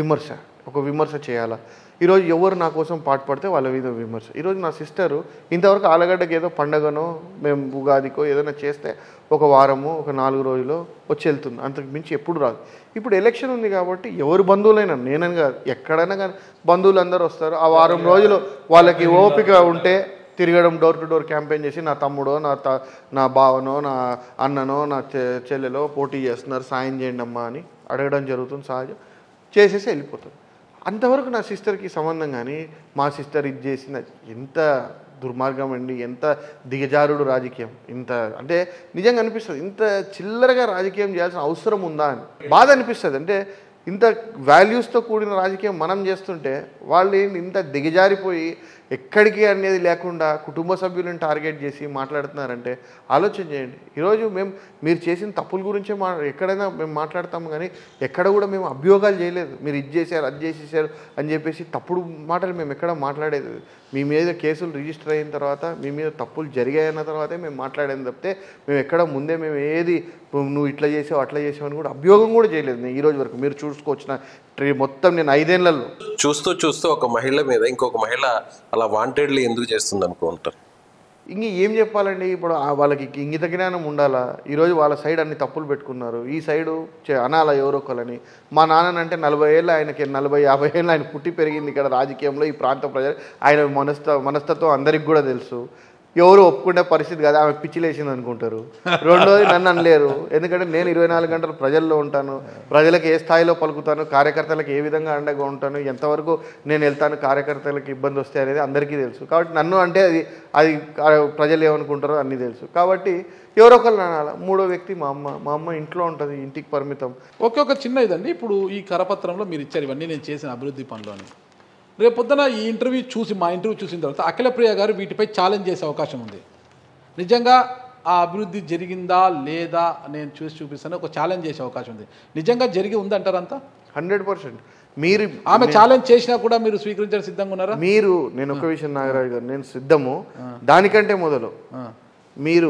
D: ఒక విమర్శ చేయాలా? ఈరోజు ఎవరు నా కోసం పాటుపడితే వాళ్ళ మీద విమర్శ. ఈరోజు నా సిస్టరు ఇంతవరకు ఆలగడ్డకి ఏదో పండగనో మేము ఉగాదికో ఏదైనా చేస్తే ఒక వారమో ఒక 4 రోజులో వచ్చి వెళ్తుంది, అంతకు మించి ఎప్పుడు రాదు. ఇప్పుడు ఎలక్షన్ ఉంది కాబట్టి ఎవరు బంధువులైనా, నేనని కాదు ఎక్కడైనా కానీ బంధువులు అందరూ వస్తారు. ఆ వారం రోజులు వాళ్ళకి ఓపిక ఉంటే తిరగడం, డోర్ టు డోర్ క్యాంపెయిన్ చేసి నా తమ్ముడో నా బావనో నా అన్ననో నా చెల్లెలో పోటీ చేస్తున్నారు, సాయం చేయండి అమ్మా అని అడగడం జరుగుతుంది, సహజం. చేసేసి వెళ్ళిపోతారు. అంతవరకు నా సిస్టర్కి సంబంధం. కానీ మా సిస్టర్ ఇది చేసిన ఎంత దుర్మార్గం అండి, ఎంత దిగజారుడు రాజకీయం. ఇంత అంటే నిజంగా అనిపిస్తుంది, ఇంత చిల్లరగా రాజకీయం చేయాల్సిన అవసరం ఉందా అని బాధ అనిపిస్తుంది. అంటే ఇంత వాల్యూస్తో కూడిన రాజకీయం మనం చేస్తుంటే వాళ్ళు ఇంత దిగజారిపోయి ఎక్కడికి అనేది లేకుండా కుటుంబ సభ్యులను టార్గెట్ చేసి మాట్లాడుతున్నారంటే ఆలోచన చేయండి. ఈరోజు మీరు చేసిన తప్పుల గురించే ఎక్కడైనా మేము మాట్లాడతాము, కానీ ఎక్కడ కూడా మేము అభియోగాలు చేయలేదు, మీరు ఇది చేశారు అది చేసేసారు అని చెప్పేసి తప్పుడు మాటలు మేము ఎక్కడ మాట్లాడేది. మీ మీద కేసులు రిజిస్టర్ అయిన తర్వాత, మీ మీద తప్పులు జరిగాయన్న తర్వాతే మేము మాట్లాడేది తప్పితే మేము ఎక్కడ ముందే మేము ఏది నువ్వు ఇట్లా చేసావు అట్లా చేసావు అని కూడా అభియోగం కూడా చేయలేదు నేను ఈ రోజు వరకు. మీరు చూసుకోవచ్చిన మొత్తం నేను 5 ఏళ్లలో
C: చూస్తూ ఒక మహిళ మీద ఇంకొక మహిళ అలా వాంటెడ్లీ ఎందుకు చేస్తుంది అనుకుంటారు?
D: ఏం చెప్పాలండి, ఇప్పుడు వాళ్ళకి ఇంగిత జ్ఞానం ఉండాలా? ఈరోజు వాళ్ళ సైడ్ అన్ని తప్పులు పెట్టుకున్నారు, ఈ సైడు అనాలా ఎవరో ఒకళ్ళని. మా నాన్ననంటే 40 ఏళ్ళు, ఆయనకి 40-50 ఏళ్ళు ఆయన పుట్టి పెరిగింది ఇక్కడ రాజకీయంలో, ఈ ప్రాంత ప్రజలు. ఆయన మనస్తత్వం అందరికి కూడా తెలుసు. ఎవరు ఒప్పుకునే పరిస్థితి కాదు, ఆమె పిచ్చిలేసింది అనుకుంటారు. రెండోది నన్ను అనలేరు, ఎందుకంటే నేను 24 గంటలు ప్రజల్లో ఉంటాను, ప్రజలకు ఏ స్థాయిలో పలుకుతాను, కార్యకర్తలకు ఏ విధంగా అండగా ఉంటాను, ఎంతవరకు నేను వెళ్తాను కార్యకర్తలకు ఇబ్బంది వస్తే అనేది అందరికీ తెలుసు. కాబట్టి నన్ను అంటే అది ప్రజలు ఏమనుకుంటారో అన్నీ తెలుసు. కాబట్టి ఎవరో ఒకళ్ళు అనాలి. 3వ వ్యక్తి మా అమ్మ ఇంట్లో ఉంటుంది, ఇంటికి పరిమితం.
B: ఒక చిన్న ఇదండి, ఇప్పుడు ఈ కరపత్రంలో మీరు ఇచ్చారు ఇవన్నీ నేను చేసిన అభివృద్ధి పనులు. రేపు పొద్దున ఈ మా ఇంటర్వ్యూ చూసిన తర్వాత అఖిలప్రియ గారు వీటిపై ఛాలెంజ్ చేసే అవకాశం ఉంది. నిజంగా ఆ అభివృద్ధి జరిగిందా లేదా నేను చూపిస్తాను, ఒక ఛాలెంజ్ చేసే అవకాశం ఉంది. నిజంగా జరిగి ఉందంటారంతా?
D: 100%. మీరు
B: ఆమె ఛాలెంజ్ చేసినా కూడా మీరు స్వీకరించడానికి సిద్ధంగా ఉన్నారా?
D: నేను ఒక విషయం నాగరాజు గారు, నేను సిద్ధము. దానికంటే మొదలు మీరు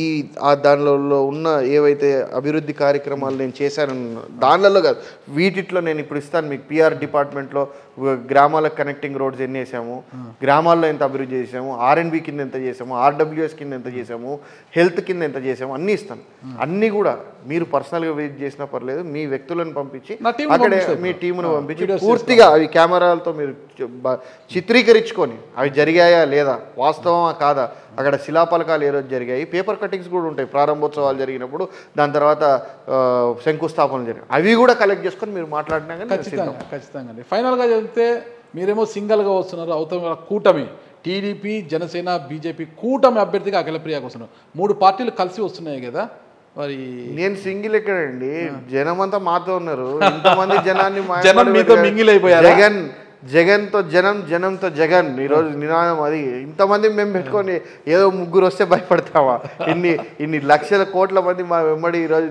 D: దానిలో ఉన్న ఏవైతే అభివృద్ధి కార్యక్రమాలు నేను చేశానన్న దానిలో కాదు, వీటిలో నేను ఇప్పుడు ఇస్తాను మీకు. పిఆర్ డిపార్ట్మెంట్లో గ్రామాలకు కనెక్టింగ్ రోడ్స్ ఎన్ని వేసాము, గ్రామాల్లో ఎంత అభివృద్ధి చేసాము, R&B కింద ఎంత చేసాము, RWS కింద ఎంత చేసాము, హెల్త్ కింద ఎంత చేసాము అన్నీ ఇస్తాను. అన్నీ కూడా మీరు పర్సనల్గా విజిట్ చేసినా పర్లేదు, మీ వ్యక్తులను పంపించి అక్కడే మీ టీమును పంపించి పూర్తిగా అవి కెమెరాలతో మీరు చిత్రీకరించుకొని అవి జరిగాయా లేదా, వాస్తవమా కాదా, అక్కడ శిలాపలకాలు ఏ రోజు జరిగాయి, పేపర్ పేపర్ కటింగ్స్ కూడా ఉంటాయి ప్రారంభోత్సవాలు జరిగినప్పుడు, దాని తర్వాత శంకుస్థాపనలు జరిగిన అవి కూడా కలెక్ట్ చేసుకొని మీరు మాట్లాడినా కానీ
B: ఖచ్చితంగా అండి. ఫైనల్గా చెప్తే మీరేమో సింగల్గా వస్తున్నారు, అవుతాం కూటమి టీడీపీ జనసేన బీజేపీ కూటమి అభ్యర్థిగా అఖిలప్రియకు వస్తున్నారు. 3 పార్టీలు కలిసి వస్తున్నాయి కదా, మరి
D: నేను సింగిల్ ఎక్కడండి, జనం అంతా మాతో ఉన్నారు. ఇంతమంది జనాన్ని
B: జనం మీతో మింగిల్ అయిపోయారు.
D: జగన్తో జనం, జనంతో జగన్ ఈరోజు నినాదం అది. ఇంతమంది మేము పెట్టుకొని ఏదో ముగ్గురు వస్తే భయపడతామా? ఇన్ని లక్షల కోట్ల మంది మా వెంబడి ఈరోజు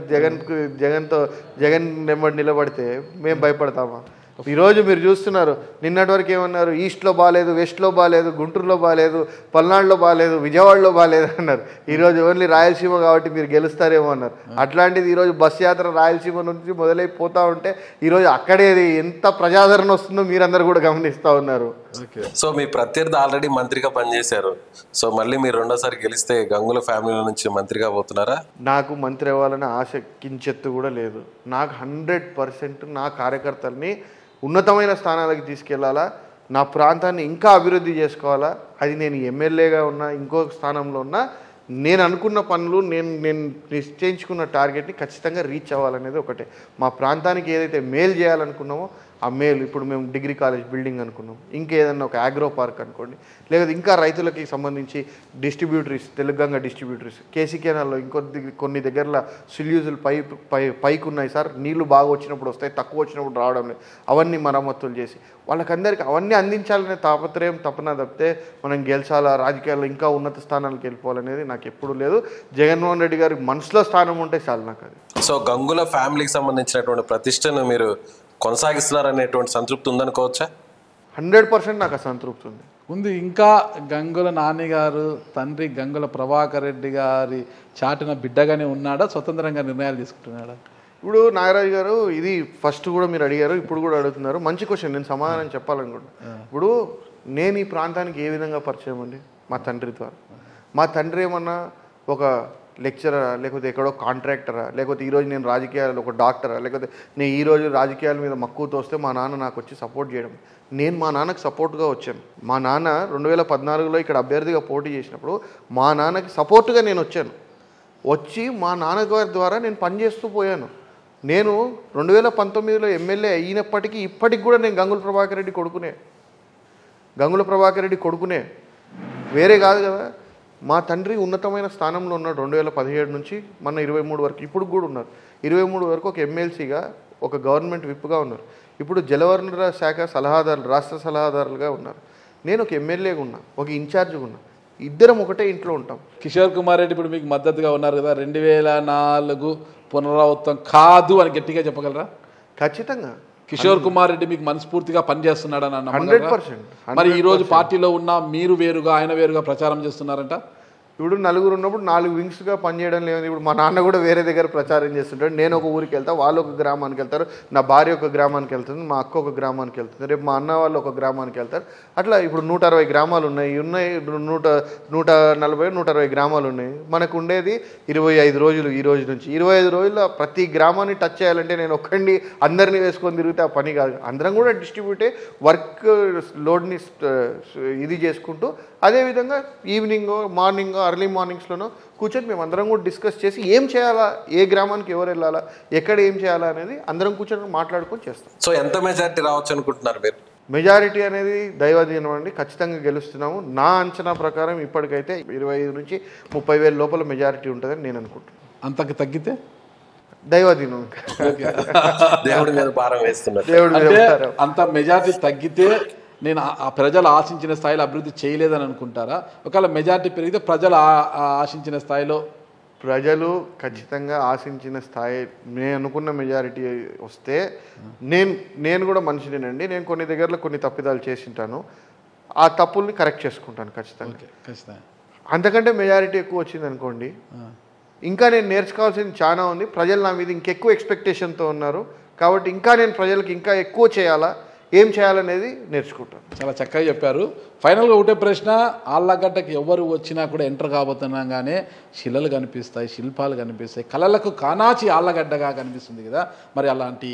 D: జగన్ వెంబడి నిలబడితే మేము భయపడతామా? ఈరోజు మీరు చూస్తున్నారు, నిన్నటి వరకు ఏమన్నారు, ఈస్ట్లో బాగాలేదు, వెస్ట్లో బాగాలేదు, గుంటూరులో బాగాలేదు, పల్నాడులో బాగాలేదు, విజయవాడలో బాగాలేదు అన్నారు. ఈరోజు ఓన్లీ రాయలసీమ కాబట్టి మీరు గెలుస్తారేమో అన్నారు. అట్లాంటిది ఈరోజు బస్ యాత్ర రాయలసీమ నుంచి మొదలైపోతూ ఉంటే ఈరోజు అక్కడేది ఎంత ప్రజాదరణ వస్తుందో మీరందరూ కూడా గమనిస్తూ ఉన్నారు.
C: సో మీ ప్రత్యర్థి ఆల్రెడీ మంత్రిగా పనిచేశారు, సో మళ్ళీ మీరు రెండోసారి గెలిస్తే గంగుల ఫ్యామిలీ నుంచి మంత్రిగా పోతున్నారా?
D: నాకు మంత్రి అవ్వాలని ఆశ కించెత్తు కూడా లేదు. నాకు 100% నా కార్యకర్తల్ని ఉన్నతమైన స్థానాలకు తీసుకెళ్లాలా, నా ప్రాంతాన్ని ఇంకా అభివృద్ధి చేసుకోవాలా. అది నేను ఎమ్మెల్యేగా ఉన్నా, ఇంకొక స్థానంలో ఉన్నా, నేను అనుకున్న పనులు, నేను నిశ్చయించుకున్న టార్గెట్ని ఖచ్చితంగా రీచ్ అవ్వాలనేది ఒకటే. మా ప్రాంతానికి ఏదైతే మేలు చేయాలనుకున్నామో ఆ మేలు, ఇప్పుడు మేము డిగ్రీ కాలేజ్ బిల్డింగ్ అనుకున్నాం, ఇంకేదన్నా ఒక అగ్రో పార్క్ అనుకోండి, లేదా ఇంకా రైతులకి సంబంధించి డిస్ట్రిబ్యూటరీస్, తెలంగాణ డిస్ట్రిబ్యూటరీస్, కేసీ కెనాల్లో కొన్ని దగ్గరలో సిల్యూజులు పైకి ఉన్నాయి సార్, నీళ్లు బాగా వచ్చినప్పుడు వస్తాయి, తక్కువ వచ్చినప్పుడు రావడం లేదు, అవన్నీ మరమ్మతులు చేసి వాళ్ళకందరికీ అవన్నీ అందించాలనే తాపత్రయం, తపన తప్పితే మనం గెలిచాలా, రాజకీయాల్లో ఇంకా ఉన్నత స్థానాలకు వెళ్ళిపోవాలనేది నాకు ఎప్పుడూ లేదు. జగన్మోహన్ రెడ్డి గారికి మనసులో స్థానం ఉంటే చాలు నాకు అది.
C: సో గంగుల ఫ్యామిలీకి సంబంధించినటువంటి ప్రతిష్టను మీరు కొనసాగిస్తున్నారనేటువంటి సంతృప్తి ఉందనుకోవచ్చా?
D: 100% నాకు సంతృప్తి
B: ఉంది. ఇంకా గంగుల నాన్నగారు తండ్రి గంగుల ప్రభాకర్ రెడ్డి గారి చాటున బిడ్డగానే ఉన్నాడా, స్వతంత్రంగా నిర్ణయాలు తీసుకుంటున్నాడా?
D: ఇప్పుడు నాగరాజు గారు, ఇది ఫస్ట్ కూడా మీరు అడిగారు, ఇప్పుడు కూడా అడుగుతున్నారు. మంచి క్వశ్చన్, నేను సమాధానం చెప్పాలనుకుంటున్నాను. ఇప్పుడు నేను ఈ ప్రాంతానికి ఏ విధంగా పరిచయం అండి? మా తండ్రి ద్వారా. మా తండ్రి ఏమన్నా ఒక లెక్చరరా, లేకపోతే ఎక్కడో కాంట్రాక్టరా, లేకపోతే ఈరోజు నేను రాజకీయాలు ఒక డాక్టరా, లేకపోతే నేను ఈరోజు రాజకీయాల మీద మక్కువతో వస్తే మా నాన్న నాకు వచ్చి సపోర్ట్ చేయడం. నేను మా నాన్నకు సపోర్ట్గా వచ్చాను. మా నాన్న 2014లో ఇక్కడ అభ్యర్థిగా పోటీ చేసినప్పుడు మా నాన్నకి సపోర్ట్గా నేను వచ్చి మా నాన్నగారి ద్వారా నేను పనిచేస్తూ పోయాను. నేను 2019లో ఎమ్మెల్యే అయినప్పటికీ ఇప్పటికి కూడా నేను గంగుల ప్రభాకర్ రెడ్డి కొడుకునే, వేరే కాదు కదా. మా తండ్రి ఉన్నతమైన స్థానంలో ఉన్నాడు 2017 నుంచి మన 23 వరకు, ఇప్పుడు కూడా ఉన్నారు. 23 వరకు ఒక ఎమ్మెల్సీగా, ఒక గవర్నమెంట్ విప్గా ఉన్నారు. ఇప్పుడు జలవనరుల శాఖ సలహాదారులు, రాష్ట్ర సలహాదారులుగా ఉన్నారు. నేను ఒక ఎమ్మెల్యేగా ఉన్నా, ఒక ఇన్ఛార్జ్గా ఉన్నా, ఇద్దరం ఒకటే ఇంట్లో ఉంటాం.
B: కిషోర్ కుమార్ రెడ్డి ఇప్పుడు మీకు మద్దతుగా ఉన్నారు కదా, 2004 పునరావృతం కాదు అని గట్టిగా చెప్పగలరా?
D: ఖచ్చితంగా.
B: కిషోర్ కుమార్ రెడ్డి మీకు మనస్ఫూర్తిగా పనిచేస్తున్నాడని అన్న
D: 100%.
B: మరి ఈ రోజు పార్టీలో ఉన్న మీరు వేరుగా ఆయన వేరుగా ప్రచారం చేస్తున్నారంట.
D: ఇప్పుడు నలుగురు ఉన్నప్పుడు 4 వింగ్స్గా పనిచేయడం లేదు. ఇప్పుడు మా నాన్న కూడా వేరే దగ్గర ప్రచారం చేస్తుంటాడు. నేను ఒక ఊరికి వెళ్తా, వాళ్ళు ఒక గ్రామానికి వెళ్తారు, నా భార్య ఒక గ్రామానికి వెళ్తుంది, మా అక్క ఒక గ్రామానికి వెళ్తుంది, రేపు మా అన్న వాళ్ళు ఒక గ్రామానికి వెళ్తారు. అట్లా ఇప్పుడు 160 గ్రామాలు ఉన్నాయి 140 160 గ్రామాలు ఉన్నాయి. మనకు ఉండేది 25 రోజులు. ఈ రోజు నుంచి 25 రోజుల్లో ప్రతి గ్రామాన్ని టచ్ చేయాలంటే నేను ఒక్కడిని అందరినీ వేసుకొని తిరిగితే ఆ పని కాదు. అందరం కూడా డిస్ట్రిబ్యూటే వర్క్ లోడ్ని ఇది చేసుకుంటూ, అదేవిధంగా ఈవినింగ్ మార్నింగ్ అర్లీ మార్నింగ్స్లోనూ కూర్చొని మేము అందరం కూడా డిస్కస్ చేసి ఏం చేయాలా, ఏ గ్రామానికి ఎవరు వెళ్ళాలా, ఎక్కడ ఏం చేయాలా అనేది అందరం కూర్చొని మాట్లాడుకొని చేస్తాం.
C: సో ఎంత మెజారిటీ రావచ్చు అనుకుంటున్నారు మీరు?
D: మెజారిటీ అనేది దైవాధీనం అండి. ఖచ్చితంగా గెలుస్తున్నాము. నా అంచనా ప్రకారం ఇప్పటికైతే 25 నుంచి 30 వేల లోపల మెజారిటీ ఉంటుందని నేను అనుకుంటున్నాను.
B: అంతకు తగ్గితే
D: దైవాధీనం,
C: దేవుడి మీద భారం వేస్తున్నారు.
D: దేవుడి మీద
B: అంత మెజారిటీ తగ్గితే నేను ఆ ప్రజలు ఆశించిన స్థాయిలో అభివృద్ధి చేయలేదని అనుకుంటారా? ఒకవేళ మెజారిటీ పెరిగితే ప్రజలు ఆశించిన స్థాయిలో,
D: ప్రజలు ఖచ్చితంగా ఆశించిన స్థాయి, నేను అనుకున్న మెజారిటీ వస్తే నేను కూడా మనిషినేనండి. నేను కొన్ని దగ్గరలో కొన్ని తప్పిదాలు చేసింటాను, ఆ తప్పుల్ని కరెక్ట్ చేసుకుంటాను ఖచ్చితంగా. అంతకంటే మెజారిటీ ఎక్కువ వచ్చింది అనుకోండి, ఇంకా నేను నేర్చుకోవాల్సింది చాలా ఉంది. ప్రజలు నా మీద ఇంకెక్కువ ఎక్స్పెక్టేషన్తో ఉన్నారు కాబట్టి ఇంకా నేను ప్రజలకు ఇంకా ఎక్కువ చేయాలా, ఏం చేయాలనేది నేర్చుకుంటాను.
B: చాలా చక్కగా చెప్పారు. ఫైనల్గా ఒకటే ప్రశ్న, ఆళ్ళగడ్డకి ఎవరు వచ్చినా కూడా ఎంటర్ కాబోతున్నాగానే శిలలు కనిపిస్తాయి, శిల్పాలు కనిపిస్తాయి, కళలకు కానాచి ఆళ్ళగడ్డగా కనిపిస్తుంది కదా. మరి అలాంటి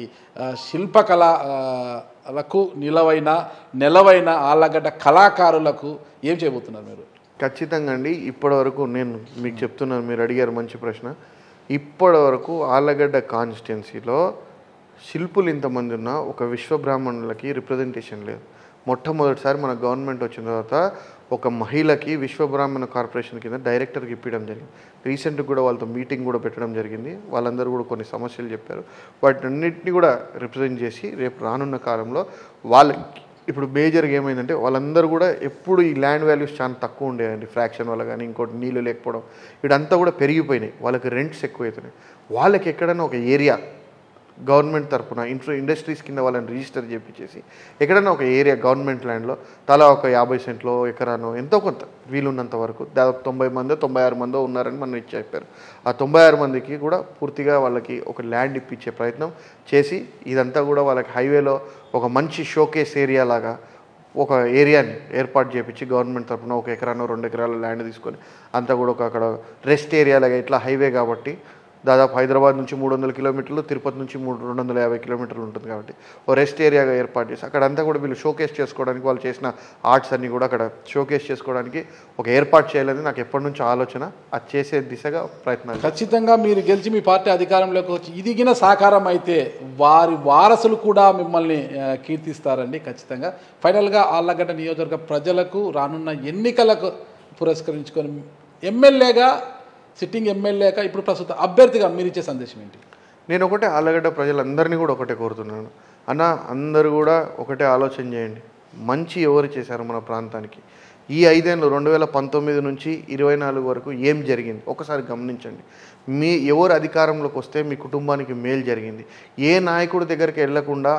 B: శిల్పకళలకు నెలవైన ఆళ్ళగడ్డ కళాకారులకు ఏం చేయబోతున్నారు మీరు?
D: ఖచ్చితంగా అండి. ఇప్పటివరకు నేను మీకు చెప్తున్నాను, మీరు అడిగారు మంచి ప్రశ్న. ఇప్పటివరకు ఆళ్ళగడ్డ కాన్స్టిట్యున్సీలో శిల్పులు ఇంతమంది ఉన్నా ఒక విశ్వబ్రాహ్మణులకి రిప్రజెంటేషన్ లేదు. మొట్టమొదటిసారి మన గవర్నమెంట్ వచ్చిన తర్వాత ఒక మహిళకి విశ్వబ్రాహ్మణ కార్పొరేషన్ కింద డైరెక్టర్కి ఇప్పించడం జరిగింది. రీసెంట్గా కూడా వాళ్ళతో మీటింగ్ కూడా పెట్టడం జరిగింది. వాళ్ళందరూ కూడా కొన్ని సమస్యలు చెప్పారు. వాటిన్నింటినీ కూడా రిప్రజెంట్ చేసి రేపు రానున్న కాలంలో వాళ్ళకి ఇప్పుడు మేజర్గా ఏమైందంటే వాళ్ళందరూ కూడా ఎప్పుడు ఈ ల్యాండ్ వాల్యూస్ చాలా తక్కువ ఉండేయండి. ఫ్రాక్షన్ వల్ల కానీ ఇంకోటి నీళ్ళు లేకపోవడం ఇదంతా కూడా పెరిగిపోయినాయి. వాళ్ళకి రెంట్స్ ఎక్కువవుతున్నాయి. వాళ్ళకి ఎక్కడైనా ఒక ఏరియా గవర్నమెంట్ తరఫున ఇండస్ట్రీస్ కింద వాళ్ళని రిజిస్టర్ చేయించేసి ఎక్కడైనా ఒక ఏరియా గవర్నమెంట్ ల్యాండ్లో తలా ఒక 50 సెంట్లో ఎకరానో ఎంతో కొంత వీలున్నంత వరకు దాదాపు 90 మందో 96 మందో ఉన్నారని మనం చెప్పారు. ఆ 96 మందికి కూడా పూర్తిగా వాళ్ళకి ఒక ల్యాండ్ ఇప్పించే ప్రయత్నం చేసి ఇదంతా కూడా వాళ్ళకి హైవేలో ఒక మంచి షోకేస్ ఏరియా లాగా ఒక ఏరియాని ఏర్పాటు చేయించి గవర్నమెంట్ తరఫున 1 ఎకరానో 2 ఎకరాల ల్యాండ్ తీసుకొని అంతా కూడా ఒక అక్కడ రెస్ట్ ఏరియా లాగా ఇట్లా హైవే కాబట్టి దాదాపు హైదరాబాద్ నుంచి 300 కిలోమీటర్లు, తిరుపతి నుంచి 250 కిలోమీటర్లు ఉంటుంది కాబట్టి ఓ రెస్ట్ ఏరియాగా ఏర్పాటు చేసి అక్కడంతా కూడా వీళ్ళు షోకేస్ చేసుకోవడానికి వాళ్ళు చేసిన ఆర్ట్స్ అన్నీ కూడా అక్కడ షోకేస్ చేసుకోవడానికి ఒక ఏర్పాటు చేయాలని నాకు ఎప్పటి నుంచో ఆలోచన. అది చేసే దిశగా ప్రయత్నాలు.
B: ఖచ్చితంగా మీరు గెలిచి మీ పార్టీ అధికారంలోకి వచ్చి ఇదిగిన సాకారం అయితే వారి వారసులు కూడా మిమ్మల్ని కీర్తిస్తారండి ఖచ్చితంగా. ఫైనల్గా ఆళ్ళగడ్డ నియోజకవర్గ ప్రజలకు రానున్న ఎన్నికలకు పురస్కరించుకొని ఎమ్మెల్యేగా సిట్టింగ్ ఎమ్మెల్యేగా ఇప్పుడు ప్రస్తుత అభ్యర్థిగా మీరు ఇచ్చే సందేశం ఏంటి?
D: నేను ఒకటే ఆళ్ళగడ్డ ప్రజలందరినీ కూడా ఒకటే కోరుతున్నాను. అన్న అందరూ కూడా ఒకటే ఆలోచన చేయండి. మంచి ఎవరు చేశారు మన ప్రాంతానికి ఈ 5 ఏళ్ళు 2019 నుంచి 24 వరకు ఏం జరిగింది ఒకసారి గమనించండి. ఎవరు అధికారంలోకి వస్తే మీ కుటుంబానికి మేలు జరిగింది, ఏ నాయకుడి దగ్గరికి వెళ్లకుండా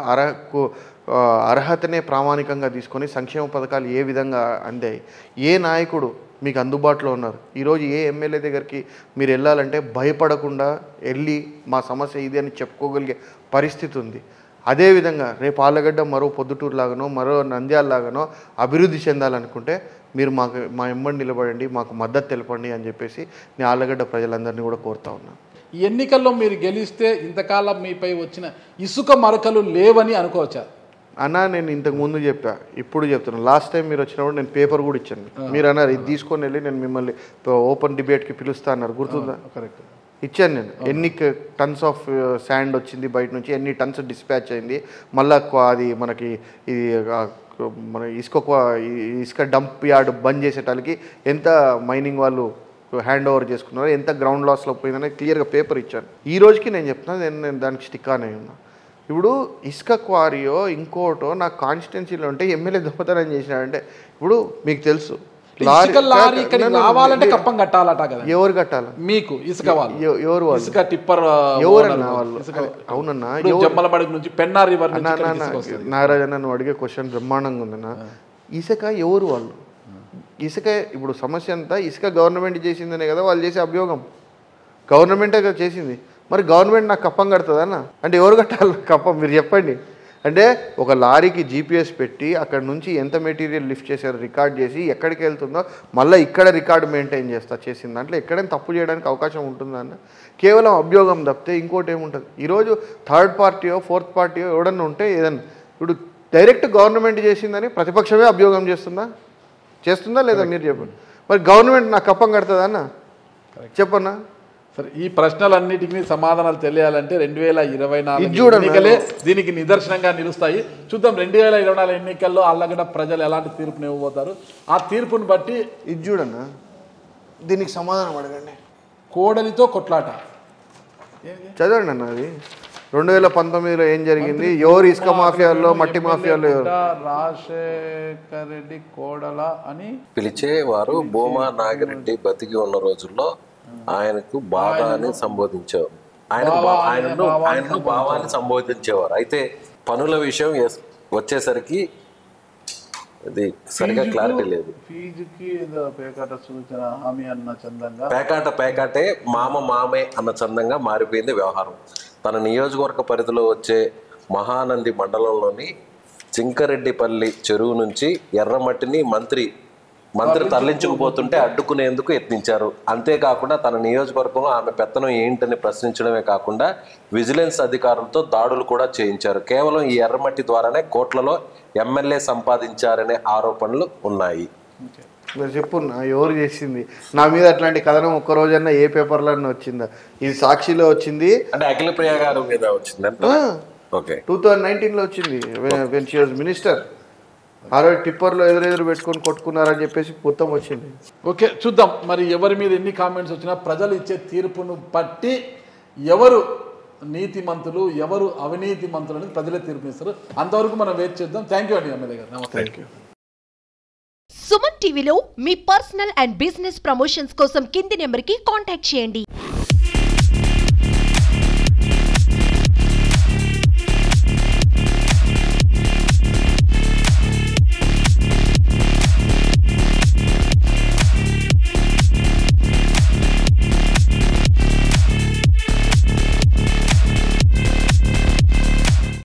D: అర్హతనే ప్రామాణికంగా తీసుకొని సంక్షేమ పథకాలు ఏ విధంగా అందాయి, ఏ నాయకుడు మీకు అందుబాటులో ఉన్నారు. ఈరోజు ఏ ఎమ్మెల్యే దగ్గరికి మీరు వెళ్ళాలంటే భయపడకుండా వెళ్ళి మా సమస్య ఇది అని చెప్పుకోగలిగే పరిస్థితి ఉంది. అదేవిధంగా రేపు ఆళ్ళగడ్డ మరో పొద్దుటూరు లాగానో మరో నంద్యాల లాగానో అభివృద్ధి చెందాలనుకుంటే మీరు మా ఎమ్మడి నిలబడండి, మాకు మద్దతు తెలపండి అని చెప్పేసి నేను ఆళ్ళగడ్డ ప్రజలందరినీ కూడా కోరుతా ఉన్నాను.
B: ఈ ఎన్నికల్లో మీరు గెలిస్తే ఇంతకాలం మీపై వచ్చిన ఇసుక మరకలు లేవని అనుకోవచ్చా?
D: అన్న నేను ఇంతకు ముందు చెప్పా, ఇప్పుడు చెప్తున్నాను. లాస్ట్ టైం మీరు వచ్చినప్పుడు నేను పేపర్ కూడా ఇచ్చాను. మీరు అన్నారు ఇది తీసుకొని వెళ్ళి నేను మిమ్మల్ని ఓపెన్ డిబేట్కి పిలుస్తా అన్నారు, గుర్తుందా?
B: కరెక్ట్,
D: ఇచ్చాను నేను. ఎన్ని టన్స్ ఆఫ్ శాండ్ వచ్చింది బయట నుంచి, ఎన్ని టన్స్ డిస్పాచ్ అయింది, మళ్ళీ అది మనకి ఇది మన ఇసుక డంప్ యార్డ్ బంద్ చేసేటానికి ఎంత మైనింగ్ వాళ్ళు హ్యాండ్ ఓవర్ చేసుకున్నారు, ఎంత గ్రౌండ్ లాస్లో పోయిందని క్లియర్గా పేపర్ ఇచ్చాను. ఈ రోజుకి నేను చెప్తున్నాను, నేను దానికి స్టిక్ ఆన్ అయి ఉన్నా. ఇప్పుడు ఇసుక క్వారీయో ఇంకోటో నా కాన్స్టిట్యున్సీలో ఉంటే ఎమ్మెల్యే దొంగతనం చేసినాడంటే ఇప్పుడు మీకు తెలుసు
B: రావాలంటే కప్పం కట్టాలట కదా.
D: ఎవరు కట్టాలి? మీకు
B: ఇసుక వాళ్ళు.
D: ఎవరు వాళ్ళు?
B: ఇసుక టిప్పర్
D: ఎవరన్నా వాళ్ళు? అవునన్నా,
B: జమ్మలమడుగు నుంచి పెన్నా రివర్
D: నారాజన్న నువ్వు అడిగే క్వశ్చన్ బ్రహ్మాండంగా ఉందన్నా. ఇసుక ఎవరు వాళ్ళు? ఇసుక ఇప్పుడు సమస్య అంతా ఇసుక గవర్నమెంట్ చేసిందనే కదా వాళ్ళు చేసే అభియోగం. గవర్నమెంటే కదా చేసింది. మరి గవర్నమెంట్ నాకు కప్పం కడుతుందన్న అంటే ఎవరు కట్టాలి కప్పం మీరు చెప్పండి. అంటే ఒక లారీకి జీపీఎస్ పెట్టి అక్కడ నుంచి ఎంత మెటీరియల్ లిఫ్ట్ చేశారో రికార్డ్ చేసి ఎక్కడికి వెళ్తుందో మళ్ళీ ఇక్కడ రికార్డు మెయింటైన్ చేస్తా చేసిన దాంట్లో ఎక్కడైనా తప్పు చేయడానికి అవకాశం ఉంటుందన్న. కేవలం అభియోగం తప్పితే ఇంకోటి ఏముంటుంది? ఈరోజు థర్డ్ పార్టీయో ఫోర్త్ పార్టీయో ఎవడన్నా ఉంటే ఏదన్నా ఇప్పుడు డైరెక్ట్ గవర్నమెంట్ చేసిందని ప్రతిపక్షమే అభియోగం చేస్తుందా లేదా మీరు చెప్పండి. మరి గవర్నమెంట్ నాకు కప్పం కడుతుందా అన్న చెప్పన్నా?
B: సరే, ఈ ప్రశ్నలన్నిటికీ సమాధానాలు తెలియాలంటే 2024 ఎన్నికలే దీనికి నిదర్శనంగా నిలుస్తాయి. చూద్దాం 2024 ఎన్నికల్లో ఆళ్ళగడ్డ ప్రజలు ఎలాంటి తీర్పుని ఇవ్వబోతారు. ఆ తీర్పుని బట్టి
D: ఇది చూడన్నా, దీనికి సమాధానం అడగండి.
B: కోడలితో కొట్లాట
D: చదవండి అన్న. అది 2019లో ఏం జరిగింది, ఎవరు ఇసుక మాఫియాల్లో మట్టి మాఫియాల్లో
B: రాజశేఖర్ రెడ్డి కోడల అని
C: పిలిచేవారు. భూమా నాగిరెడ్డి బతికి ఉన్న రోజుల్లో ఆయనకు బాబా అని సంబోధించేవారు. ఆయనను బాబాని సంబోధించేవారు. అయితే పనుల విషయం వచ్చేసరికి అది సరిగా క్లారిటీ లేదు. పేకాటే మామే అన్న చందంగా మారిపోయింది వ్యవహారం. తన నియోజకవర్గ పరిధిలో వచ్చే మహానంది మండలంలోని చింకరెడ్డిపల్లి చెరువు నుంచి ఎర్రమట్టిని మంత్రి తరలించుకుపోతుంటే అడ్డుకునేందుకు యత్నించారు. అంతేకాకుండా తన నియోజకవర్గంలో ఆమె పెత్తనం ఏంటని ప్రశ్నించడమే కాకుండా విజిలెన్స్ అధికారులతో దాడులు కూడా చేయించారు. కేవలం ఈ ఎర్రమట్టి ద్వారానే కోట్లలో ఎమ్మెల్యే సంపాదించారనే ఆరోపణలు ఉన్నాయి.
D: మీరు చెప్పు ఎవరు చేసింది నా మీద అట్లాంటి కథనం ఒక్క రోజన్నా ఏ పేపర్లో వచ్చిందా? ఇది సాక్షిలో వచ్చింది,
C: అంటే అఖిల ప్రియ గారు మీద వచ్చింది. ఓకే,
D: 2019లో వచ్చింది, వెన్ షీ వాజ్ మినిస్టర్. ఆ రోజు టిప్పర్లో ఎదురెదురు పెట్టుకొని కొట్టుకున్నారని చెప్పేసి మొత్తం వచ్చింది.
B: ఓకే, చూద్దాం మరి ఎవరి మీద ఎన్ని కామెంట్స్ వచ్చినా ప్రజలు ఇచ్చే తీర్పును బట్టి ఎవరు నీతిమంతులు ఎవరు అవినీతి మంతులు అనేది ప్రజలే తీర్పునిస్తారు. అంతవరకు మనం వెయిట్ చేద్దాం. థ్యాంక్ యూ అండి ఎమ్మెల్యే గారు. నమస్తే.
A: సుమన్ టీవీలో మీ పర్సనల్ అండ్ బిజినెస్ ప్రమోషన్స్ కోసం కింది నెంబర్కి కాంటాక్ట్ చేయండి.